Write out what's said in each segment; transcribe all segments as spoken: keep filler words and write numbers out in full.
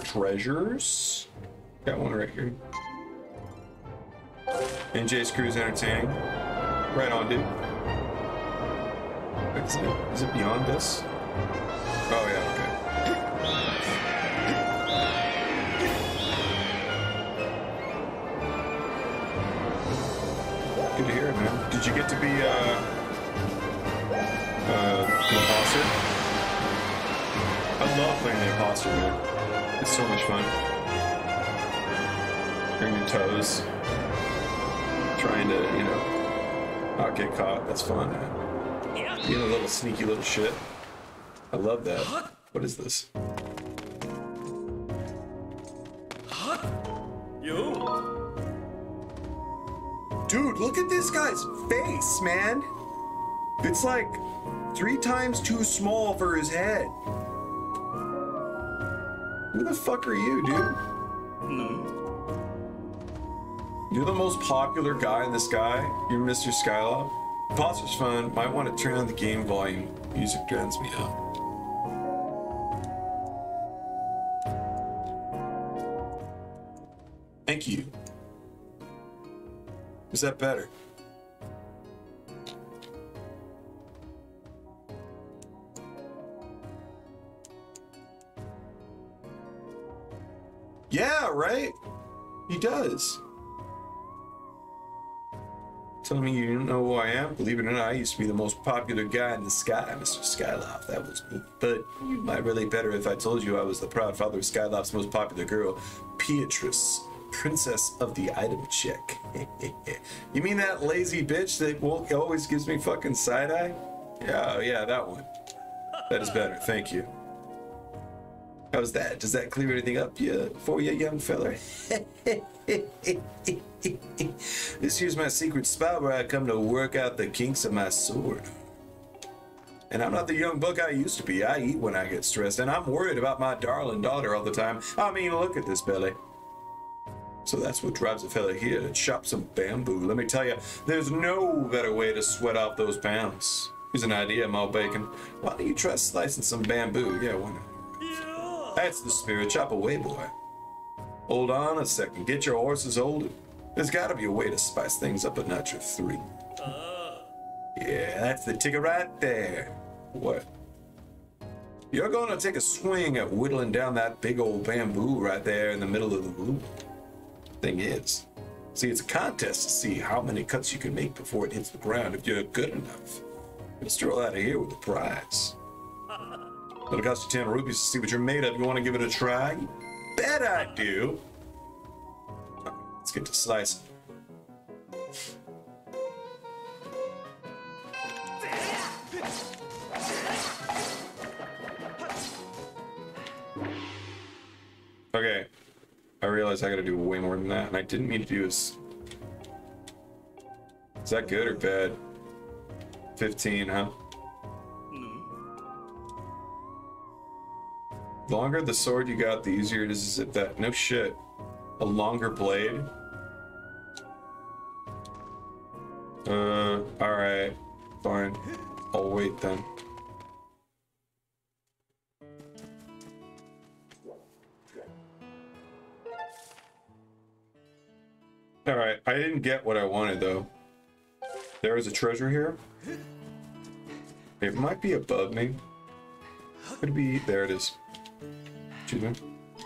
treasures. Got one right here. N J's Cruise Entertaining. Right on, dude. Is it, is it beyond this? Oh, yeah, okay. Good to hear it, man. Did you get to be, uh, uh, the imposter? I love playing the imposter, man. It's so much fun. Bring your toes. Trying to, you know, not get caught. That's fun, man. Being a little sneaky little shit. I love that. What is this? Dude, look at this guy's face, man. It's like three times too small for his head. Who the fuck are you, dude? You're the most popular guy in the sky. You're Mister Skylab. Imposter's fun. Might want to turn on the game volume. Music drowns me out. Thank you. Is that better? Yeah, right? He does. Telling me you don't know who I am? Believe it or not, I used to be the most popular guy in the sky, Mister Skyloft. That was me. But you might relate better if I told you I was the proud father of Skyloft's most popular girl, Beatrice, Princess of the Item Check. You mean that lazy bitch that won't, always gives me fucking side-eye? Yeah, yeah, that one. That is better, thank you. How's that? Does that clear anything up you, for you, young fella? This here's my secret spot where I come to work out the kinks of my sword. And I'm not the young buck I used to be. I eat when I get stressed, and I'm worried about my darling daughter all the time. I mean, look at this belly. So that's what drives a fella here to chop some bamboo. Let me tell you, there's no better way to sweat off those pounds. Here's an idea, Mal Bacon. Why don't you try slicing some bamboo? Yeah, why not? That's the spirit. Chop away, boy. Hold on a second. Get your horses holding. There's got to be a way to spice things up a notch or three. Yeah, that's the ticket right there. What? You're going to take a swing at whittling down that big old bamboo right there in the middle of the room. Thing is, see, it's a contest to see how many cuts you can make before it hits the ground. If you're good enough, you'll stroll out of here with a prize. It'll cost you ten rupees to see what you're made of. You want to give it a try? You bet I do. Right, let's get to slicing. Okay, I realize I gotta do way more than that, and I didn't mean to do this. Is that good or bad? fifteen, huh? The longer the sword you got, the easier it is to zip that. No shit. A longer blade? Uh, alright. Fine. I'll wait then. Alright, I didn't get what I wanted though. There is a treasure here. It might be above me. Could it be? There it is. Excuse me.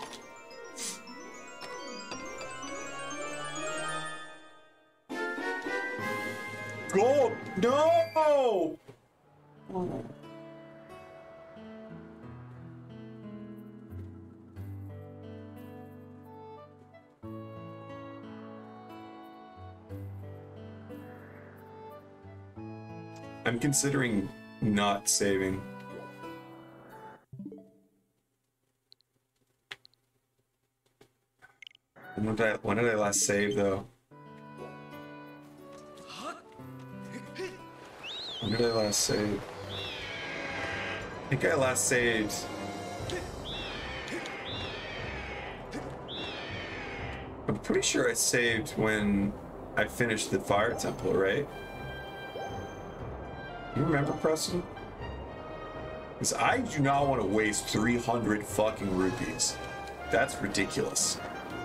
Gold! No! Oh. I'm considering not saving. When did I, when did I last save though? When did I last save? I think I last saved. I'm pretty sure I saved when I finished the fire temple, right? You remember, Preston? Because I do not want to waste three hundred fucking rupees. That's ridiculous.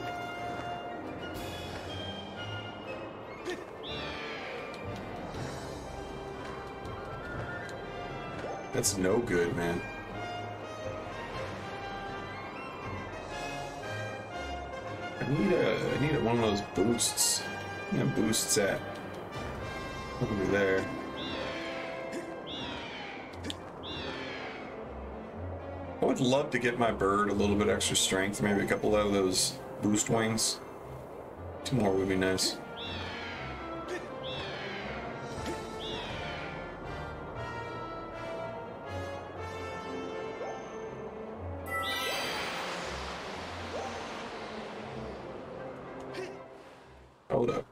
That's no good, man. I need a, I need a, one of those boosts. Yeah, boosts at over there. I would love to get my bird a little bit extra strength, maybe a couple of those boost wings. Two more would be nice. Hold up.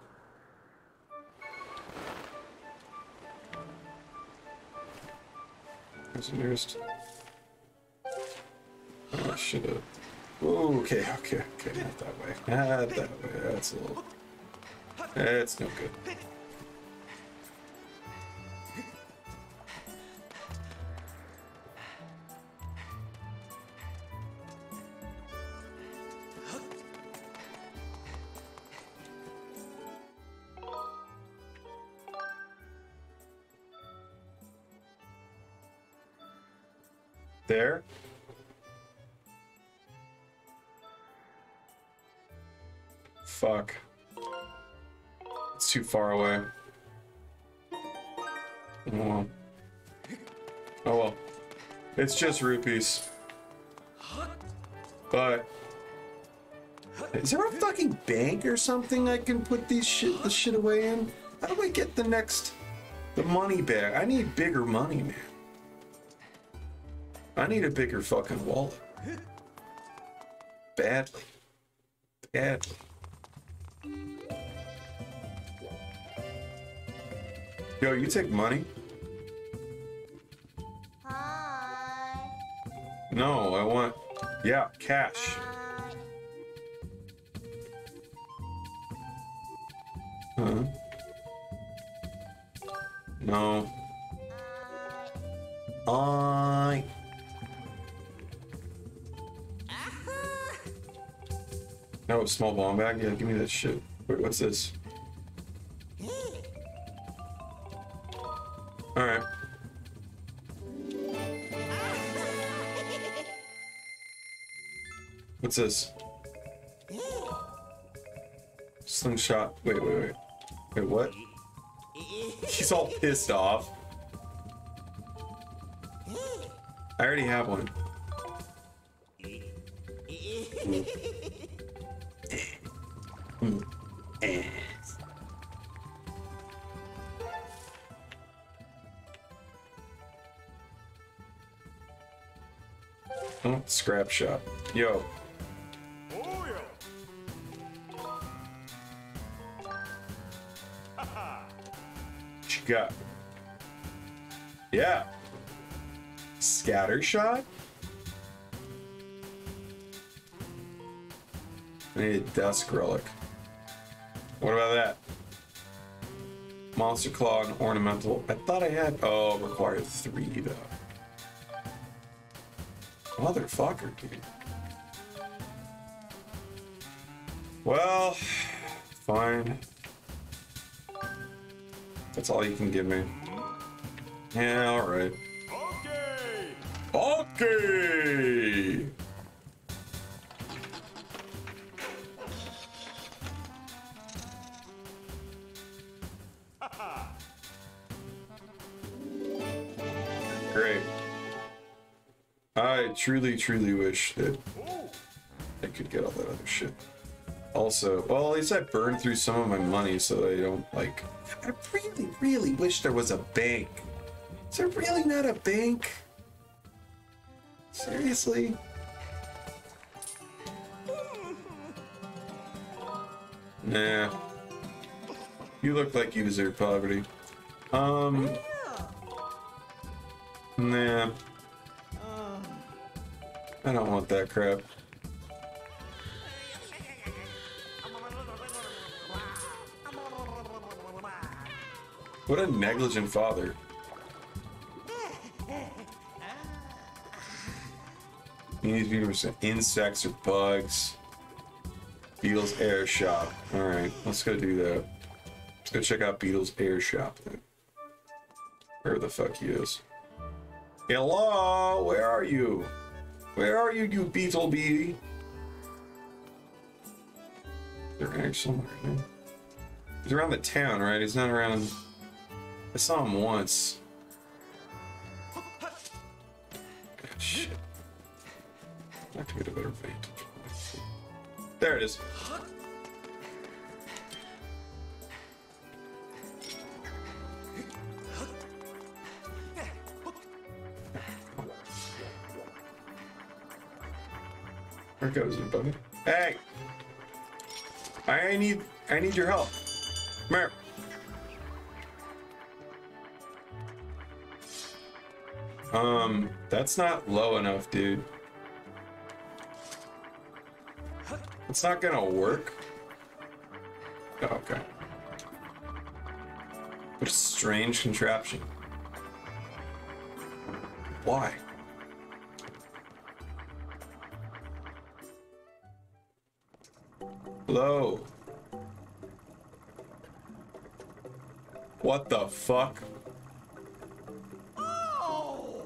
Where's the nearest? Oh, I should have. Oh, okay, okay, okay, not that way. Not that way. That's a little. That's no good. There. Fuck. It's too far away. Oh well. Oh well. It's just rupees. But is there a fucking bank or something I can put these shit the shit away in? How do I get the next the money back? I need bigger money, man. I need a bigger fucking wallet. Badly. Badly. Yo, you take money? Hi. No, I want... Yeah, cash. Huh? No. I... No, a small bomb bag? Yeah, give me that shit. Wait, what's this? Alright. What's this? Slingshot. Wait, wait, wait. Wait, what? He's all pissed off. I already have one. Mm. Mm. Eh. Oh, scrap shop. Yo. Oh, What you got? Yeah. Scatter shot? I need a dusk relic. What about that? Monster claw and ornamental. I thought I had. Oh, required three though. Motherfucker, dude. Well, fine. That's all you can give me. Yeah, alright. okay. Okay! Great. I truly, truly wish that I could get all that other shit. Also, well, at least I burned through some of my money so I don't, like... I really, really wish there was a bank. Is there really not a bank? Seriously? Nah. You look like you deserve poverty. Um... Nah. I don't want that crap. What a negligent father. You need to be some insects or bugs. Beetle's air shop. Alright, let's go do that. Let's go check out Beetle's air shop then. Where the fuck he is. Hello, where are you? Where are you, you Beetle Bee? They're actually somewhere, man. He's around the town, right? He's not around. I saw him once. Oh, shit. I have to get a better vantage. There it is. Where goes it, buddy? Hey! I need I need your help. Come here. Um, that's not low enough, dude. It's not gonna work. Oh, okay. What a strange contraption. Why? Hello. What the fuck? Oh!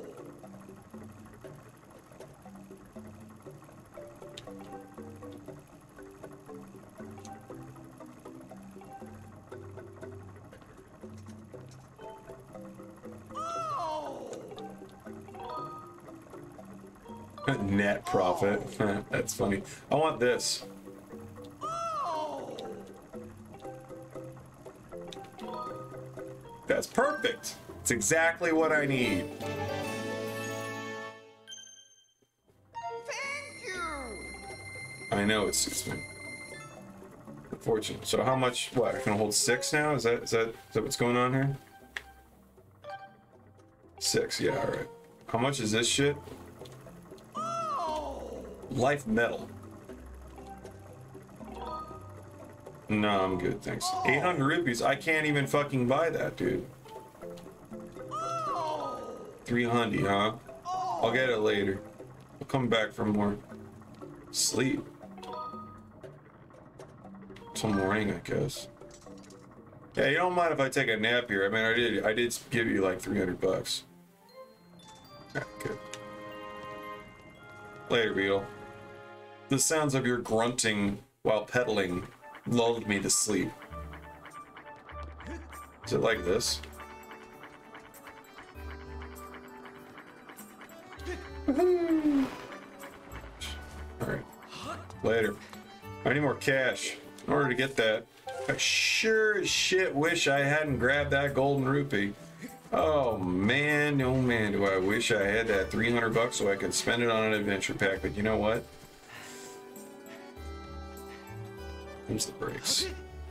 Net profit. That's funny. I want this. That's perfect. It's exactly what I need. Thank you! I know it suits me. Unfortunate. So how much? What? I can hold six now? Is that is that is that what's going on here? Six. Yeah. All right. How much is this shit? Life metal. No, I'm good, thanks. eight hundred rupees. I can't even fucking buy that, dude. three hundred, huh? I'll get it later. I'll come back for more. Sleep. Till morning, I guess. Yeah, you don't mind if I take a nap here. I mean, I did. I did give you like three hundred bucks. Yeah, good. Later, Beetle. The sounds of your grunting while pedaling lulled me to sleep. Is it like this? Alright. Later. I need more cash. In order to get that, I sure as shit wish I hadn't grabbed that golden rupee. Oh man, oh man, do I wish I had that three hundred bucks so I could spend it on an adventure pack, but you know what? Here's the brakes.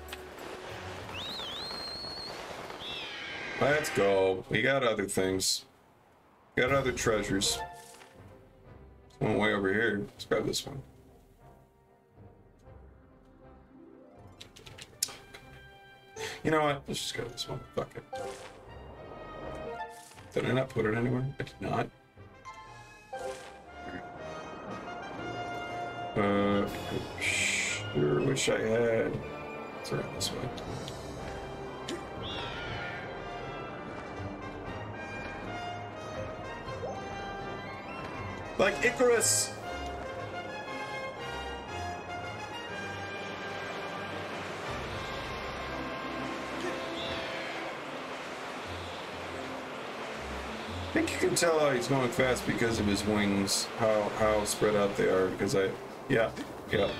Let's go. We got other things. We got other treasures. There's one way over here. Let's grab this one. You know what? Let's just go this one. Fuck it. Did I not put it anywhere? I did not. Uh, sure wish I had. It's around this way. Like Icarus! I think you can tell how he's going fast because of his wings, how how spread out they are, because I, yeah, yeah.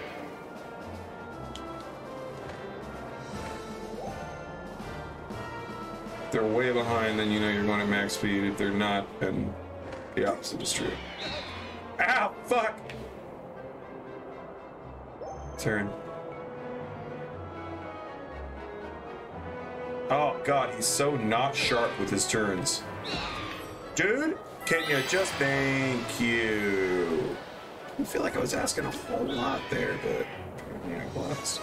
If they're way behind, then you know you're going at max speed. If they're not, then the opposite is true. Ow, fuck! Turn. Oh god, he's so not sharp with his turns. Dude, can you just thank you? I feel like I was asking a whole lot there, but yeah, I was.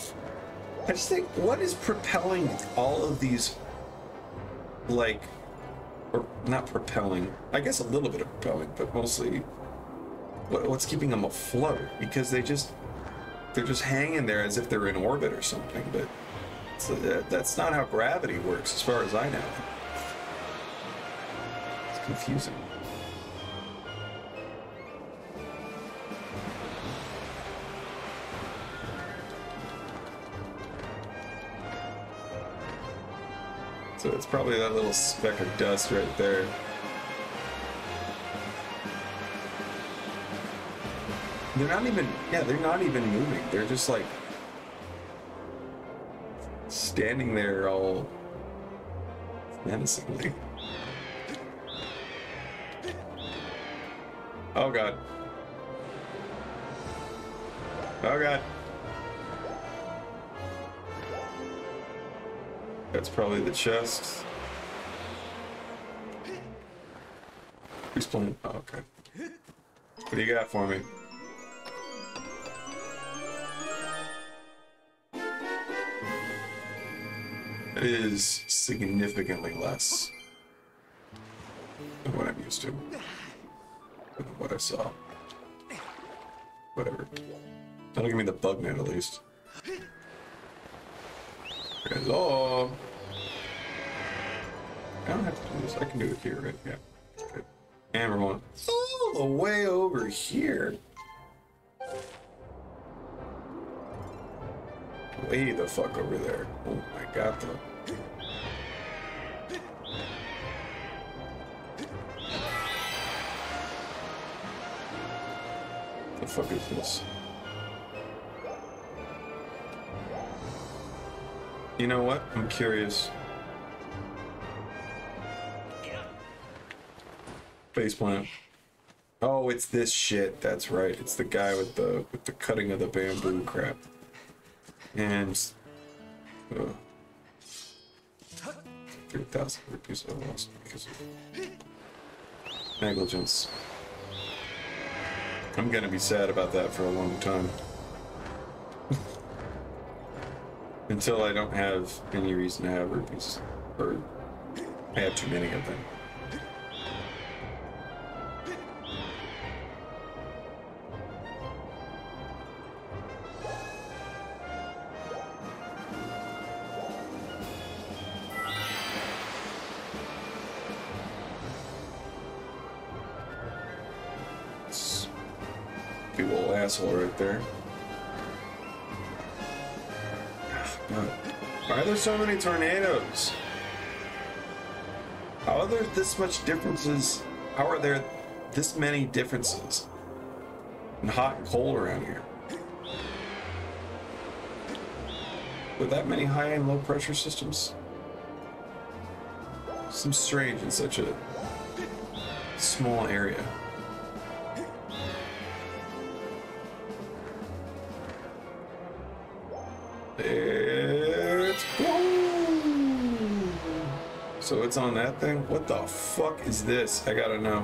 I just think, what is propelling all of these, like, Or not propelling. I guess a little bit of propelling, but mostly what, what's keeping them afloat? Because they just they're just hanging there as if they're in orbit or something. But so that, that's not how gravity works, as far as I know. It's confusing. So it's probably that little speck of dust right there. They're not even, yeah, they're not even moving. They're just like standing there all menacingly. Oh God. Oh God. That's probably the chest. Who's playing? Oh, okay. What do you got for me? It is significantly less than what I'm used to. Than what I saw. Whatever. That'll give me the bug net at least. Hello. I don't have to do this. I can do it here, right? Yeah. Good. And we're going all the way over here. Way the fuck over there. Oh my God, though. The fuck is this? You know what? I'm curious. Faceplant. Oh, it's this shit. That's right. It's the guy with the with the cutting of the bamboo crap. And uh, three thousand rupees I lost because of negligence. I'm gonna be sad about that for a long time. Until I don't have any reason to have rupees. Or I have too many of them. Big old asshole right there. God. Why are there so many tornadoes? How are there this much differences? How are there this many differences in hot and cold around here? With that many high and low pressure systems? Seems strange in such a small area. It's boom. So it's on that thing? What the fuck is this? I gotta know.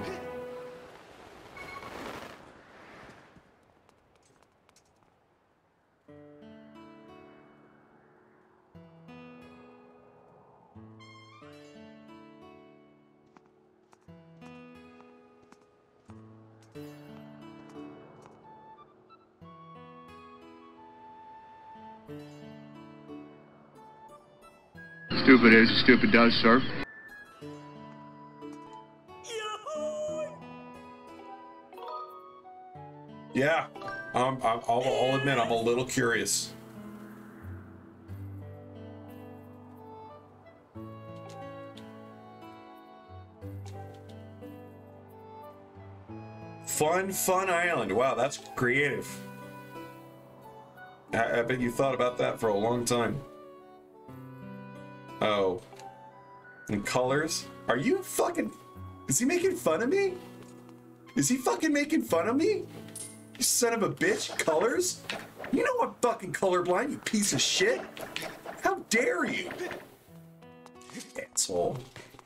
Stupid is, stupid does, sir. Yeah, um, I'll, I'll admit I'm a little curious. Fun, fun island. Wow, that's creative. I, I bet you thought about that for a long time. Oh. And colors? Are you fucking... Is he making fun of me? Is he fucking making fun of me? You son of a bitch. Colors? You know I'm fucking colorblind, you piece of shit. How dare you? Asshole.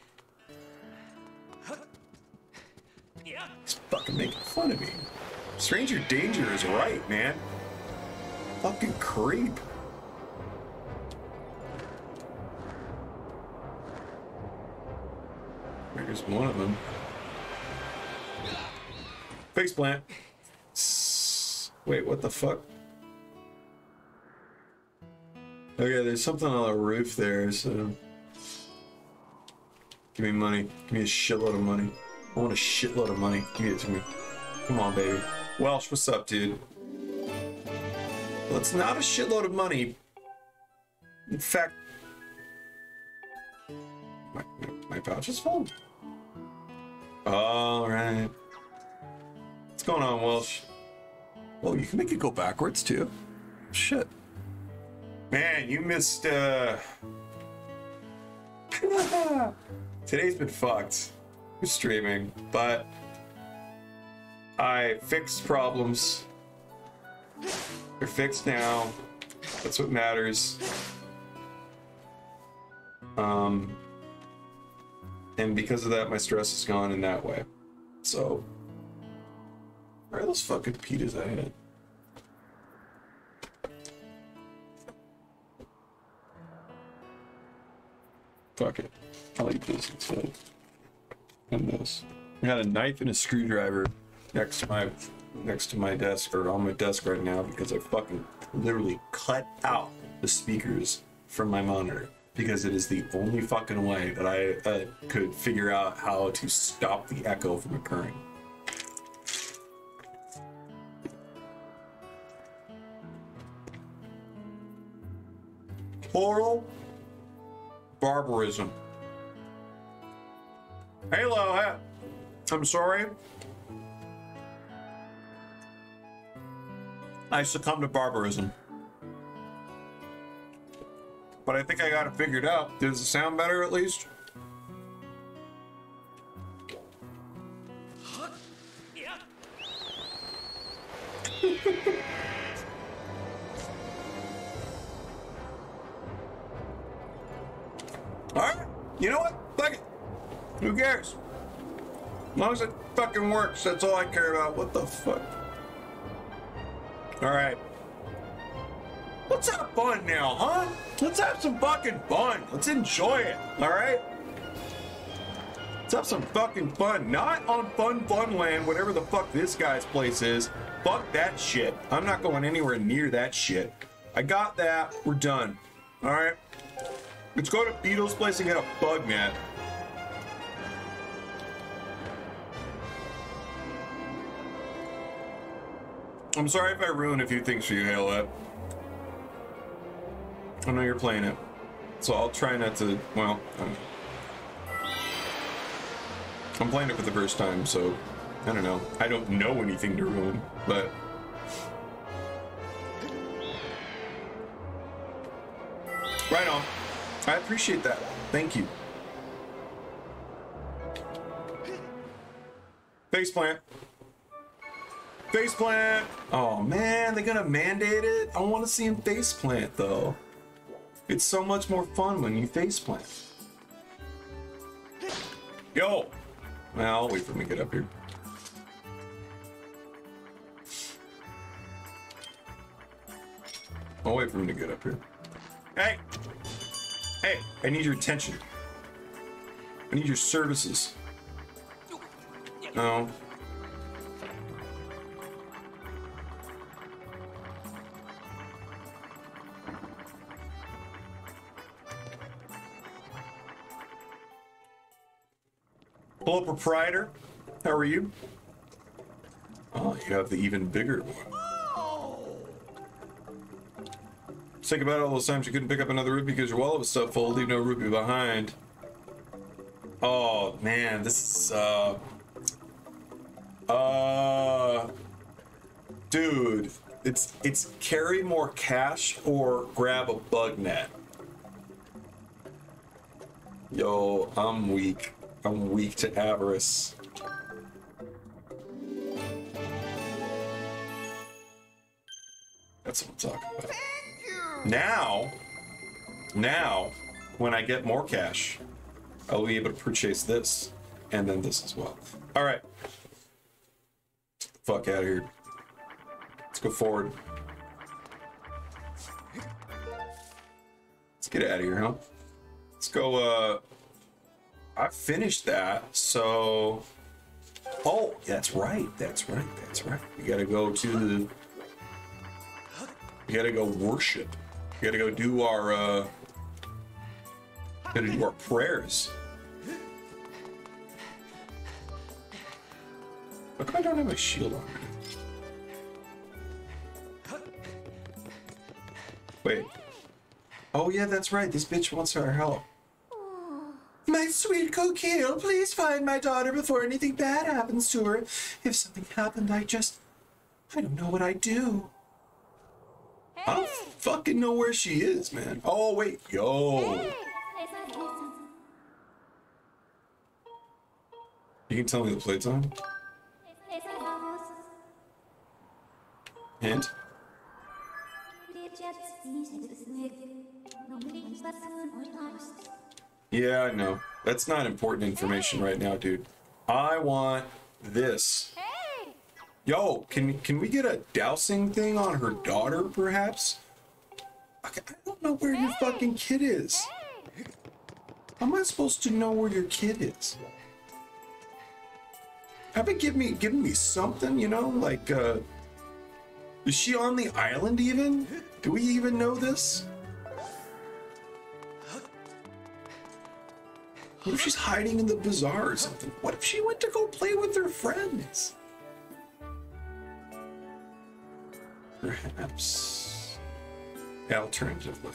He's fucking making fun of me. Stranger danger is right, man. Fucking creep. There's one of them. Face plant. Wait, what the fuck? Okay, there's something on the roof there, so... Give me money. Give me a shitload of money. I want a shitload of money. Give it to me. Come on, baby. Welsh, what's up, dude? Well, it's not a shitload of money. In fact... My, my, my pouch is full. Alright. What's going on, Welsh? Oh, you can make it go backwards, too. Shit. Man, you missed, uh... Today's been fucked with streaming, but I fixed problems. They're fixed now. That's what matters. Um, and because of that, my stress is gone in that way. So, where are those fucking pitas I had? Fuck it. I'll eat this instead. And this. I got a knife and a screwdriver next to my next to my desk, or on my desk right now, because I fucking literally cut out the speakers from my monitor because it is the only fucking way that I uh, could figure out how to stop the echo from occurring. Total barbarism. Halo, I'm sorry. I succumbed to barbarism. But I think I got it figured out. Does it sound better at least? Alright, you know what? Fuck it. Who cares? As long as it fucking works, that's all I care about. What the fuck? Alright. Let's have fun now, huh? Let's have some fucking fun. Let's enjoy it, alright? Let's have some fucking fun. Not on Fun Fun Land, whatever the fuck this guy's place is. Fuck that shit. I'm not going anywhere near that shit. I got that. We're done. Alright? Let's go to Beetle's place and get a bug net. I'm sorry if I ruined a few things for you, Halo. I know you're playing it, so I'll try not to, well, I'm, I'm playing it for the first time, so I don't know. I don't know anything to ruin, but... Right on. I appreciate that. Thank you. Faceplant. Faceplant! Oh man, they're gonna mandate it? I want to see him faceplant though. It's so much more fun when you faceplant. Yo! Well, I'll wait for him to get up here. I'll wait for him to get up here. Hey! Hey, I need your attention. I need your services. No. Hello, proprietor. How are you? Oh, you have the even bigger one. Think about all those times you couldn't pick up another rupee because your wallet was so full, leave no rupee behind. Oh man, this is uh uh dude, it's it's carry more cash or grab a bug net. Yo, I'm weak. I'm weak to avarice. That's what I'm talking about. Now, now, when I get more cash, I'll be able to purchase this, and then this as well. All right. Fuck out of here. Let's go forward. Let's get out of here, huh? Let's go, uh... I finished that, so... Oh, that's right, that's right, that's right. We gotta go to the... We gotta go worship. We gotta go do our, uh... Gotta do our prayers. How come I don't have my shield on? Wait. Oh yeah, that's right. This bitch wants our help. My sweet Coquille, please find my daughter before anything bad happens to her. If something happened, I just... I don't know what I'd do. I don't fucking know where she is, man. Oh, wait. Yo. You can tell me the plate's on? Hint? Yeah, I know. That's not important information right now, dude. I want this. Yo, can can we get a dowsing thing on her daughter, perhaps? I don't know where your fucking kid is. How am I supposed to know where your kid is? How about give me give me something, you know, like uh is she on the island even? Do we even know this? What if she's hiding in the bazaar or something? What if she went to go play with her friends? Perhaps. Alternatively.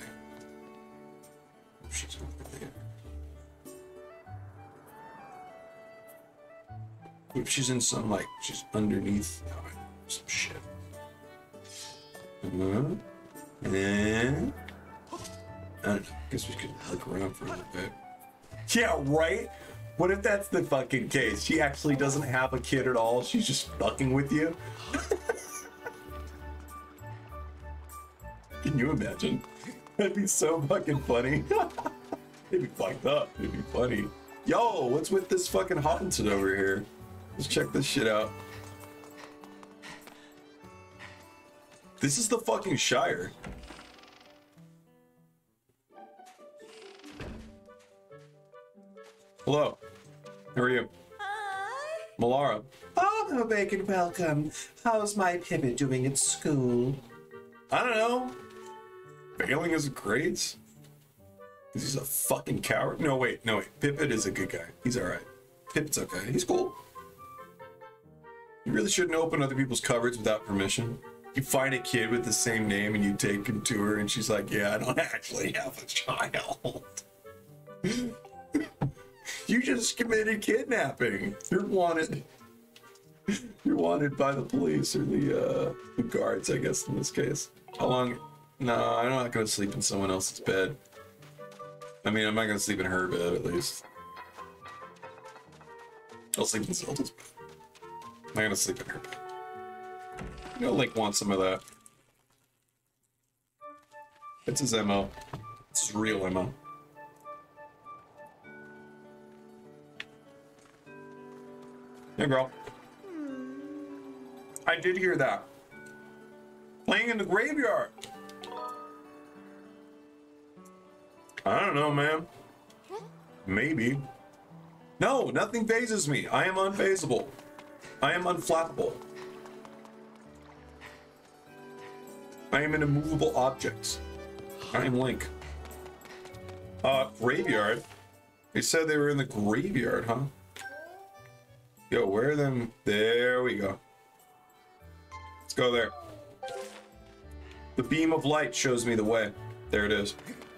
She's over there. What if she's in some, like, she's underneath oh, some shit? Uh-huh. And I don't know. Guess we could look around for a little bit. Yeah, right? What if that's the fucking case? She actually doesn't have a kid at all. She's just fucking with you. Can you imagine? That'd be so fucking funny. It'd be fucked up. It'd be funny. Yo, what's with this fucking haunted over here? Let's check this shit out. This is the fucking Shire. Hello. How are you? Hi. Malara. Oh, Bacon, welcome. How's my Pivot doing at school? I don't know. Failing his grades? He's a fucking coward. No, wait, no, wait. Pippet is a good guy. He's alright. Pippet's okay. He's cool. You really shouldn't open other people's cupboards without permission. You find a kid with the same name and you take him to her and she's like, yeah, I don't actually have a child. You just committed kidnapping. You're wanted. You're wanted by the police or the uh, the guards, I guess, in this case. How long? No, I'm not gonna sleep in someone else's bed. I mean, I'm not gonna sleep in her bed, at least. I'll sleep in Zelda's bed. I'm not gonna sleep in her bed. You know, Link wants some of that. It's his M O. It's his real M O. Hey, girl. I did hear that. Playing in the graveyard. I don't know, man. Maybe. No, nothing phases me. I am unfazable. I am unflappable. I am an immovable object. I am Link. Uh, graveyard? They said they were in the graveyard, huh? Yo, where are them? There we go. Let's go there. The beam of light shows me the way. There it is.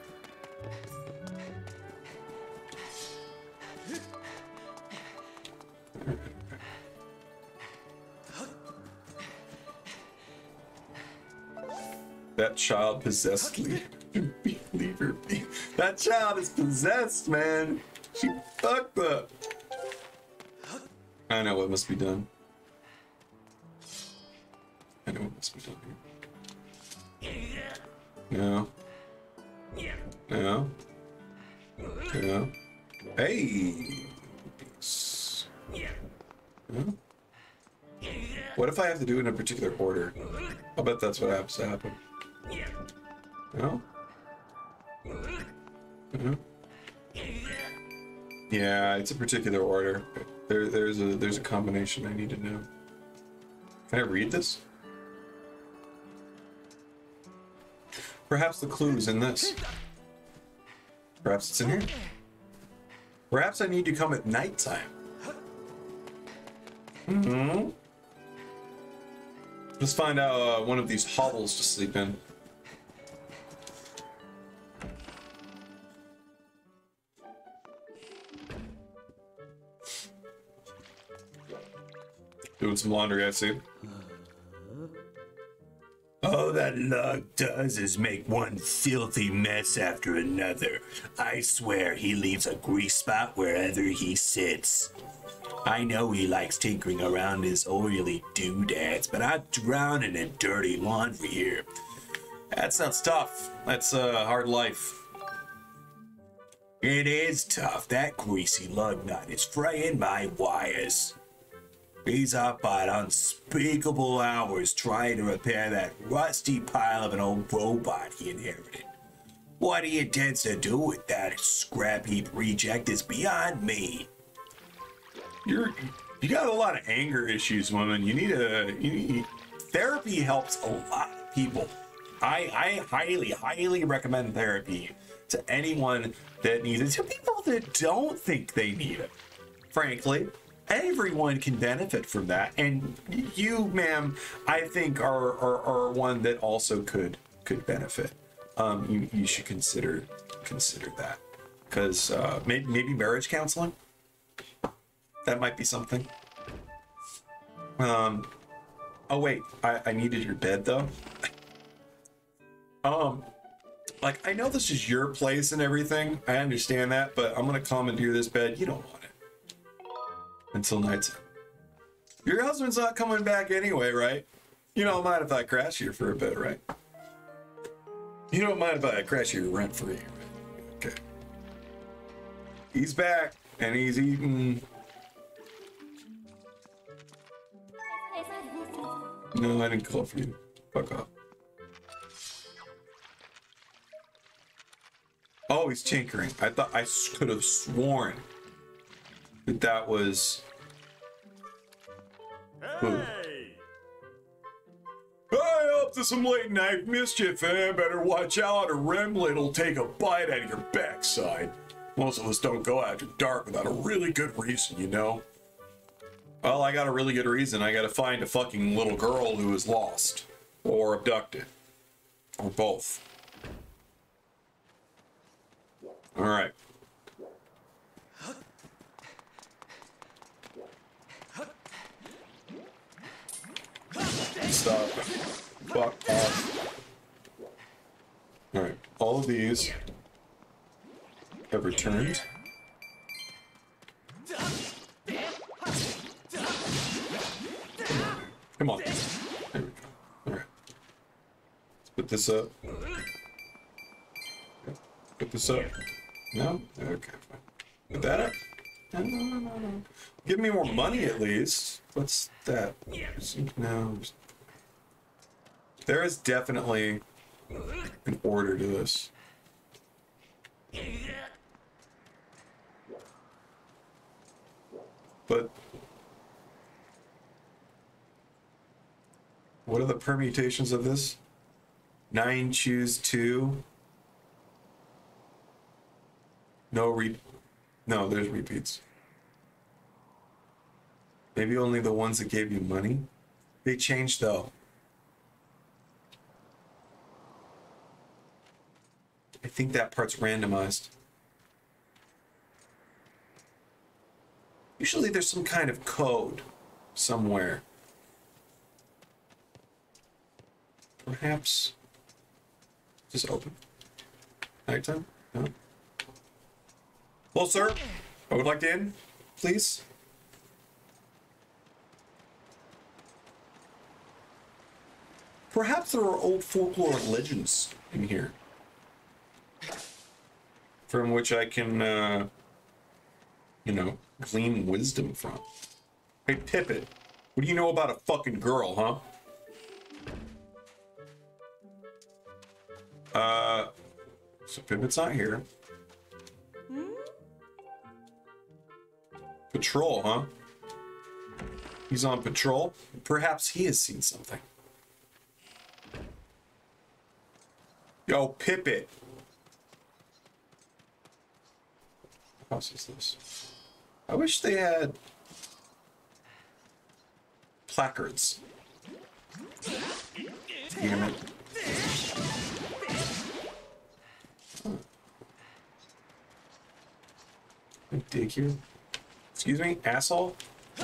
That child possessed Lever. Lever. That child is possessed, man. She fucked up. I know what must be done. I know what must be done here. No. No. No. Hey. No. What if I have to do it in a particular order? I'll bet that's what has to happen. No? No? Yeah, it's a particular order. There, there's a there's a combination I need to know. Can I read this? Perhaps the clue is in this. Perhaps it's in here. Perhaps I need to come at nighttime. Mm-hmm. Let's find out uh, one of these hovels to sleep in. Doing some laundry, I see. All that log does is make one filthy mess after another. I swear he leaves a grease spot wherever he sits. I know he likes tinkering around his oily doodads, but I drown in a dirty laundry here. That sounds tough. That's a hard life. It is tough. That greasy lug nut is fraying my wires. He's up at unspeakable hours trying to repair that rusty pile of an old robot he inherited. What he intends to do with that scrap heap reject is beyond me. You're, you got a lot of anger issues, woman. You need a, you need, therapy helps a lot of people. I, I highly, highly recommend therapy to anyone that needs it. To people that don't think they need it, frankly. Everyone can benefit from that, and you, ma'am, I think are, are are one that also could could benefit. Um, you you should consider consider that, because uh, maybe maybe marriage counseling. That might be something. Um. Oh wait, I I needed your bed though. um, like I know this is your place and everything. I understand that, but I'm gonna commandeer this bed. You don't want it. Until nighttime. Your husband's not coming back anyway, right? You don't mind if I crash here for a bit, right? You don't mind if I crash your rent for you, right? Okay. He's back, and he's eating... No, I didn't call for you. Fuck off. Oh, he's tinkering. I thought I could have sworn that that was... Ooh. Hey! Hey, up to some late night mischief, eh? Better watch out or Remlit'll take a bite out of your backside. Most of us don't go after dark without a really good reason, you know? Well, I got a really good reason. I gotta find a fucking little girl who is lost. Or abducted. Or both. Alright. Stop. Fuck off. Alright, all of these have returned. Come on. There we go. Alright. Let's put this up. Put this up. No? Okay, fine. Put that up. No, no, no, no, no. Give me more money at least. What's that? No. There is definitely an order to this. But what are the permutations of this? Nine, choose two. No re... No, there's repeats. Maybe only the ones that gave you money? They changed though. I think that part's randomized. Usually there's some kind of code somewhere. Perhaps just open. Nighttime? No. Hello, sir. I would like to in, please. Perhaps there are old folklore legends in here from which I can, uh, you know, glean wisdom from. Hey, Pippet, what do you know about a fucking girl, huh? Uh, so Pippet's not here. Patrol, huh? He's on patrol. Perhaps he has seen something. Yo, Pippet. What house is this? I wish they had placards. Damn it. Huh. Dig here. Excuse me, asshole.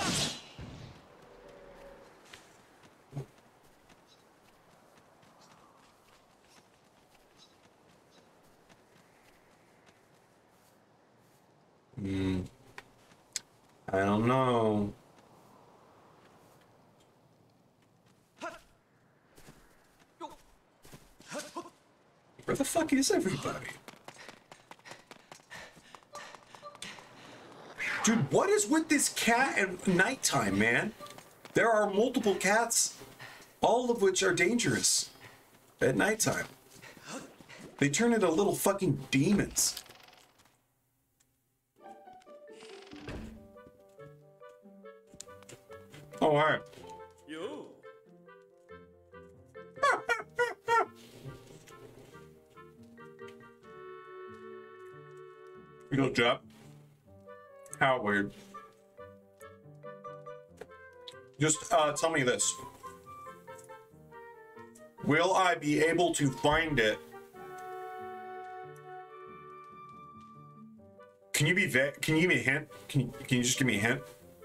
Hmm. I don't know. Where the fuck is everybody? Dude, what is with this cat at nighttime, man? There are multiple cats, all of which are dangerous at nighttime. They turn into little fucking demons. Oh, all right. Yo. You know, Jeff. How weird. Just uh, tell me this. Will I be able to find it? Can you be va- Can you give me a hint? Can you, can you just give me a hint?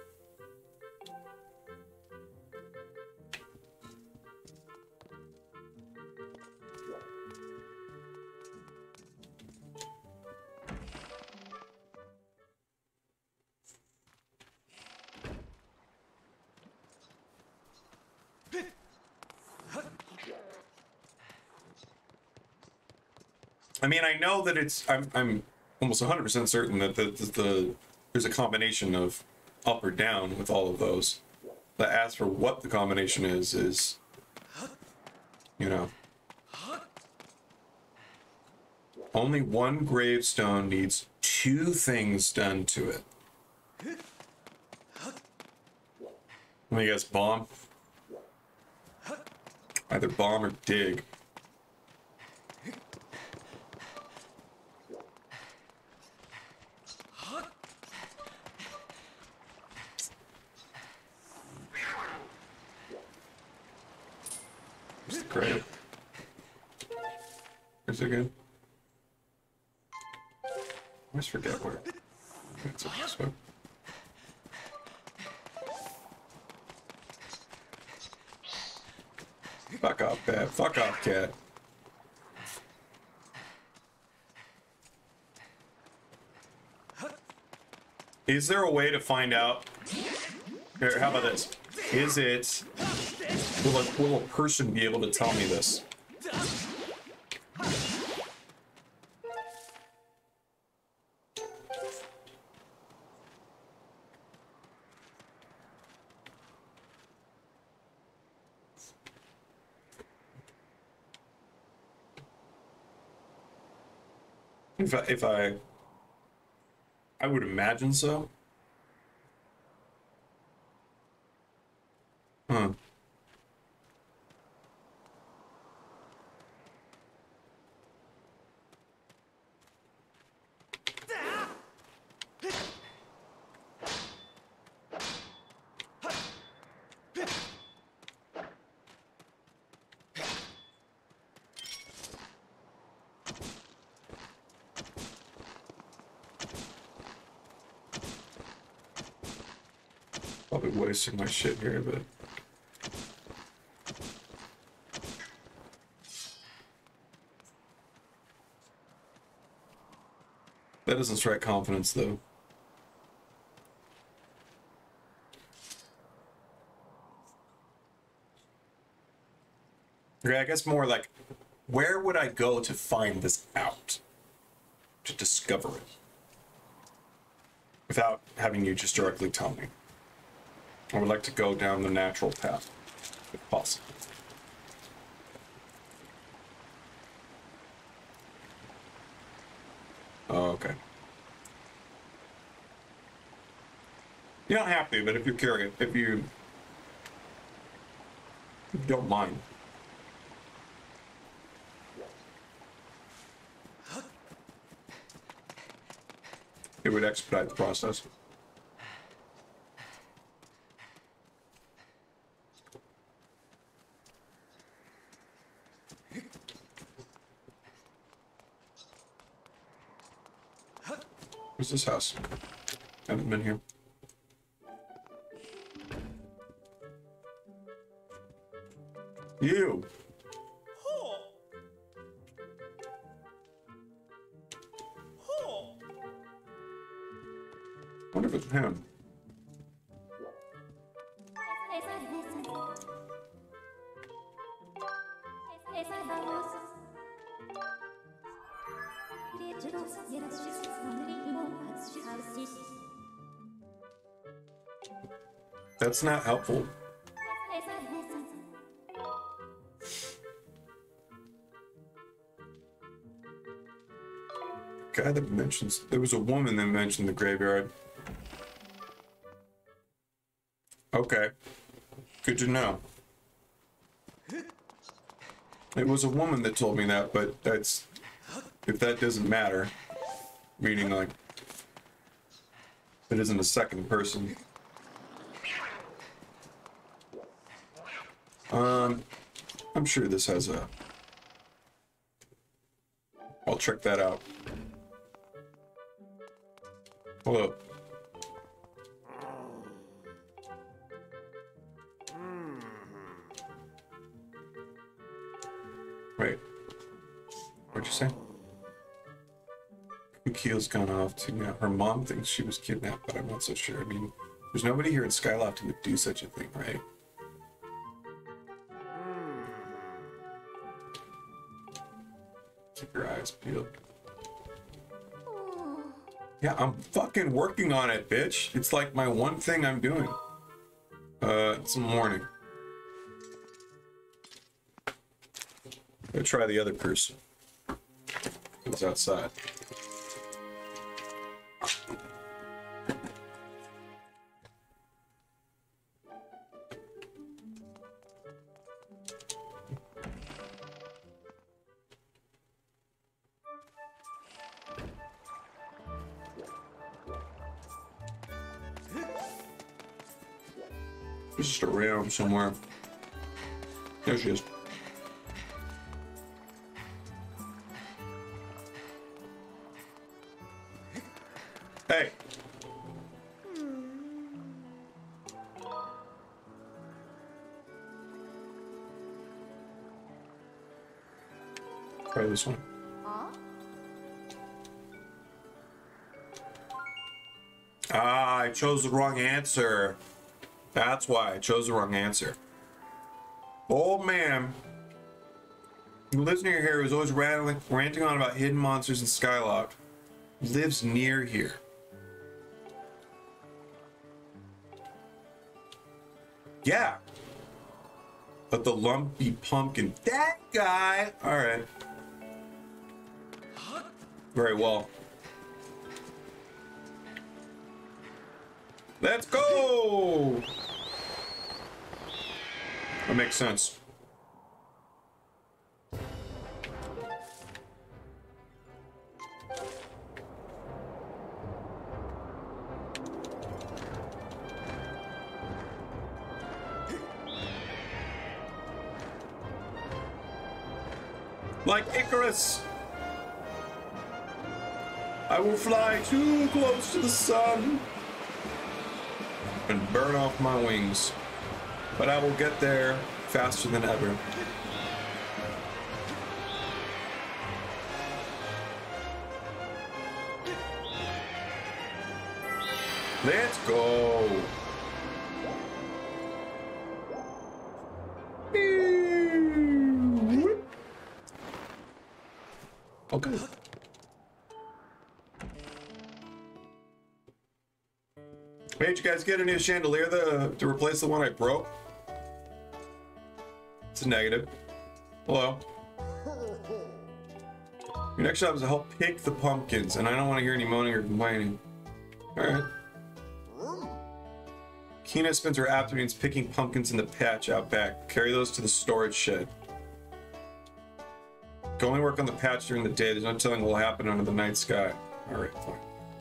I mean, I know that it's. I'm. I'm almost one hundred percent certain that the, the the there's a combination of up or down with all of those. But as for what the combination is, is you know, only one gravestone needs two things done to it. Let me guess, bomb. Either bomb or dig. Great. Where's it again? I always forget where. It's up this way. Fuck off, Pat. Fuck off, cat. Is there a way to find out? Here, how about this? Is it... Will a, will a person be able to tell me this? If I, if I... I would imagine so. Huh. Probably wasting my shit here, but... That doesn't strike confidence, though. Okay, I guess more like, where would I go to find this out? To discover it? Without having you just directly tell me. I would like to go down the natural path, if possible. Oh, okay. You don't have to, but if you're curious, if you, if you don't mind. It would expedite the process. Where's this house? Haven't been here. You. I wonder if it's him. That's not helpful. Guy that mentions there was a woman that mentioned the graveyard. Okay, good to know. It was a woman that told me that, but that's if that doesn't matter, meaning like it isn't a second person. Um, I'm sure this has a. I'll check that out. Hold up. Wait. What'd you say? Keel's gone off too now. Her mom thinks she was kidnapped, but I'm not so sure. I mean, there's nobody here in Skyloft who would do such a thing, right? Keep your eyes peeled. Yeah, I'm fucking working on it, bitch. It's like my one thing I'm doing. Uh, it's the morning. I'll try the other person. It's outside. There's just around somewhere. There she is. Hey. Try this one. Ah, I chose the wrong answer. That's why I chose the wrong answer. Old man who lives near here, who's always ranting, ranting on about hidden monsters in Skyloft, lives near here. Yeah. But the lumpy pumpkin, that guy. All right. Very well. Let's go. That makes sense. Like Icarus, I will fly too close to the sun and burn off my wings, but I will get there faster than ever. Let's go. Okay. Hey, did you guys get a new chandelier the, to replace the one I broke? It's a negative. Hello. Your next job is to help pick the pumpkins, and I don't want to hear any moaning or complaining. Alright. Kina spends her afternoons picking pumpkins in the patch out back. Carry those to the storage shed. Go only work on the patch during the day. There's no telling what will happen under the night sky. Alright, fine.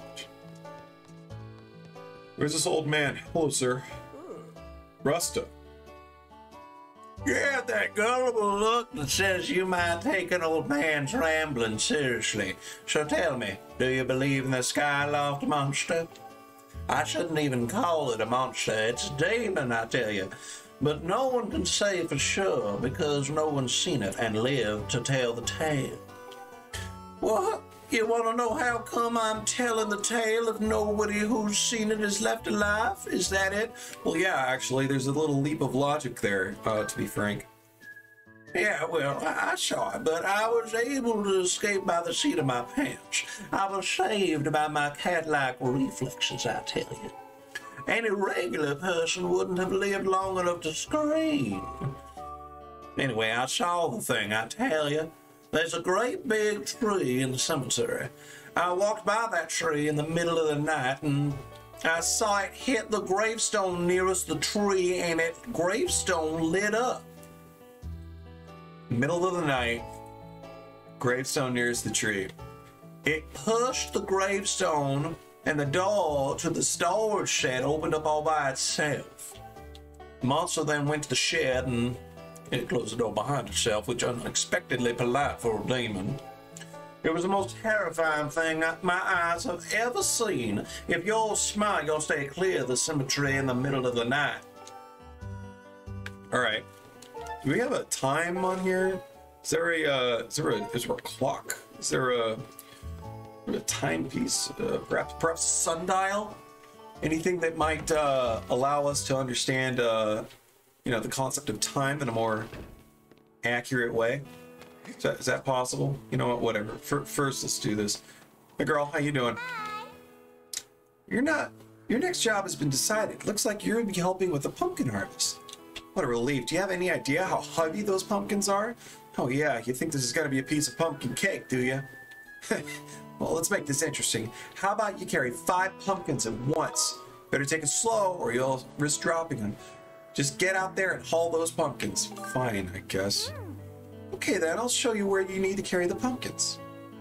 Where's this old man? Hello, sir. Rusta. You have that gullible look that says you might take an old man's rambling seriously. So tell me, do you believe in the Skyloft monster? I shouldn't even call it a monster. It's a demon, I tell you. But no one can say for sure because no one's seen it and lived to tell the tale. What? You want to know how come I'm telling the tale if nobody who's seen it is left alive? Is that it? Well, yeah, actually, there's a little leap of logic there, uh, to be frank. Yeah, well, I I saw it, but I was able to escape by the seat of my pants. I was saved by my cat-like reflexes, I tell you. Any regular person wouldn't have lived long enough to scream. Anyway, I saw the thing, I tell you. There's a great big tree in the cemetery. I walked by that tree in the middle of the night and I saw it hit the gravestone nearest the tree and it gravestone lit up. Middle of the night, gravestone nearest the tree. It pushed the gravestone and the door to the storage shed opened up all by itself. The monster then went to the shed and it closed the door behind itself, which was unexpectedly polite for a demon. It was the most terrifying thing my eyes have ever seen. If you're smart, you'll stay clear of the cemetery in the middle of the night. All right. Do we have a time on here? Is there a uh, is there a is there a clock? Is there a a timepiece? Uh, perhaps perhaps a sundial? Anything that might uh, allow us to understand, uh, you know, the concept of time in a more accurate way? Is that, is that possible? You know what? Whatever. For, first, let's do this. Hey, girl, how you doing? Hi. You're not. Your next job has been decided. Looks like you're gonna be helping with the pumpkin harvest. What a relief. Do you have any idea how heavy those pumpkins are? Oh yeah, you think this is gonna be a piece of pumpkin cake, do you? Well, let's make this interesting. How about you carry five pumpkins at once? Better take it slow or you'll risk dropping them. Just get out there and haul those pumpkins. Fine, I guess. Okay then, I'll show you where you need to carry the pumpkins.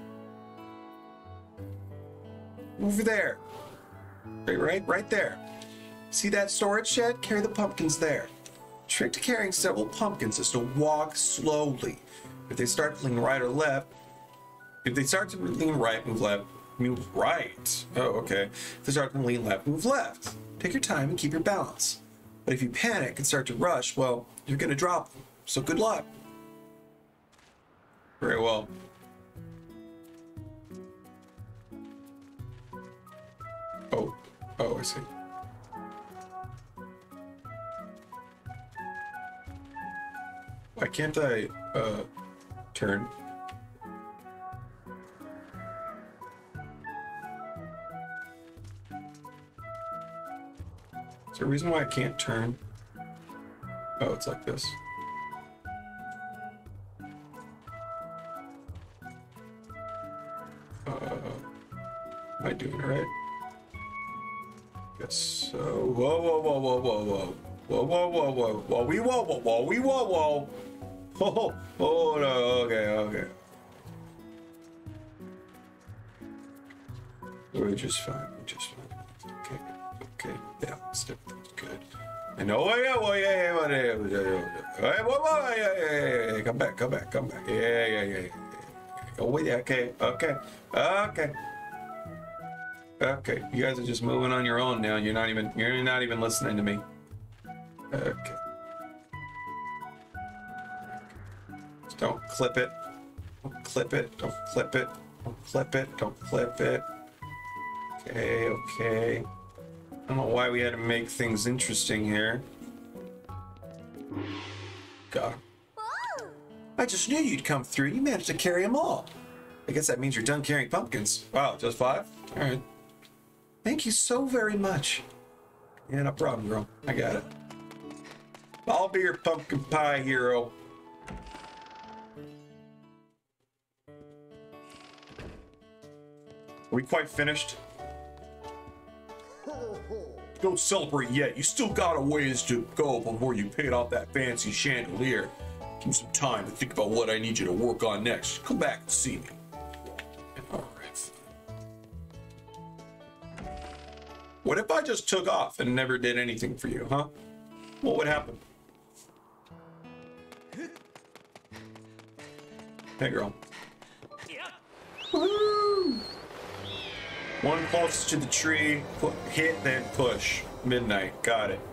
Over there. Right, right, right there. See that storage shed? Carry the pumpkins there. Trick to carrying several pumpkins is to walk slowly. If they start to lean right or left, if they start to lean right, move left, move right. Oh, okay. If they start to lean left, move left. Take your time and keep your balance. But if you panic and start to rush, well, you're going to drop them. So good luck. Very well. Oh, oh, I see. Why can't I, uh, turn? Is there a reason why I can't turn? Oh, it's like this. Uh, am I doing it right? Guess so. Whoa, whoa, whoa, whoa, whoa, whoa. Whoa, whoa, whoa, whoa, whoa, wee, whoa, whoa, whoa, wee, whoa, whoa. Oh, oh, no, okay, okay. We're just fine, we're just fine. Okay, okay, yeah, step, good. And oh, yeah, well, yeah, yeah, yeah, yeah, yeah, whoa, whoa, yeah, yeah, yeah, come back, come back, come back. Yeah, yeah, yeah, yeah. Oh, yeah, okay, okay, okay. Okay, you guys are just moving on your own now. You're not even, you're not even listening to me. Okay. Just don't clip it. Don't clip it. Don't clip it. Don't clip it. Don't clip it. Okay, okay. I don't know why we had to make things interesting here. Got him. Whoa. I just knew you'd come through. You managed to carry them all. I guess that means you're done carrying pumpkins. Wow, just five? All right. Thank you so very much. Yeah, no problem, girl. I got it. I'll be your pumpkin pie hero. Are we quite finished? Don't celebrate yet. You still got a ways to go before you paid off that fancy chandelier. Give me some time to think about what I need you to work on next. Come back and see me. All right. What if I just took off and never did anything for you, huh? What would happen? Hey, girl. Woo! One closest to the tree, put, hit, then push. Midnight, got it.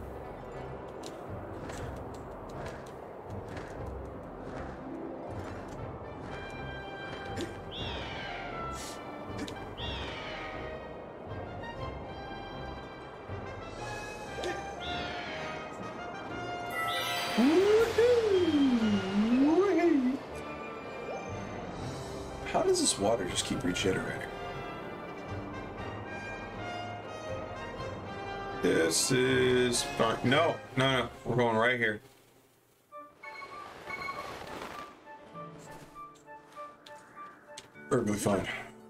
How does this water just keep regenerating? This is fine. No, no, no. We're going right here. Perfectly fine.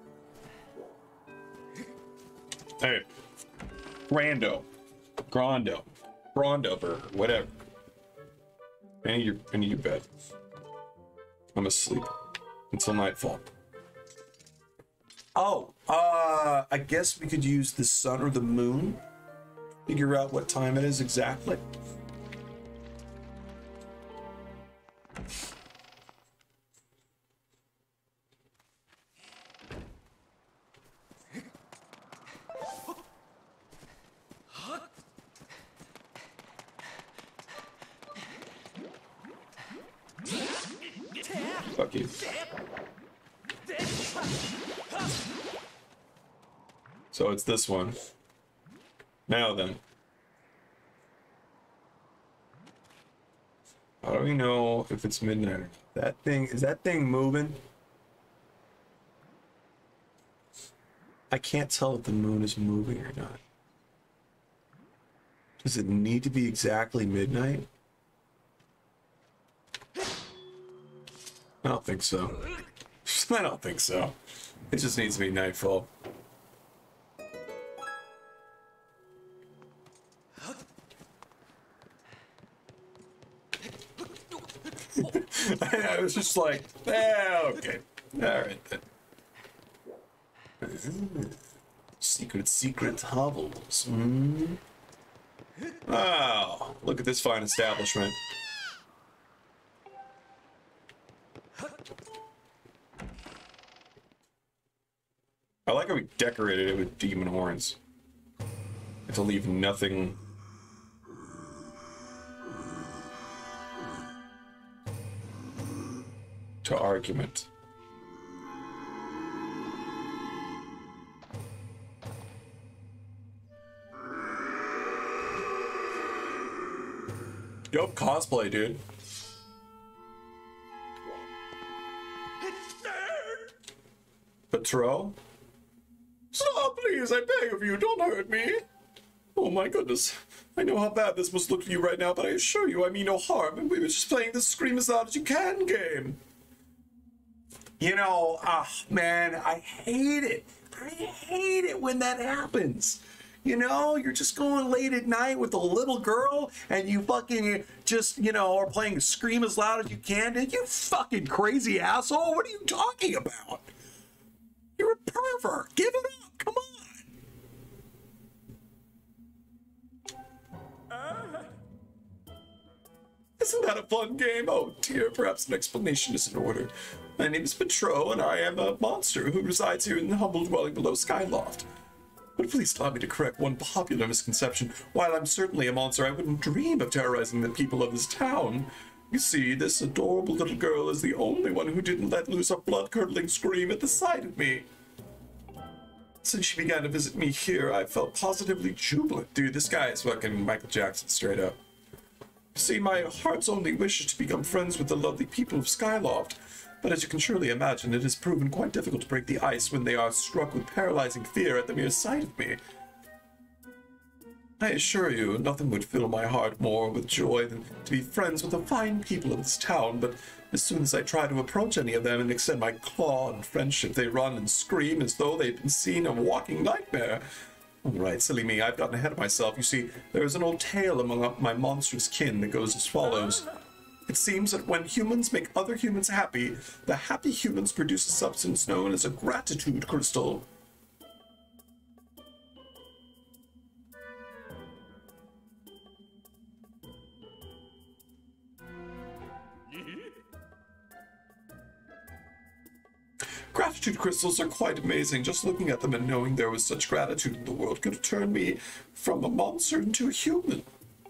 Hey. Grando. Grondo. Brondo burger. Whatever. I need your, I need your bed. I'm asleep. Until nightfall. Oh, uh, I guess we could use the sun or the moon. Figure out what time it is exactly. Fuck you. So it's this one. Now then. How do we know if it's midnight? That thing, is that thing moving? I can't tell if the moon is moving or not. Does it need to be exactly midnight? I don't think so. I don't think so. It just needs to be nightfall. I was just like, eh, okay. Alright then. Secret, secret hovels. Mm. Oh, look at this fine establishment. I like how we decorated it with demon horns. And to leave nothing. To argument. Yup, cosplay, dude. Patrol? Stop, please, I beg of you, don't hurt me. Oh my goodness. I know how bad this must look to you right now, but I assure you I mean no harm, and we were just playing the scream as loud as you can game. You know, ah, uh, man, I hate it. I hate it when that happens. You know, you're just going late at night with a little girl and you fucking just, you know, are playing Scream as loud as you can. You fucking crazy asshole. What are you talking about? You're a pervert. Give it up. Come on. Uh. Isn't that a fun game? Oh dear, perhaps an explanation is in order. My name is Petro, and I am a monster who resides here in the humble dwelling below Skyloft. But please allow me to correct one popular misconception. While I'm certainly a monster, I wouldn't dream of terrorizing the people of this town. You see, this adorable little girl is the only one who didn't let loose a blood-curdling scream at the sight of me. Since she began to visit me here, I felt positively jubilant. Dude, this guy is fucking Michael Jackson straight up. See, my heart's only wish is to become friends with the lovely people of Skyloft. But as you can surely imagine, it has proven quite difficult to break the ice when they are struck with paralyzing fear at the mere sight of me. I assure you, nothing would fill my heart more with joy than to be friends with the fine people of this town, but as soon as I try to approach any of them and extend my claw in friendship, they run and scream as though they'd been seen a walking nightmare. All right, silly me, I've gotten ahead of myself. You see, there is an old tale among my monstrous kin that goes as follows. It seems that when humans make other humans happy, the happy humans produce a substance known as a gratitude crystal. Gratitude crystals are quite amazing. Just looking at them and knowing there was such gratitude in the world could have turned me from a monster into a human.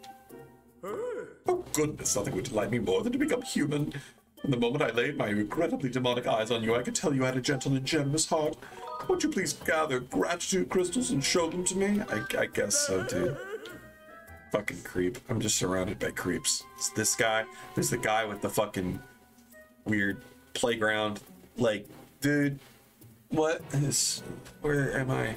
Oh goodness, nothing would delight me more than to become human. From the moment I laid my regrettably demonic eyes on you, I could tell you had a gentle and generous heart. Won't you please gather gratitude crystals and show them to me? I, I guess so, dude. Fucking creep. I'm just surrounded by creeps. It's this guy. There's the guy with the fucking weird playground. Like, dude, what is... Where am I?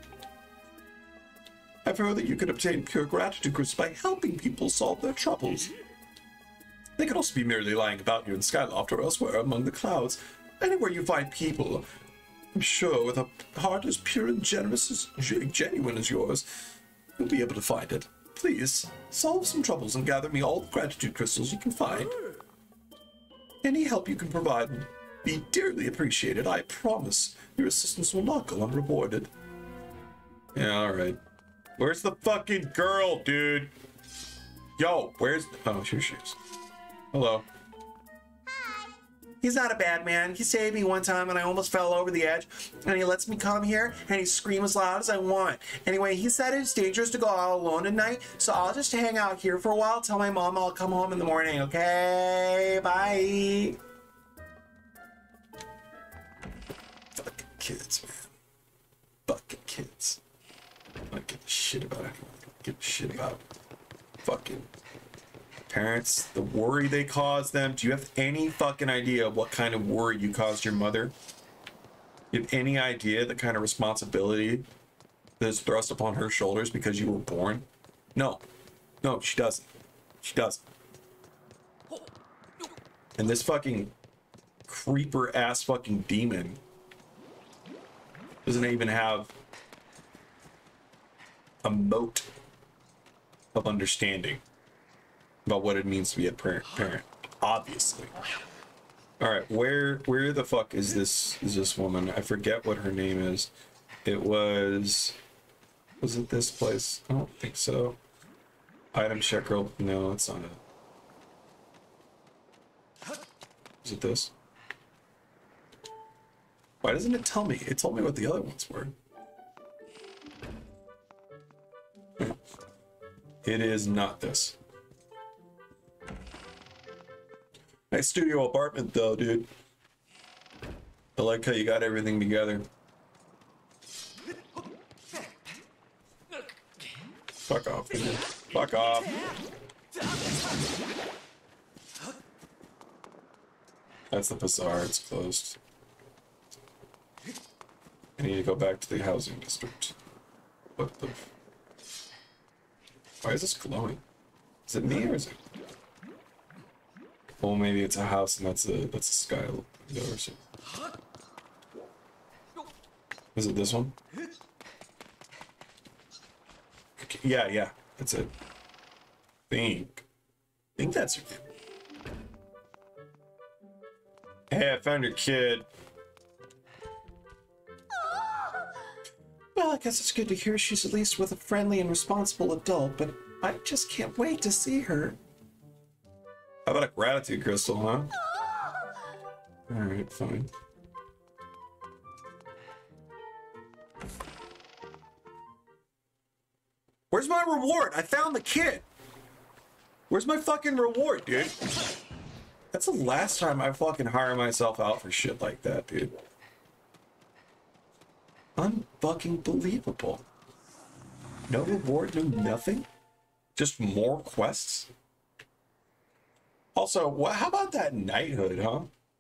I've heard that you can obtain pure gratitude crystals by helping people solve their troubles. They could also be merely lying about you in Skyloft or elsewhere among the clouds. Anywhere you find people, I'm sure with a heart as pure and generous as genuine as yours, you'll be able to find it. Please, solve some troubles and gather me all the gratitude crystals you can find. Any help you can provide will be dearly appreciated. I promise your assistance will not go unrewarded. Yeah, alright. Where's the fucking girl, dude? Yo, where's... Oh, here she is. Hello. Hi. He's not a bad man. He saved me one time and I almost fell over the edge. And he lets me come here and he scream as loud as I want. Anyway, he said it's dangerous to go out alone at night, so I'll just hang out here for a while. Tell my mom I'll come home in the morning, okay? Bye. Fucking kids, man. Fucking kids. I don't give a shit about anyone. I don't give a shit about fucking parents. The worry they cause them. Do you have any fucking idea of what kind of worry you caused your mother? You have any idea the kind of responsibility that is thrust upon her shoulders because you were born? No. No, she doesn't. She doesn't. And this fucking creeper ass fucking demon doesn't even have a mote of understanding about what it means to be a parent. Parent, obviously. All right, where where the fuck is this is this woman? I forget what her name is. It was was it this place? I don't think so. Item checker. No, it's not it. Is it this? Why doesn't it tell me? It told me what the other ones were. It is not this. Nice studio apartment though, dude. I like how you got everything together. Fuck off, dude. Fuck off. That's the bazaar, it's closed. I need to go back to the housing district. What the... Why is this glowing? Is it me or is it? Well, maybe it's a house and that's a that's a sky window or something. Is it this one? Okay, yeah, yeah, that's it. Think, think that's her name. Hey, I found your kid. Well, I guess it's good to hear she's at least with a friendly and responsible adult, but I just can't wait to see her. How about a gratitude crystal, huh? Alright, fine. Where's my reward? I found the kid! Where's my fucking reward, dude? That's the last time I fucking hire myself out for shit like that, dude. Unfucking believable. No reward, no nothing? Just more quests? Also, what, how about that knighthood, huh?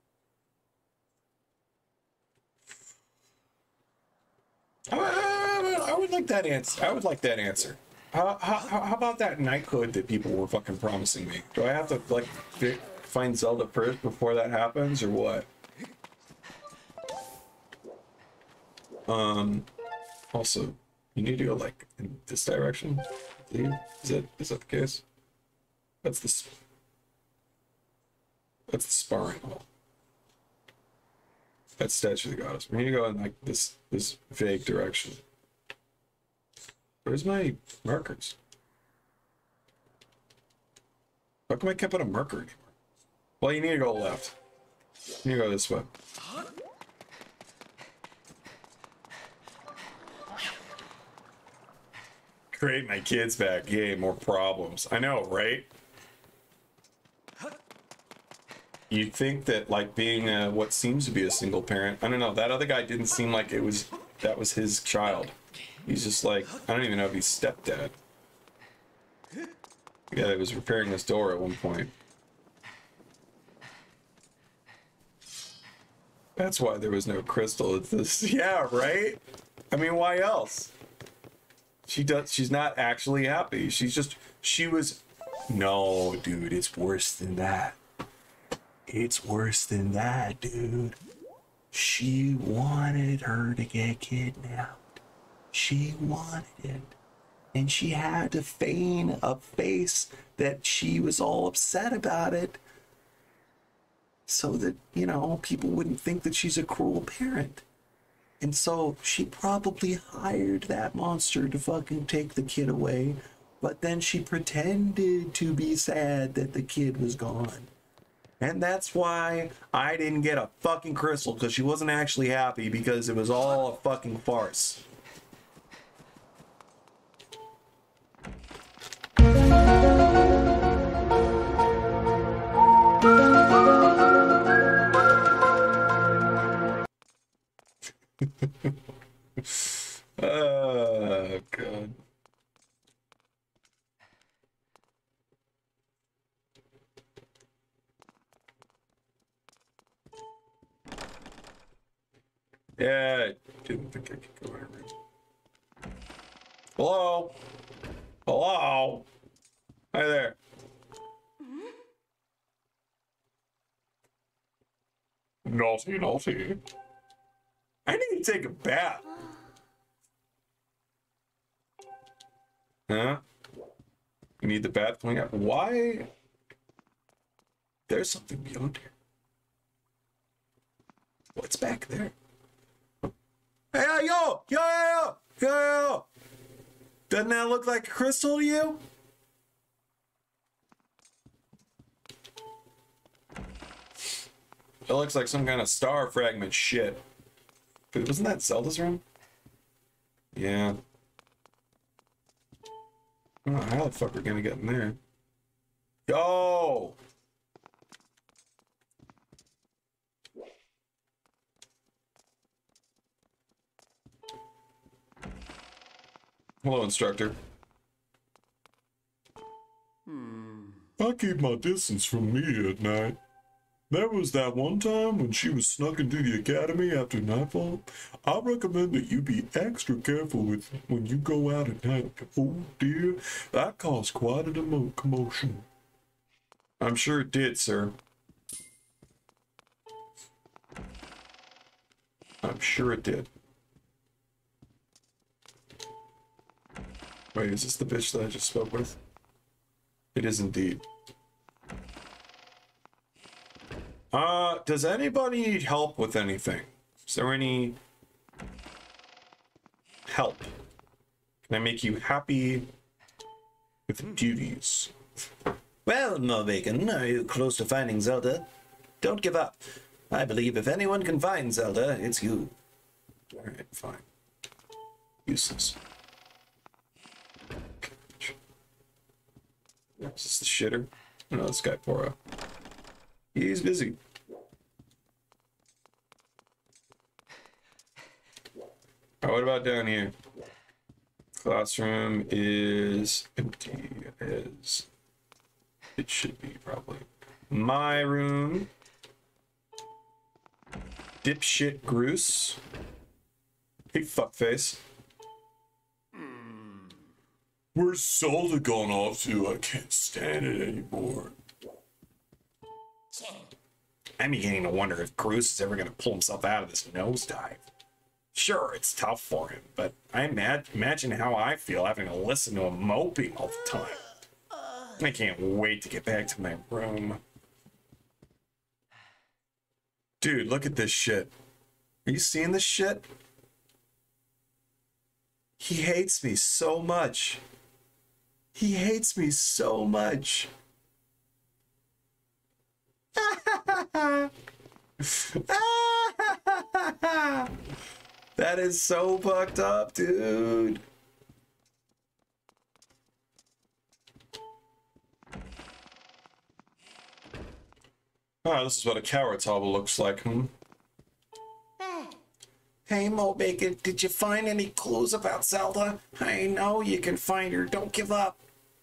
I, I, I would like that answer. I would like that answer. How, how, how about that knighthood that people were fucking promising me? Do I have to, like, find Zelda first before that happens, or what? Um, also, You need to go like in this direction. Is that is that the case? That's the sp- that's the sparring hall. That's statue of the goddess. We need to go in like this this vague direction. Where's my markers? How come I can't put a marker anymore? Well, you need to go left. You need to go this way. Great, my kid's back. Yay, more problems. I know, right? You'd think that, like, being a, what seems to be a single parent, I don't know, that other guy didn't seem like it was, that was his child. He's just like, I don't even know if he's stepdad. Yeah, he was repairing this door at one point. That's why there was no crystal. It's this, yeah, right? I mean, why else? She does, she's not actually happy. She's just, she was, no, dude, it's worse than that. It's worse than that, dude. She wanted her to get kidnapped. She wanted it. And she had to feign a face that she was all upset about it so that, you know, people wouldn't think that she's a cruel parent. And so she probably hired that monster to fucking take the kid away, but then she pretended to be sad that the kid was gone. And that's why I didn't get a fucking crystal, because she wasn't actually happy, because it was all a fucking farce. Oh, God. Yeah, I didn't think I could go in. Hello? Hello? Hi there. Naughty, naughty. I need to take a bath. Huh? You need the bath cleaning up. Why? There's something beyond here. What's back there? Hey, yo! Yo, yo, yo! Yo, yo! Doesn't that look like a crystal to you? It looks like some kind of star fragment shit. But wasn't that Zelda's room? Yeah. I don't know how the fuck we're gonna get in there. Yo! Hello, instructor. Hmm. I keep my distance from Mia at night. There was that one time when she was snuck into the academy after nightfall. I recommend that you be extra careful with when you go out at night. Oh dear, that caused quite a emo- commotion. I'm sure it did, sir. I'm sure it did. Wait, is this the bitch that I just spoke with? It is indeed. Uh, does anybody need help with anything? Is there any help? Can I make you happy with duties? Well, Morvaken, are you close to finding Zelda? Don't give up. I believe if anyone can find Zelda, it's you. Alright, fine. Useless. Is this the shitter? No, this guy Pora. He's busy. Alright, what about down here? Classroom is empty as it should be, probably. My room. Dipshit Groose. Hey, fuckface. Where's Zelda gone off to? I can't stand it anymore. I'm beginning to wonder if Groose is ever going to pull himself out of this nosedive. Sure, it's tough for him, but I imag- imagine how I feel having to listen to him moping all the time. I can't wait to get back to my room. Dude, look at this shit. Are you seeing this shit? He hates me so much. He hates me so much. That is so fucked up, dude. Oh, this is what a coward's hovel looks like, hmm? Hey, Mo Bacon, did you find any clues about Zelda? I know you can find her. Don't give up.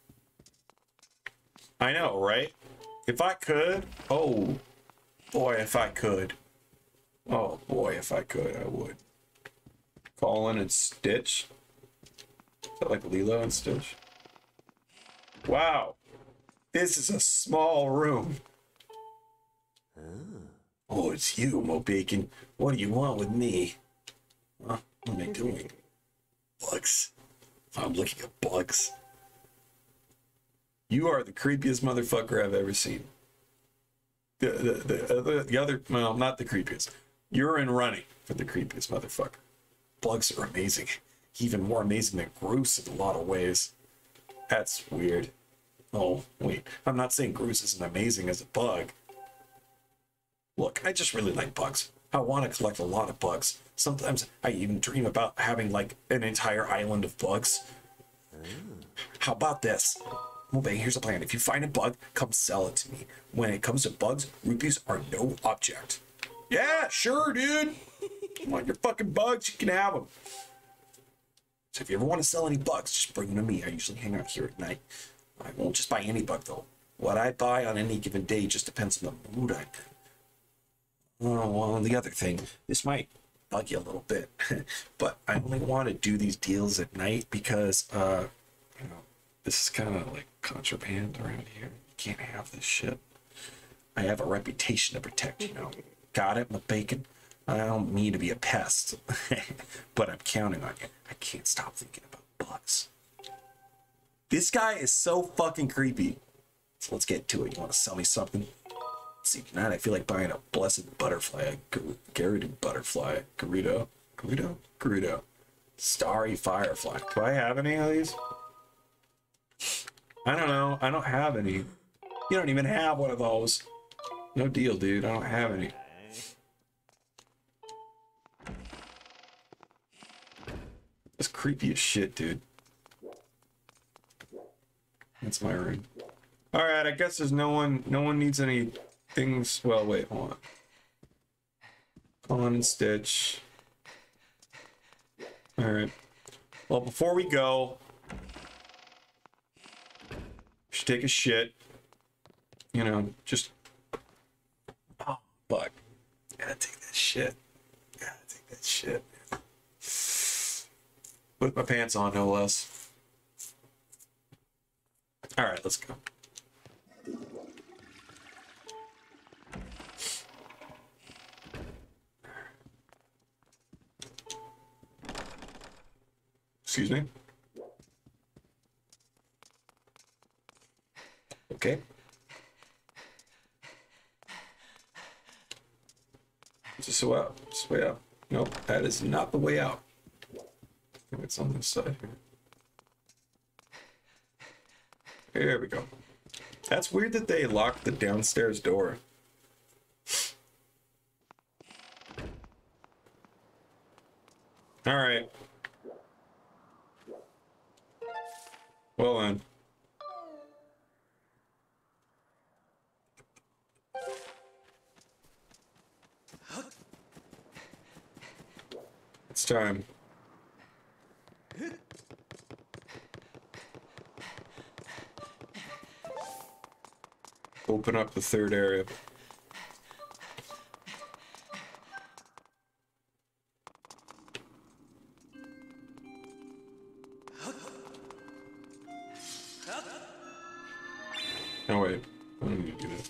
I know, right? If I could, oh, boy, if I could. Oh, boy, if I could, I would. Colin and Stitch. Is that like Lilo and Stitch? Wow. This is a small room. Oh, it's you, Mo Bacon. What do you want with me? Huh? What am I doing? Bugs. I'm looking at bugs. You are the creepiest motherfucker I've ever seen. The, the, the, the, the other, well, not the creepiest. You're in running for the creepiest motherfucker. Bugs are amazing. Even more amazing than Groose in a lot of ways. That's weird. Oh, wait. I'm not saying Groose isn't amazing as a bug. Look, I just really like bugs. I want to collect a lot of bugs. Sometimes I even dream about having, like, an entire island of bugs. How about this? Well, babe, here's a plan. If you find a bug, come sell it to me. When it comes to bugs, rupees are no object. Yeah, sure, dude. You want your fucking bugs, you can have them. So if you ever want to sell any bugs, just bring them to me. I usually hang out here at night. I won't just buy any bug, though. What I buy on any given day just depends on the mood I'm in. Oh, well, the other thing, this might bug you a little bit, but I only want to do these deals at night because, uh, you know, this is kind of like contraband around here. You can't have this shit. I have a reputation to protect, you know. Got it, my bacon? I don't mean to be a pest, but I'm counting on you. I can't stop thinking about bugs. This guy is so fucking creepy. So let's get to it. You want to sell me something? See, tonight I feel like buying a blessed butterfly, a Gar- Gerudo butterfly, Gerudo, Gerudo, Gerudo, starry firefly. Do I have any of these? I don't know. I don't have any. You don't even have one of those. No deal, dude. I don't have any. That's creepy as shit, dude. That's my room. All right, I guess there's no one. No one needs any things. Well, wait, hold on. Colin and Stitch. All right. Well, before we go, we should take a shit. You know, just. Oh, fuck. Gotta take that shit. Gotta take that shit. Put my pants on, no less. All right, let's go. Excuse me. Okay. Is this the way out? This way out? Nope, that is not the way out. I think it's on this side here. There we go. That's weird that they locked the downstairs door. All right. Well then. It's time. Open up the third area. Oh wait, I don't need to do that.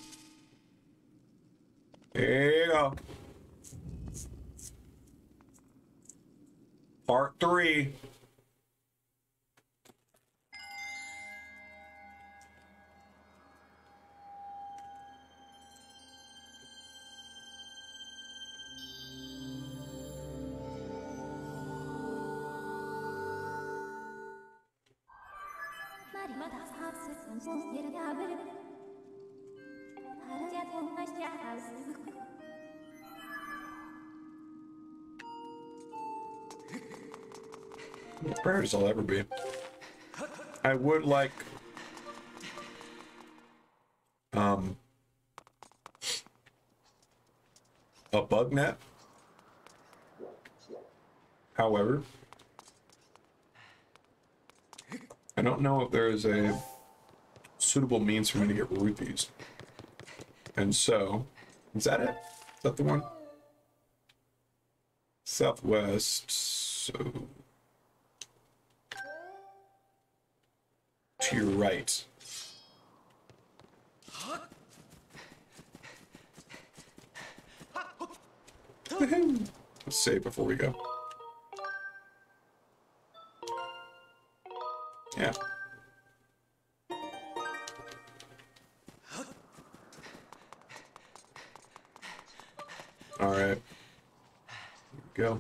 There you go. three. Prayers I'll ever be. I would like um a bug net. However, I don't know if there is a suitable means for me to get rupees. And so, is that it? Is that the one? Southwest, so to your right. Let's save before we go. Yeah. All right. Here we go.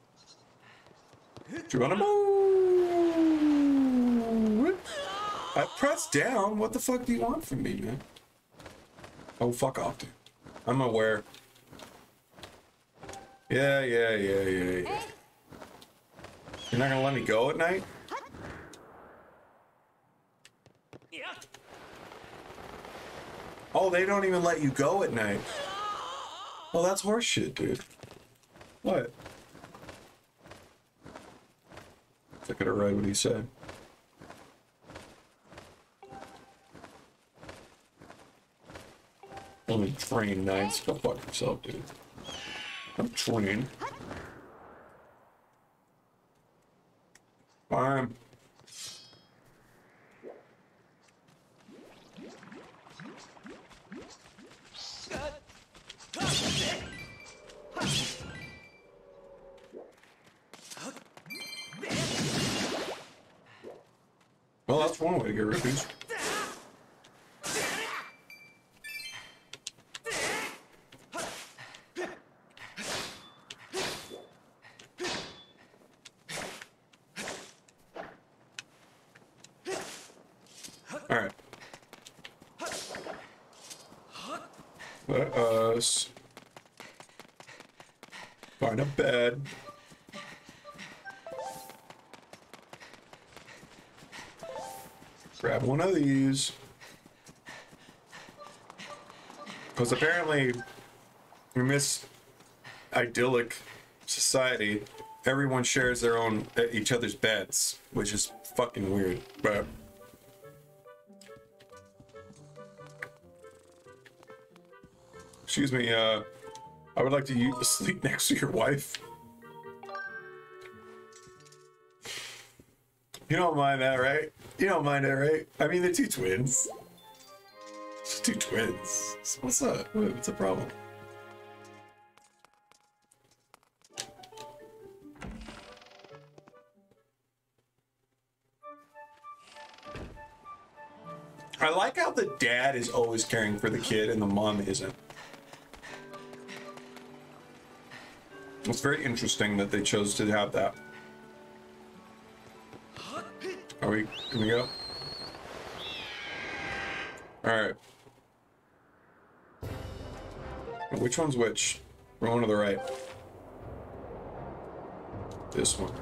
Do you want to move? I pressed down. What the fuck do you want from me, man? Oh, fuck off, dude. I'm aware. Yeah, yeah, yeah, yeah, yeah. You're not gonna let me go at night? Oh, they don't even let you go at night. Well, that's horseshit, dude. What? I gotta write what he said. Only train nights. Go fuck yourself, dude. I'm trained. Fine. Well, that's one way to get rupees. All right. Let us find a bed. Grab one of these. Because apparently, in this idyllic society, everyone shares their own, each other's beds, which is fucking weird, but... Excuse me, uh, I would like to use, sleep next to your wife. You don't mind that, right? You don't mind that, right? I mean, they're two twins. Just two twins. So what's up? What's the problem? I like how the dad is always caring for the kid and the mom isn't. It's very interesting that they chose to have that. Are we, can we go? Alright. Which one's which? We're going to the right. This one.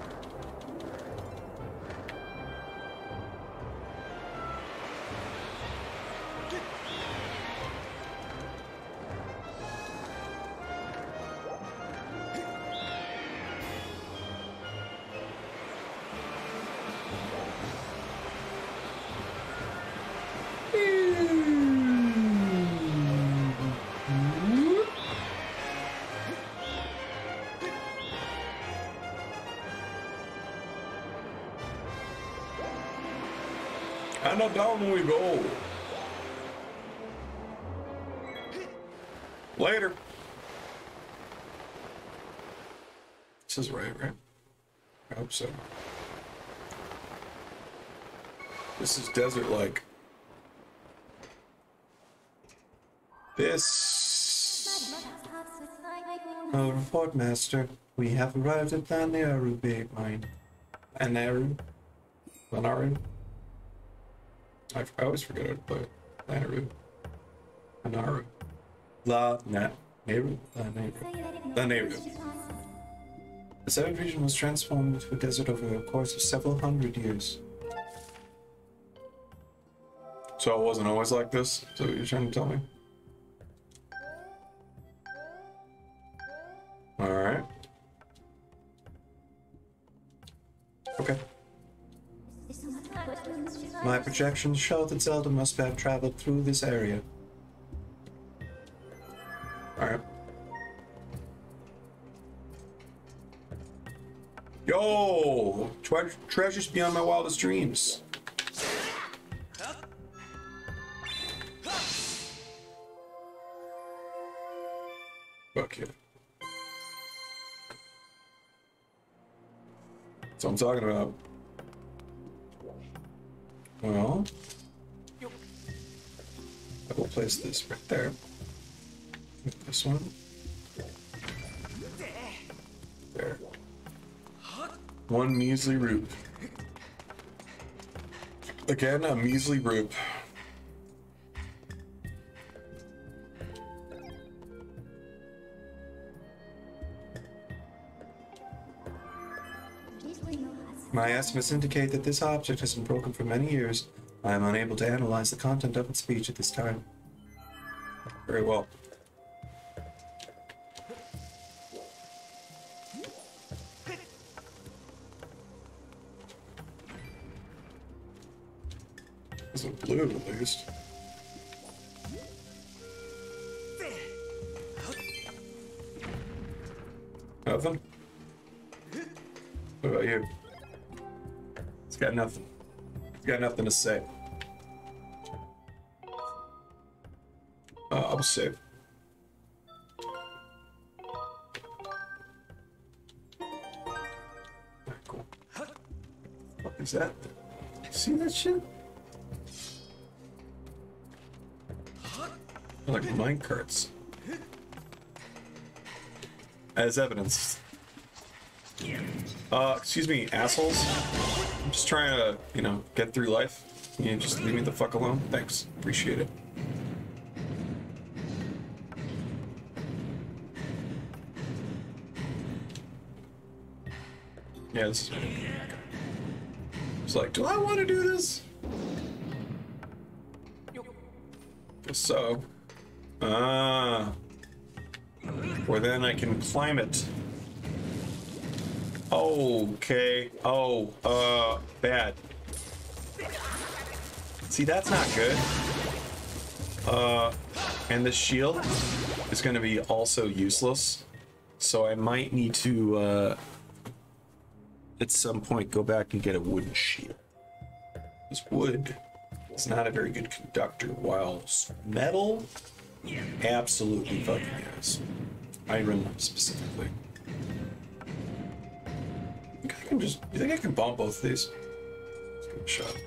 And now down we go. Later. This is right, right? I hope so. This is desert-like. This... Oh, report, Master. We have arrived at Lanaru Big Mine. Lanaru? Lanaru? I, I always forget how to play it. Lanaru. Lanaru. La... Na... Neru? Lanaru. Lanaru. The seventh region was transformed into a desert over the course of several hundred years. So it wasn't always like this? So you're trying to tell me? Alright. Okay. My projections show that Zelda must have traveled through this area. Alright. Yo! Tre treasures beyond my wildest dreams. Fuck yeah. That's what I'm talking about. Well, I will place this right there. This one. There. One measly root. Again, a measly root. My estimates indicate that this object has been broken for many years. I am unable to analyze the content of its speech at this time. Very well. It's a blue, at least. Nothing? What about you? It's got nothing. It's got nothing to say. Uh, I'll save. Alright, cool. What is that? See that shit? They're like mine carts. As evidence. Uh, excuse me, assholes. I'm just trying to, you know, get through life. You know, just leave me the fuck alone. Thanks. Appreciate it. Yeah, this is... It's like, do I want to do this? Guess so. Ah. Or then I can climb it. Okay. Oh, uh, bad. See, that's not good. Uh, and the shield is going to be also useless. So I might need to, uh, at some point go back and get a wooden shield. This wood is not a very good conductor, while metal absolutely fucking is. Iron specifically. I think I can just, you think I can bomb both of these? Let's give it a shot.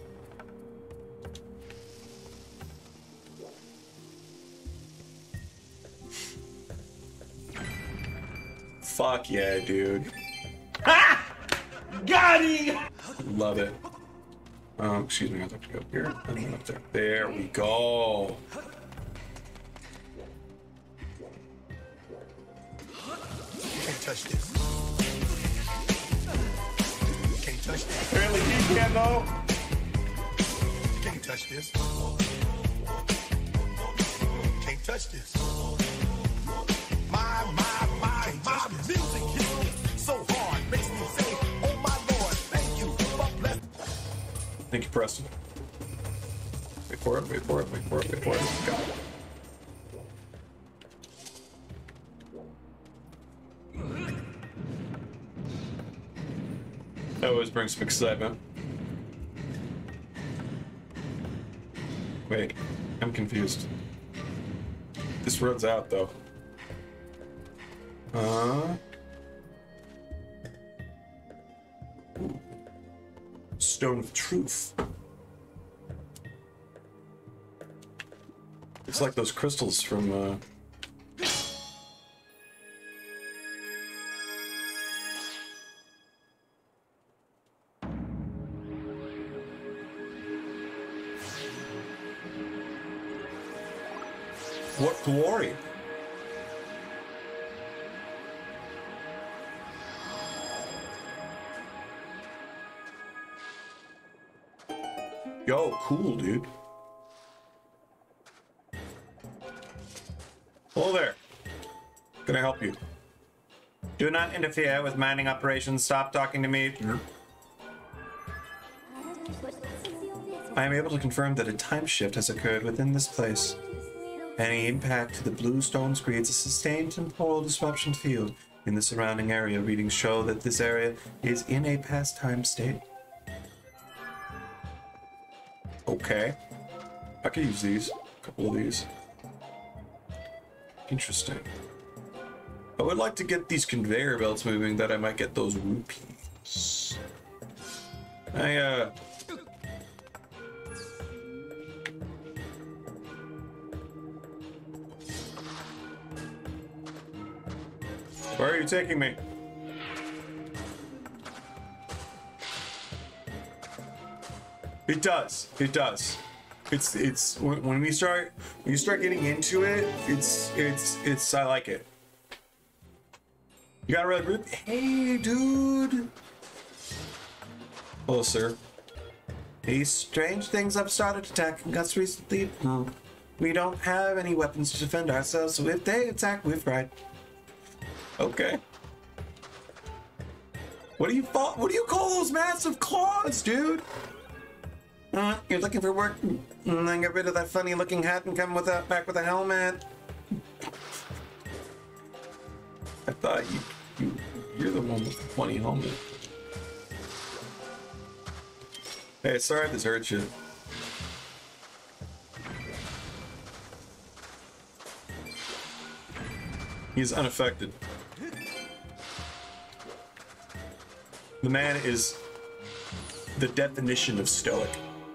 Fuck yeah, dude. Ha! Got him! Love it. Um, excuse me, I have to go up here and then up there. There we go. Can't touch this. Can't touch this. Apparently he can't though. Can't touch this. Can't touch this. My, my, my, my music hits me so hard, makes me say, oh my Lord, thank you, but bless. Thank you, Preston. Wait for it, wait for it, wait for it, wait for it. Got it. That always brings some excitement. Wait, I'm confused. This runs out though. Uh Stone of Truth. It's like those crystals from, uh... What glory! Yo, cool, dude. Hello there. Can I help you? Do not interfere with mining operations. Stop talking to me. I am able to confirm that a time shift has occurred within this place. Any impact to the blue stones creates a sustained temporal disruption field in the surrounding area. Readings show that this area is in a past time state. Okay. I could use these. A couple of these. Interesting. I would like to get these conveyor belts moving, that I might get those rupees. I, uh... Where are you taking me? It does. It does. It's it's when, when we start when you start getting into it, it's it's it's I like it. You got a red rip? Hey, dude. Hello, sir. These strange things have started attacking us recently. We don't have any weapons to defend ourselves, so if they attack, we're fried. Okay. What do you fa- What do you call those massive claws, dude? Uh, you're looking for work? And then get rid of that funny-looking hat and come with a back with a helmet. I thought you, you you're the one with the funny helmet. Hey, sorry if this hurt you. He's unaffected. The man is the definition of stoic.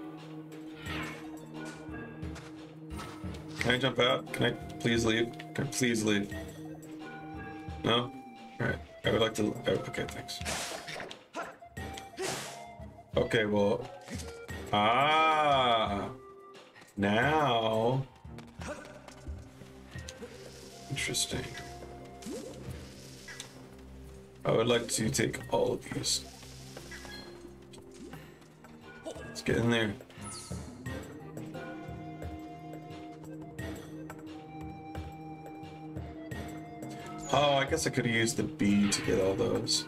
Can I jump out? Can I please leave? Can I please leave? No? Alright. I would like to... Oh, okay, thanks. Okay, well... Ah! Now... Interesting. I would like to take all of these. Let's get in there. Oh, I guess I could have used the B to get all those.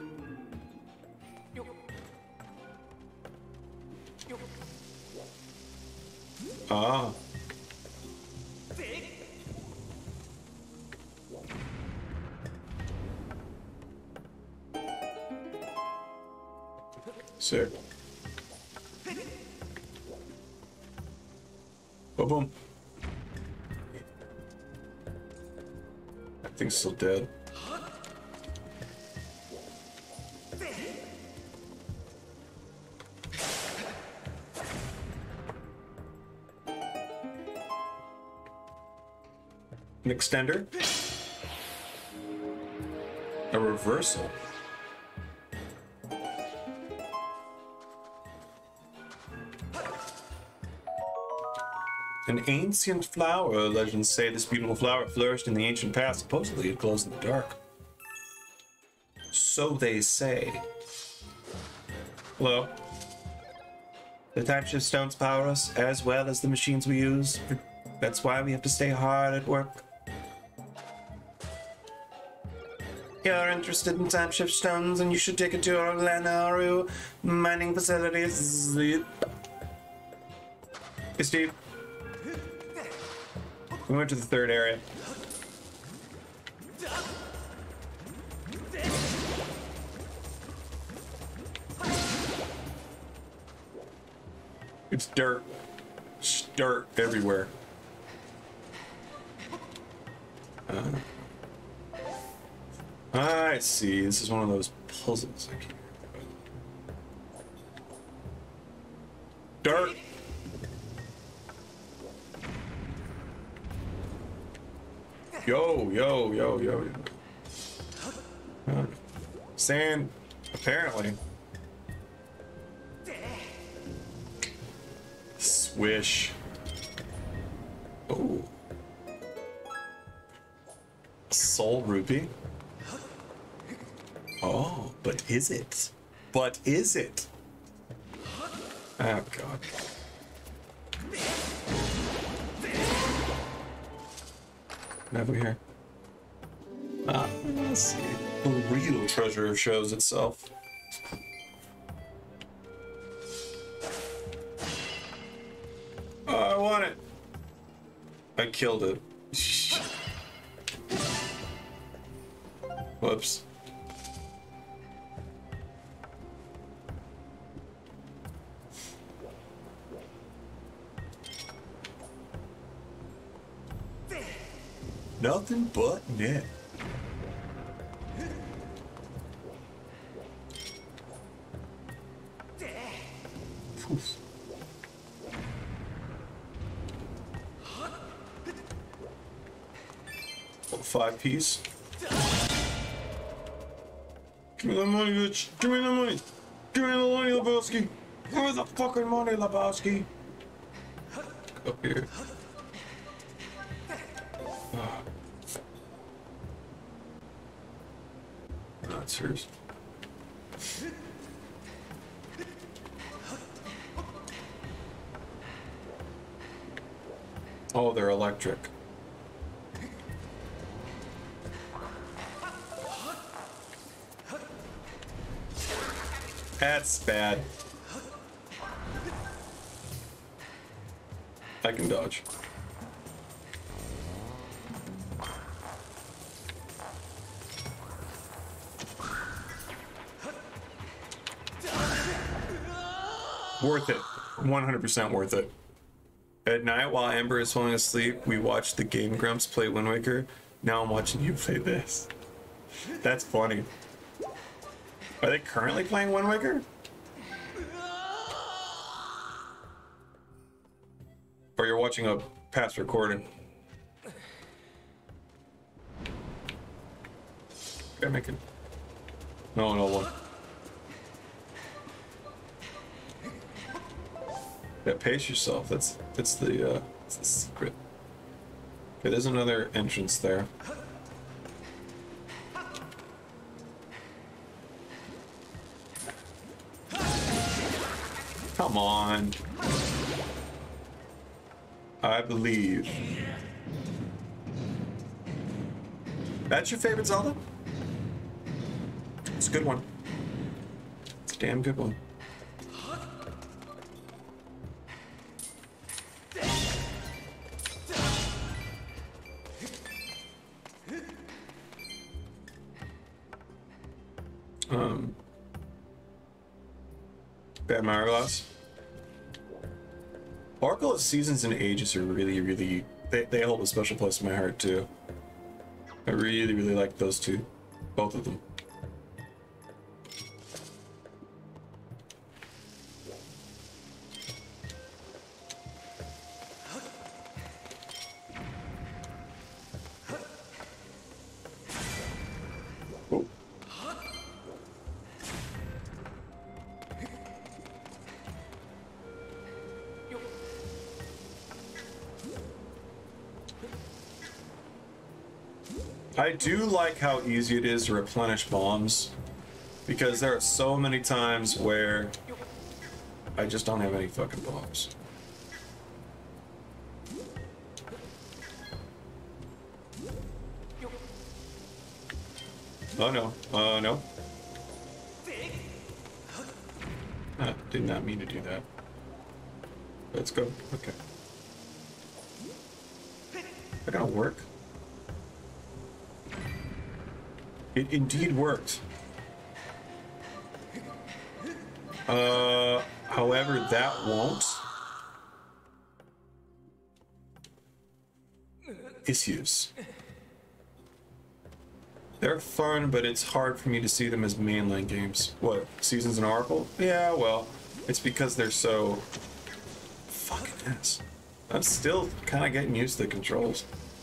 Ah. Sick. Boom, boom. That thing's still dead. An extender. A reversal. An ancient flower. Legends say this beautiful flower flourished in the ancient past. Supposedly it glows in the dark. So they say. Hello. The types of stones power us, as well as the machines we use. That's why we have to stay hard at work. You're interested in time shift stones, and you should take it to our Lanaru mining facilities. Hey, Steve. We went to the third area. It's dirt. It's dirt everywhere. Uh, I see. This is one of those puzzles. I can't Dirt. Yo, yo, yo, yo, yo. Uh, sand, apparently. Swish. Oh. Soul rupee. Oh, but is it? But is it? Oh, God. What have we here? Ah, let's see. The real treasure shows itself. Oh, I want it. I killed it. Whoops. Nothing but net. Poof. Five piece. Give me the money, bitch. Give me the money. Give me the money, Lebowski. Give me the fucking money, Lebowski. Up here. Oh. Not serious. Oh, they're electric. That's bad. I can dodge. Worth it. one hundred percent worth it. At night, while Amber is falling asleep, we watch the Game Grumps play Wind Waker. Now I'm watching you play this. That's funny. Are they currently playing Wind Waker? Or you're watching a past recording? Gotta make it. No, no one. Yeah, pace yourself. That's that's the uh, that's the secret. Okay, there's another entrance there. Come on. I believe. That's your favorite Zelda? It's a good one. It's a damn good one. Um, Bad Mario Glass. Oracle of Seasons and Ages are really, really... They, they hold a special place in my heart, too. I really, really like those two. Both of them. Oh. I do like how easy it is to replenish bombs, because there are so many times where I just don't have any fucking bombs. Oh no, oh uh, no. Ah, did not mean to do that. Let's go, okay. That gonna work? It indeed worked. Uh, however, that won't. Issues. They're fun, but it's hard for me to see them as mainline games. What, Seasons and Oracle? Yeah, well, it's because they're so fucking is. I'm still kind of getting used to the controls.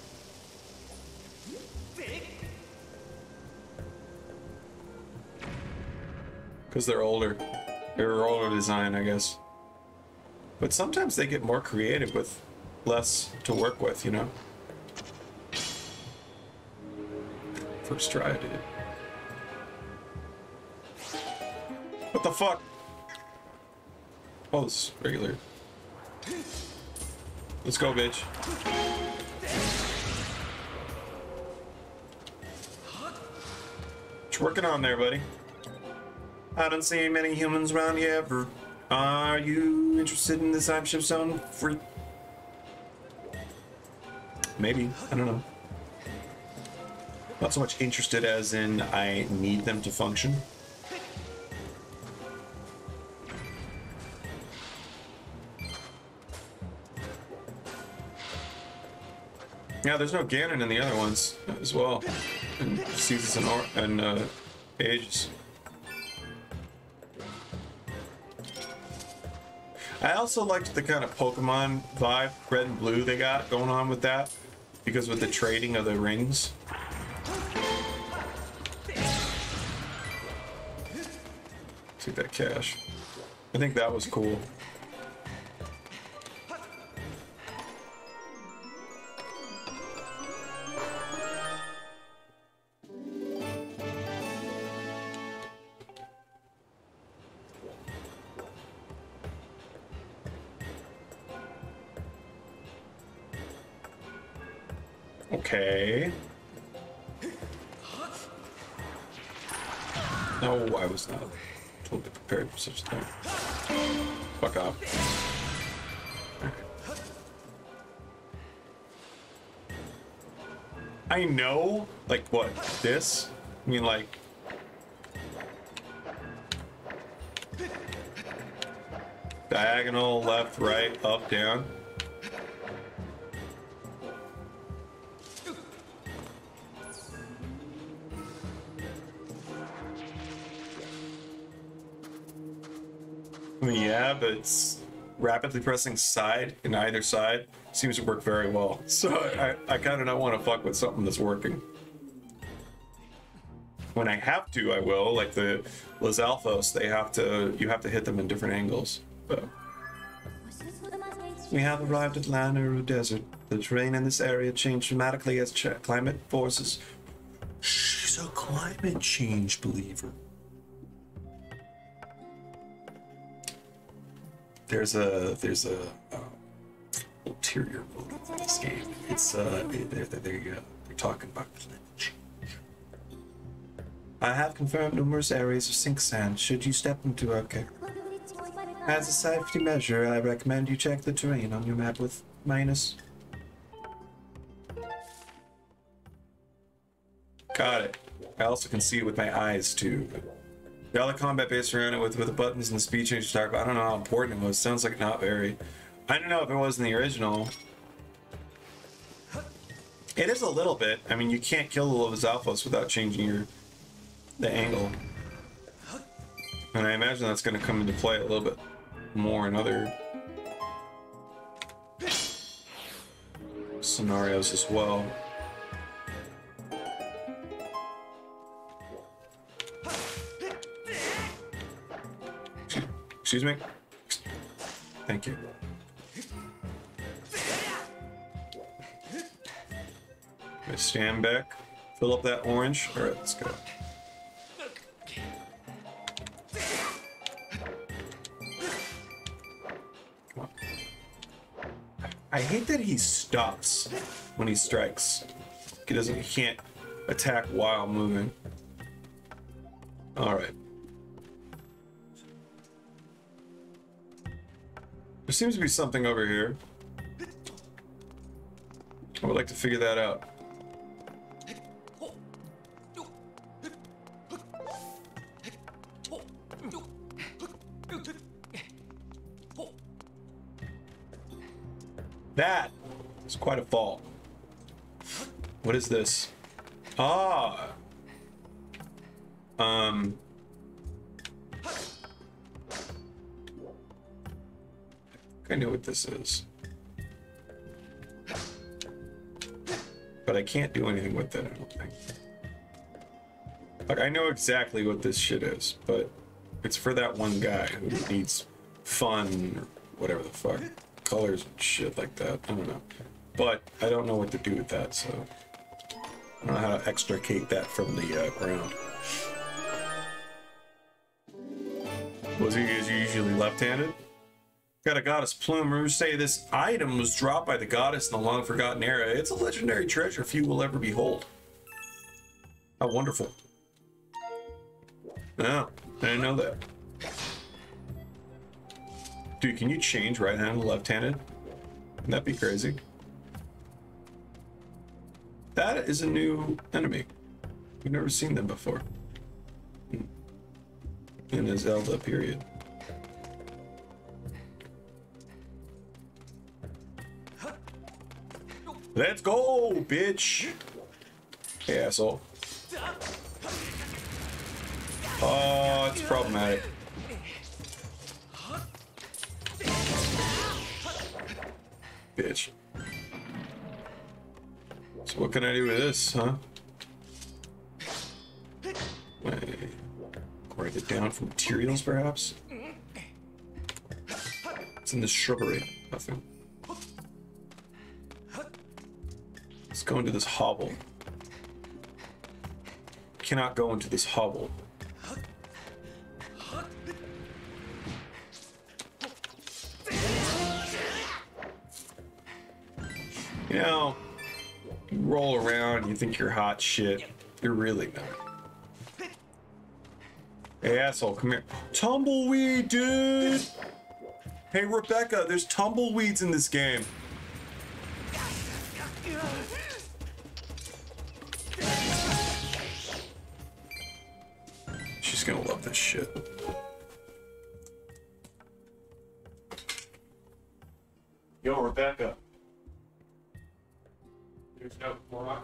Because they're older. They're older design, I guess. But sometimes they get more creative with less to work with, you know? First try, I did it. What the fuck? Oh, it's regular. Let's go, bitch. What you working on there, buddy? I don't see many humans around here ever. Are you interested in this time shift zone? Free? Maybe. I don't know. Not so much interested as in I need them to function. Yeah, there's no Ganon in the other ones as well. And Seasons and, or and uh, Ages. I also liked the kind of Pokemon vibe, red and blue they got going on with that, because with the trading of the rings. Take that cash. I think that was cool. Okay. No, I was not totally prepared for such a thing. Fuck off. I know, like what, this? I mean, like... diagonal, left, right, up, down. Yeah, but it's rapidly pressing side in either side seems to work very well. So I, I kind of don't want to fuck with something that's working. When I have to, I will. Like the Los Alphos, they have to. You have to hit them in different angles. But we have arrived at Lanuru Desert. The terrain in this area changed dramatically as ch climate forces. She's a climate change believer. There's a there's a um, ulterior motive in this game. It's uh there there you go. They're talking about climate change. I have confirmed numerous areas of sink sand. Should you step into okay. As a safety measure, I recommend you check the terrain on your map with minus. Got it. I also can see it with my eyes too. The other combat based around it with, with the buttons and the speed change to talk about. I don't know how important it was. Sounds like not very. I don't know if it was in the original. It is a little bit. I mean, you can't kill the Los Alphos without changing your the angle. And I imagine that's going to come into play a little bit more in other scenarios as well. Excuse me? Thank you. Okay, stand back. Fill up that orange. Alright, let's go. Come on. I hate that he stops when he strikes. He doesn't he can't attack while moving. Alright. There seems to be something over here. I would like to figure that out. That is quite a fall. What is this? Ah. Um. I know what this is. But I can't do anything with it, I don't think. Like, I know exactly what this shit is, but it's for that one guy who needs fun, or whatever the fuck, colors and shit like that. I don't know. But I don't know what to do with that, so I don't know how to extricate that from the uh, ground. Was he is he usually left-handed? Got a goddess plume. Rumors say this item was dropped by the goddess in the long-forgotten era. It's a legendary treasure few will ever behold. How wonderful. No, I didn't know that. Dude, can you change right-handed to left-handed? Wouldn't that be crazy? That is a new enemy. We've never seen them before. In the Zelda period. Let's go, bitch! Hey, asshole. Oh, it's problematic. Bitch. So what can I do with this, huh? Wait. Write it down for materials, perhaps? It's in this shrubbery. Nothing. Let's go into this hovel. Cannot go into this hovel. You know, you roll around, you think you're hot shit. You're really not. Hey, asshole, come here. Tumbleweed, dude! Hey, Rebecca, there's tumbleweeds in this game. She's gonna love this shit. Yo, Rebecca. There's no more.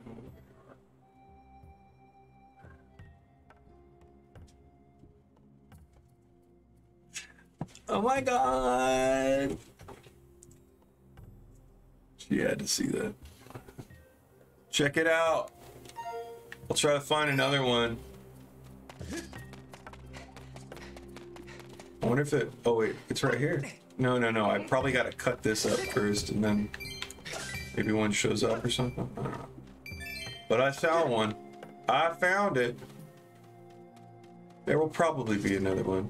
Oh my god! She had to see that. Check it out. I'll try to find another one. I wonder if it... Oh wait, it's right here. No, no, no. I probably got to cut this up first and then maybe one shows up or something. I don't know. But I found one. I found it. There will probably be another one.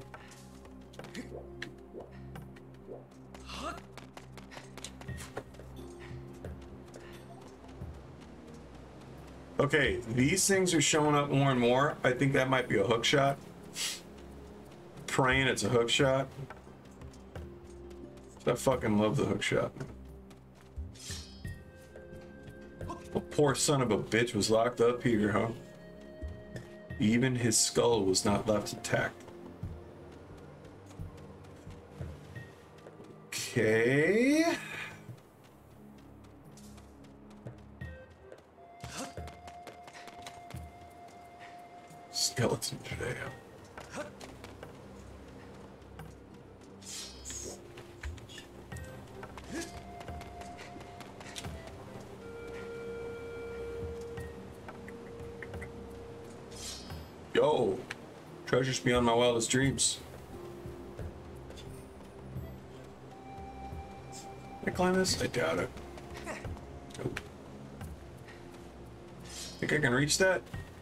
Okay, these things are showing up more and more. I think that might be a hook shot. Praying it's a hook shot. I fucking love the hook shot. The poor son of a bitch was locked up here, huh? Even his skull was not left intact. Okay. Skeleton today. Yo, treasures beyond my wildest dreams. Can I climb this? I doubt it. Nope. Think I can reach that?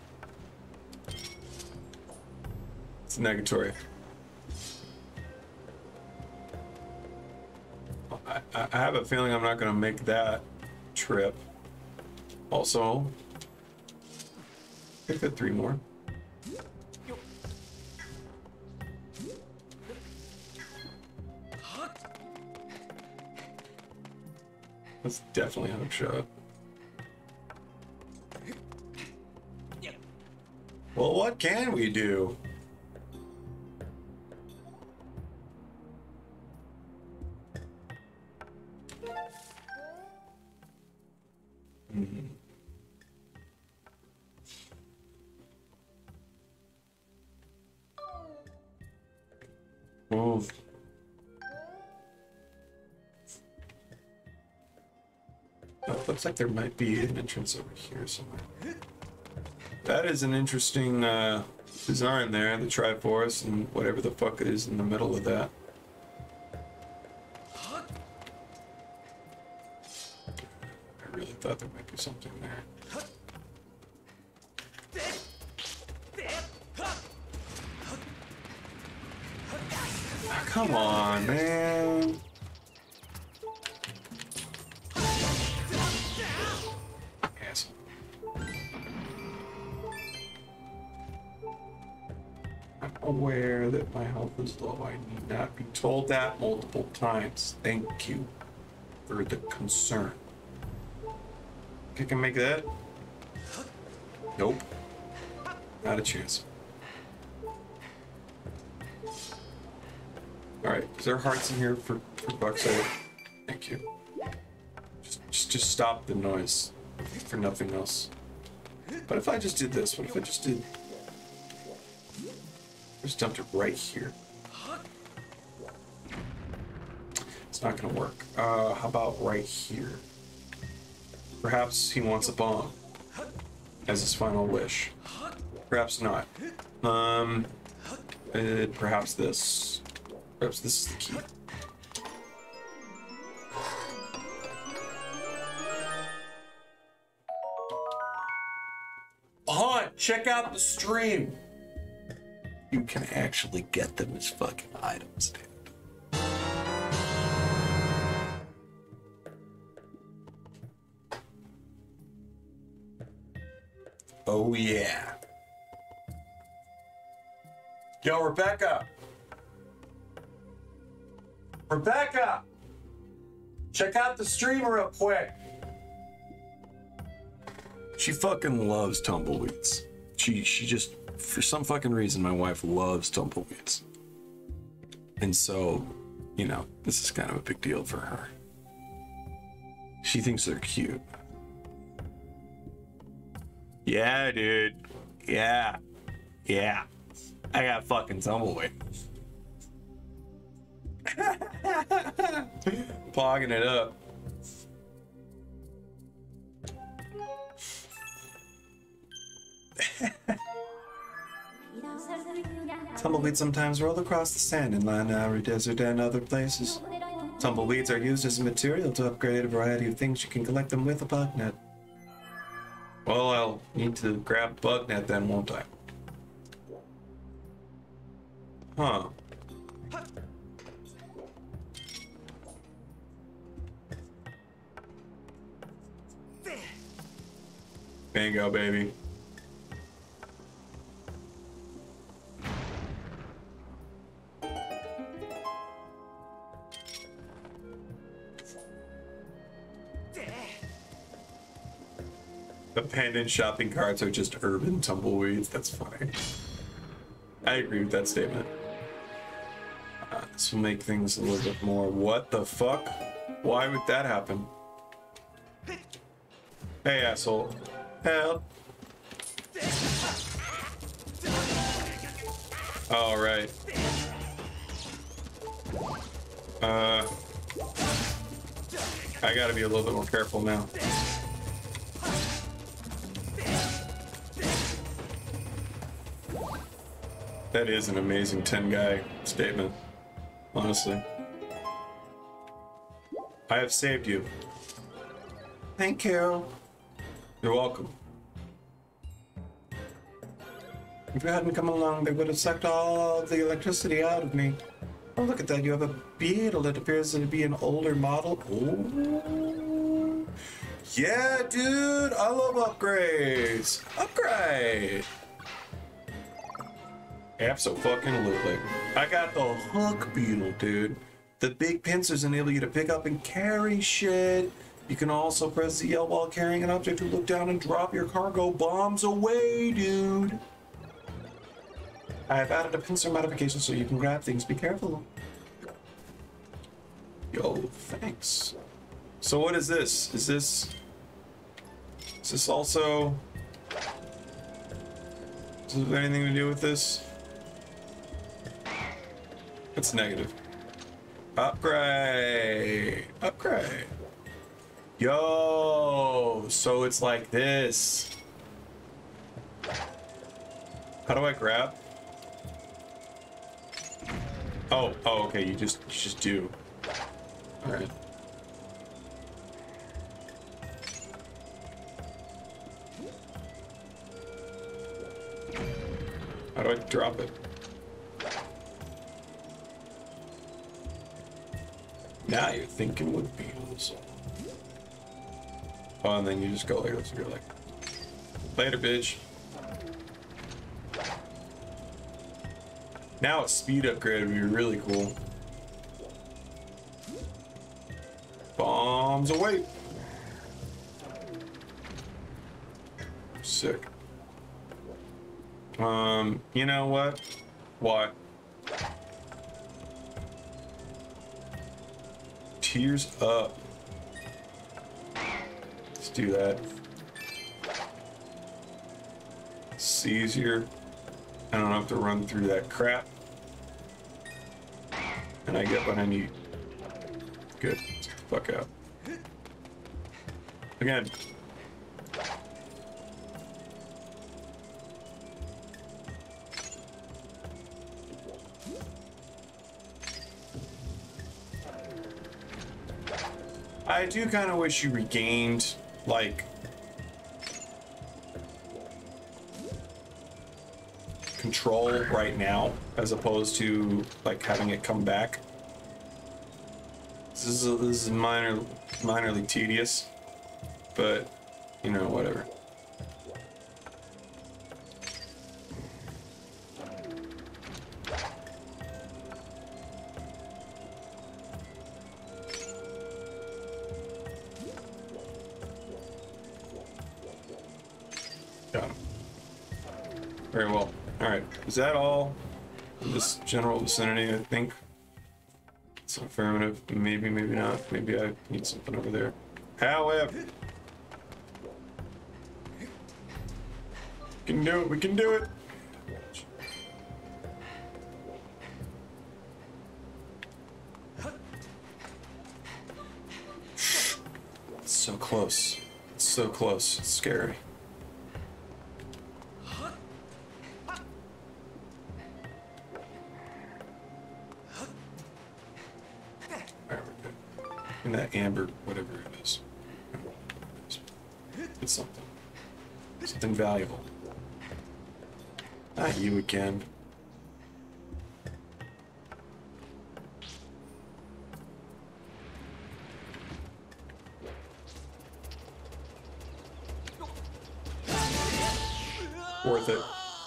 It's negatory. I, I have a feeling I'm not going to make that trip. Also, I fit three more. That's definitely a hook shot. Well, what can we do? Mm-hmm. Move. Oh, it looks like there might be an entrance over here somewhere. That is an interesting uh, design there, the Triforce and whatever the fuck it is in the middle of that. I really thought there might be something there. Oh, come on, man. Asshole. I'm aware that my health is low. I need not be told that multiple times. Thank you for the concern. I can make that? Nope. Not a chance. Alright, is there hearts in here for, for bucks? Thank you. Just, just, just stop the noise for nothing else. What if I just did this? What if I just did... Just dumped it right here. It's not gonna work. Uh, how about right here? Perhaps he wants a bomb as his final wish. Perhaps not. Um, uh, perhaps this. Perhaps this is the key. Han, check out the stream. You can actually get them as fucking items, dude. Oh yeah. Yo, Rebecca. Rebecca! Check out the stream real quick. She fucking loves tumbleweeds. She she just, for some fucking reason, my wife loves tumbleweeds. And so, you know, this is kind of a big deal for her. She thinks they're cute. Yeah, dude. Yeah. Yeah. I got fucking tumbleweed. Pogging it up. Tumbleweeds sometimes roll across the sand in Lanari Desert and other places. Tumbleweeds are used as a material to upgrade a variety of things. You can collect them with a bug net. Well, I'll need to grab bug net then, won't I? Huh. Bingo, baby. Abandoned shopping carts are just urban tumbleweeds. That's funny. I agree with that statement. Uh, this will make things a little bit more. What the fuck? Why would that happen? Hey, asshole. Help. All right. Uh, I gotta be a little bit more careful now. That is an amazing ten guy statement, honestly. I have saved you. Thank you. You're welcome. If you hadn't come along, they would have sucked all the electricity out of me. Oh, look at that. You have a beetle that appears to be an older model. Oh. Yeah, dude. I love upgrades. Upgrade. Absolutely. I got the hook beetle, dude. The big pincers enable you to pick up and carry shit. You can also press the L while carrying an object to look down and drop your cargo bombs away, dude. I have added a pincer modification so you can grab things. Be careful. Yo, thanks. So what is this? Is this... Is this also... Does it have anything to do with this? It's negative. Upgrade! Upgrade! Yo, so it's like this. How do I grab? Oh, oh, okay. You just, you just do. All right. How do I drop it? Now you're thinking with wheels. Oh, and then you just go like this. You're like, later, bitch. Now a speed upgrade would be really cool. Bombs away. Sick. Um, you know what? What? Tears up. Let's do that. It's easier. I don't have to run through that crap. And I get what I need. Good. Let's get the fuck out. Again. I do kind of wish you regained, like, control right now, as opposed to, like, having it come back. This is, this is minor, minorly tedious, but, you know, whatever. Got him. Very well. Alright, is that all in this general vicinity? I think it's affirmative. Maybe, maybe not. Maybe I need something over there. However, we can do it. We can do it. It's so close. It's so close. It's scary. And that amber, whatever it is. It's something. Something valuable. Not you again. Worth it.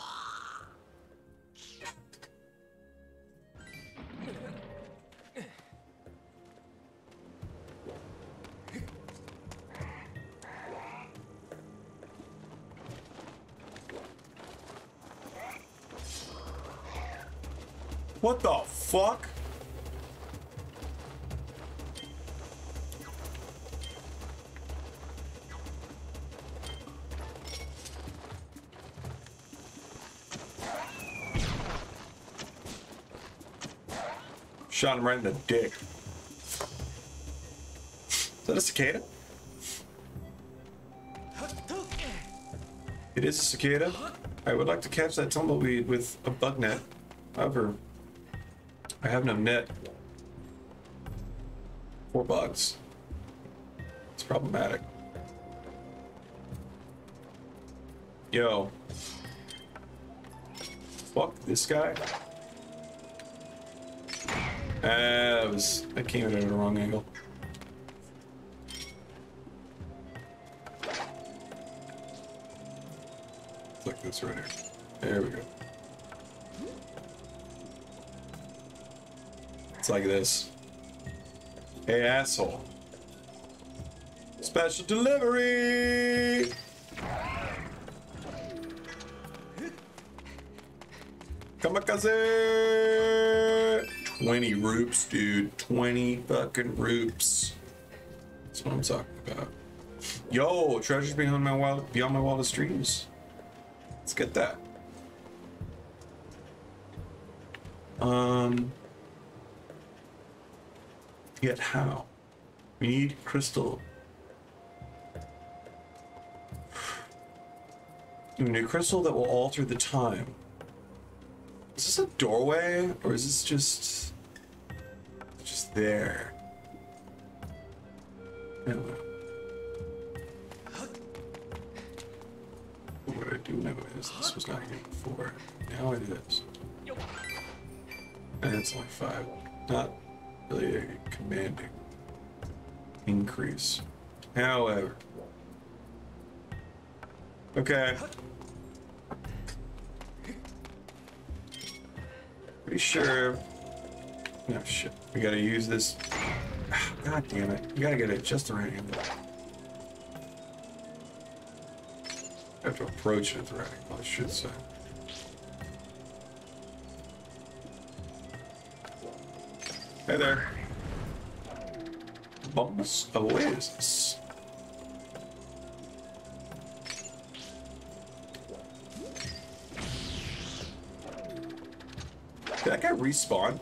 What the fuck? Shot him right in the dick. Is that a cicada? It is a cicada. I would like to catch that tumbleweed with a bug net. However, I have no net for bugs. It's problematic. Yo. Fuck this guy. Ah, that was, that came in at the wrong angle. It's like this right here. There we go. It's like this. Hey, asshole. Special delivery! Kamikaze! twenty roops, dude. twenty fucking roops. That's what I'm talking about. Yo, treasures beyond my wild, beyond my wildest dreams. Let's get that. Um... Yet how? We need crystal A new crystal that will alter the time. Is this a doorway, or is this just just there? I don't know. What I do know is this was not here before. Now it is. And it's only five. Not really a commanding increase. However. Okay. Pretty sure. No shit. We gotta use this. God damn it. We gotta get it just the right angle. I have to approach it at the right angle, I should say. Hey there. Bumps of Oasis. Did that guy respawn?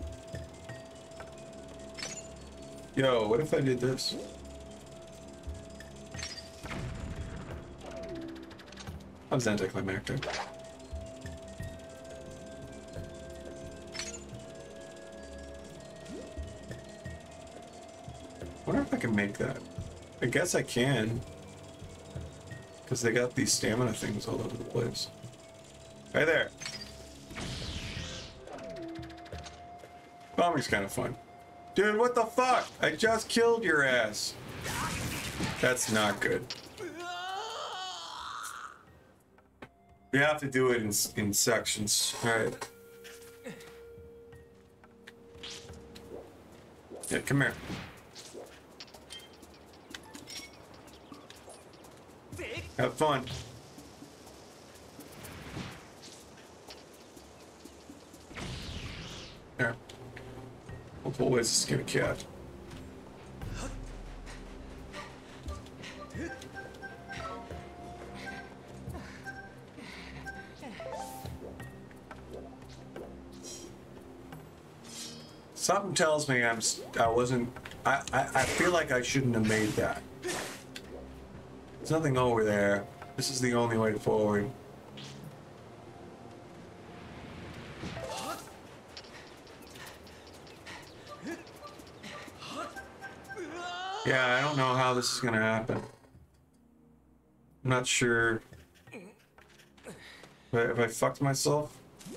Yo, what if I did this? That was anticlimactic. I wonder if I can make that. I guess I can. Because they got these stamina things all over the place. Hey there. Bombing's kind of fun. Dude, what the fuck? I just killed your ass. That's not good. We have to do it in, in sections. Alright. Yeah, come here. Have fun. There. Multiple ways to skin a cat. Something tells me I'm. I wasn't. I, I. I feel like I shouldn't have made that. There's nothing over there. This is the only way forward. Yeah, I don't know how this is gonna happen. I'm not sure. But have I fucked myself?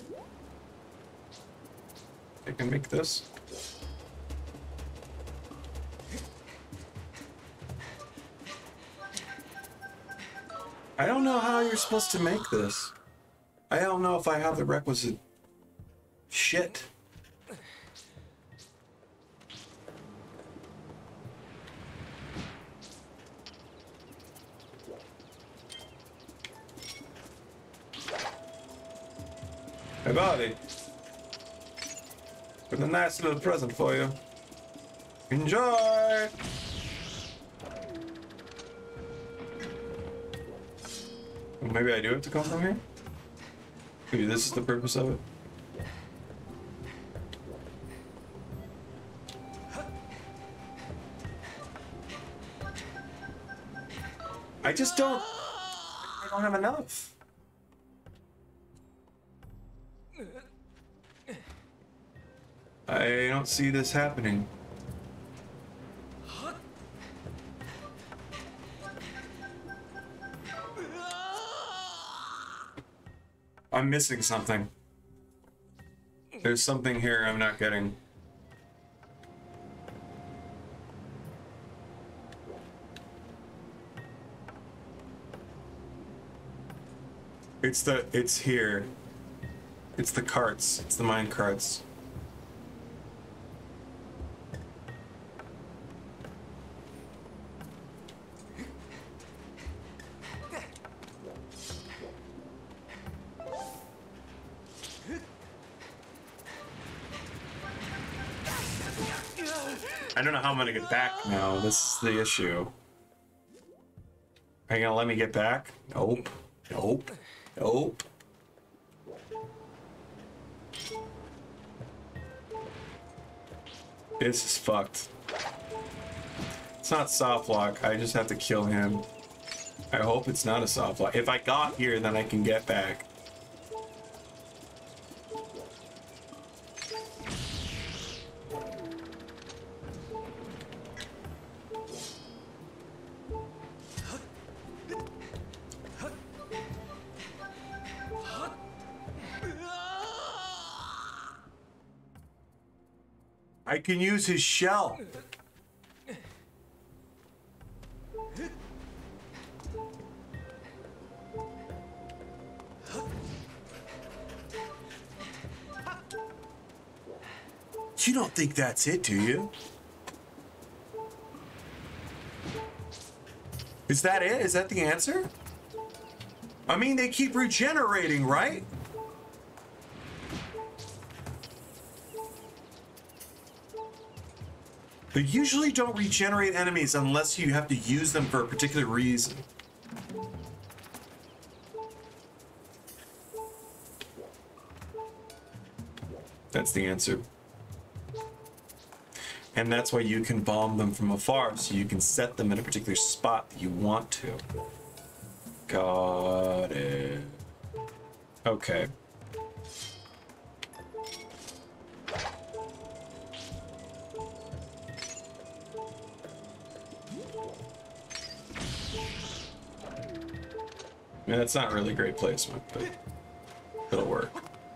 I can make this. I don't know how you're supposed to make this. I don't know if I have the requisite shit. Hey, buddy. Got a nice little present for you. Enjoy! Maybe I do have to come from here? Maybe this is the purpose of it? I just don't... I don't have enough. I don't see this happening. I'm missing something. There's something here I'm not getting. It's the, it's here. It's the carts. It's the mine carts. I don't know how I'm gonna get back now. This is the issue. Are you gonna let me get back? Nope. Nope. Nope. This is fucked. It's not soft lock. I just have to kill him. I hope it's not a soft lock. If I got here, then I can get back. I can use his shell. You don't think that's it, do you? Is that it? Is that the answer? I mean, they keep regenerating, right? They usually don't regenerate enemies unless you have to use them for a particular reason. That's the answer. And that's why you can bomb them from afar, so you can set them in a particular spot that you want to. Got it. Okay. I mean, that's not really great placement, but it'll work.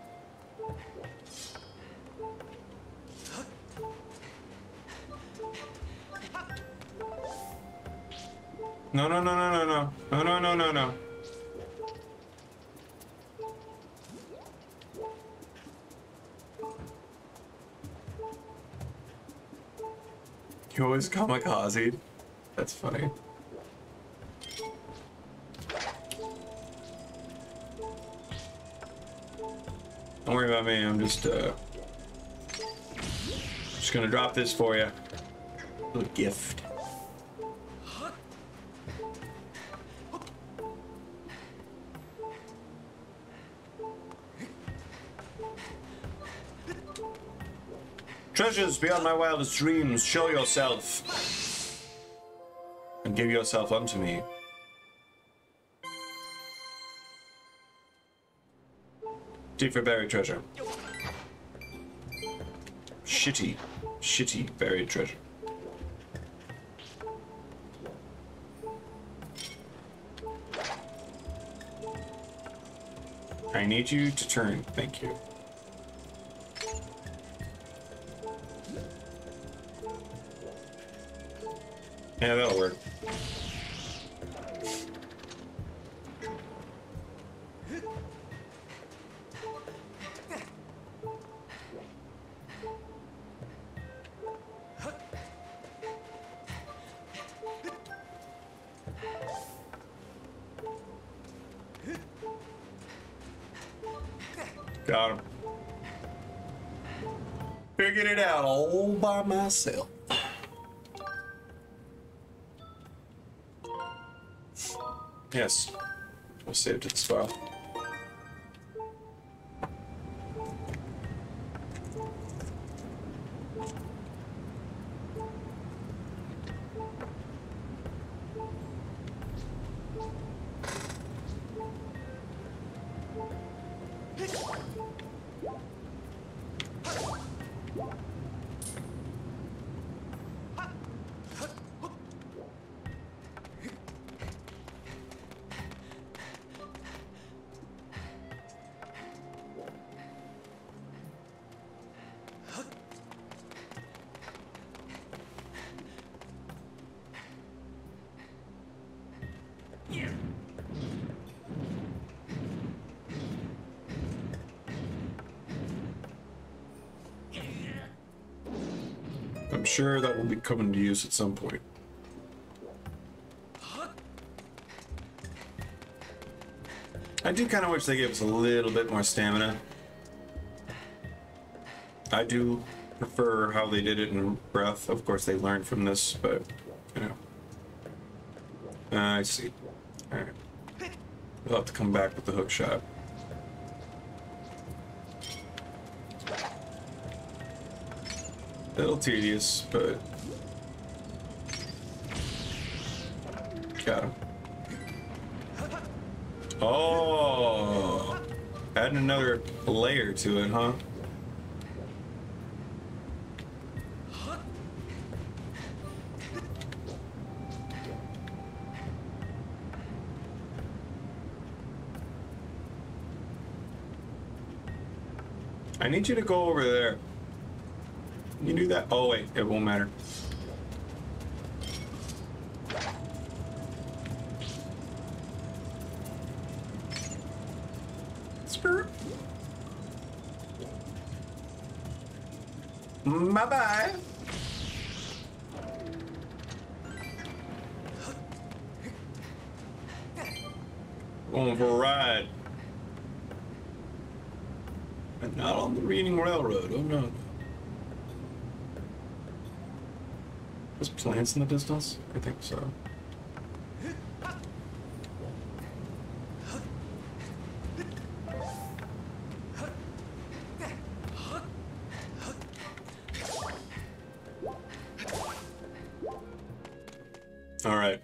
No, no, no, no, no, no. No, no, no, no, no. You always kamikaze. That's funny. Don't worry about me, I'm just, uh... just gonna drop this for you. A little gift. Treasures beyond my wildest dreams, show yourself. And give yourself unto me. Deep for buried treasure. Shitty, shitty buried treasure. I need you to turn. Thank you. Yeah, that'll work. Got him. Figured it out all by myself. Yes. We'll save it to this file. I'm sure that will be coming to use at some point. I do kind of wish they gave us a little bit more stamina. I do prefer how they did it in Breath. Of course, they learned from this, but, you know. Uh, I see. Alright. We'll have to come back with the hook shot. A little tedious, but got him. Oh, adding another layer to it, huh? I need you to go over there. Can you do that? Oh wait, it won't matter. Bye bye. Going for a ride. And not on the Reading Railroad. Oh no. There's plants in the distance? I think so. All right.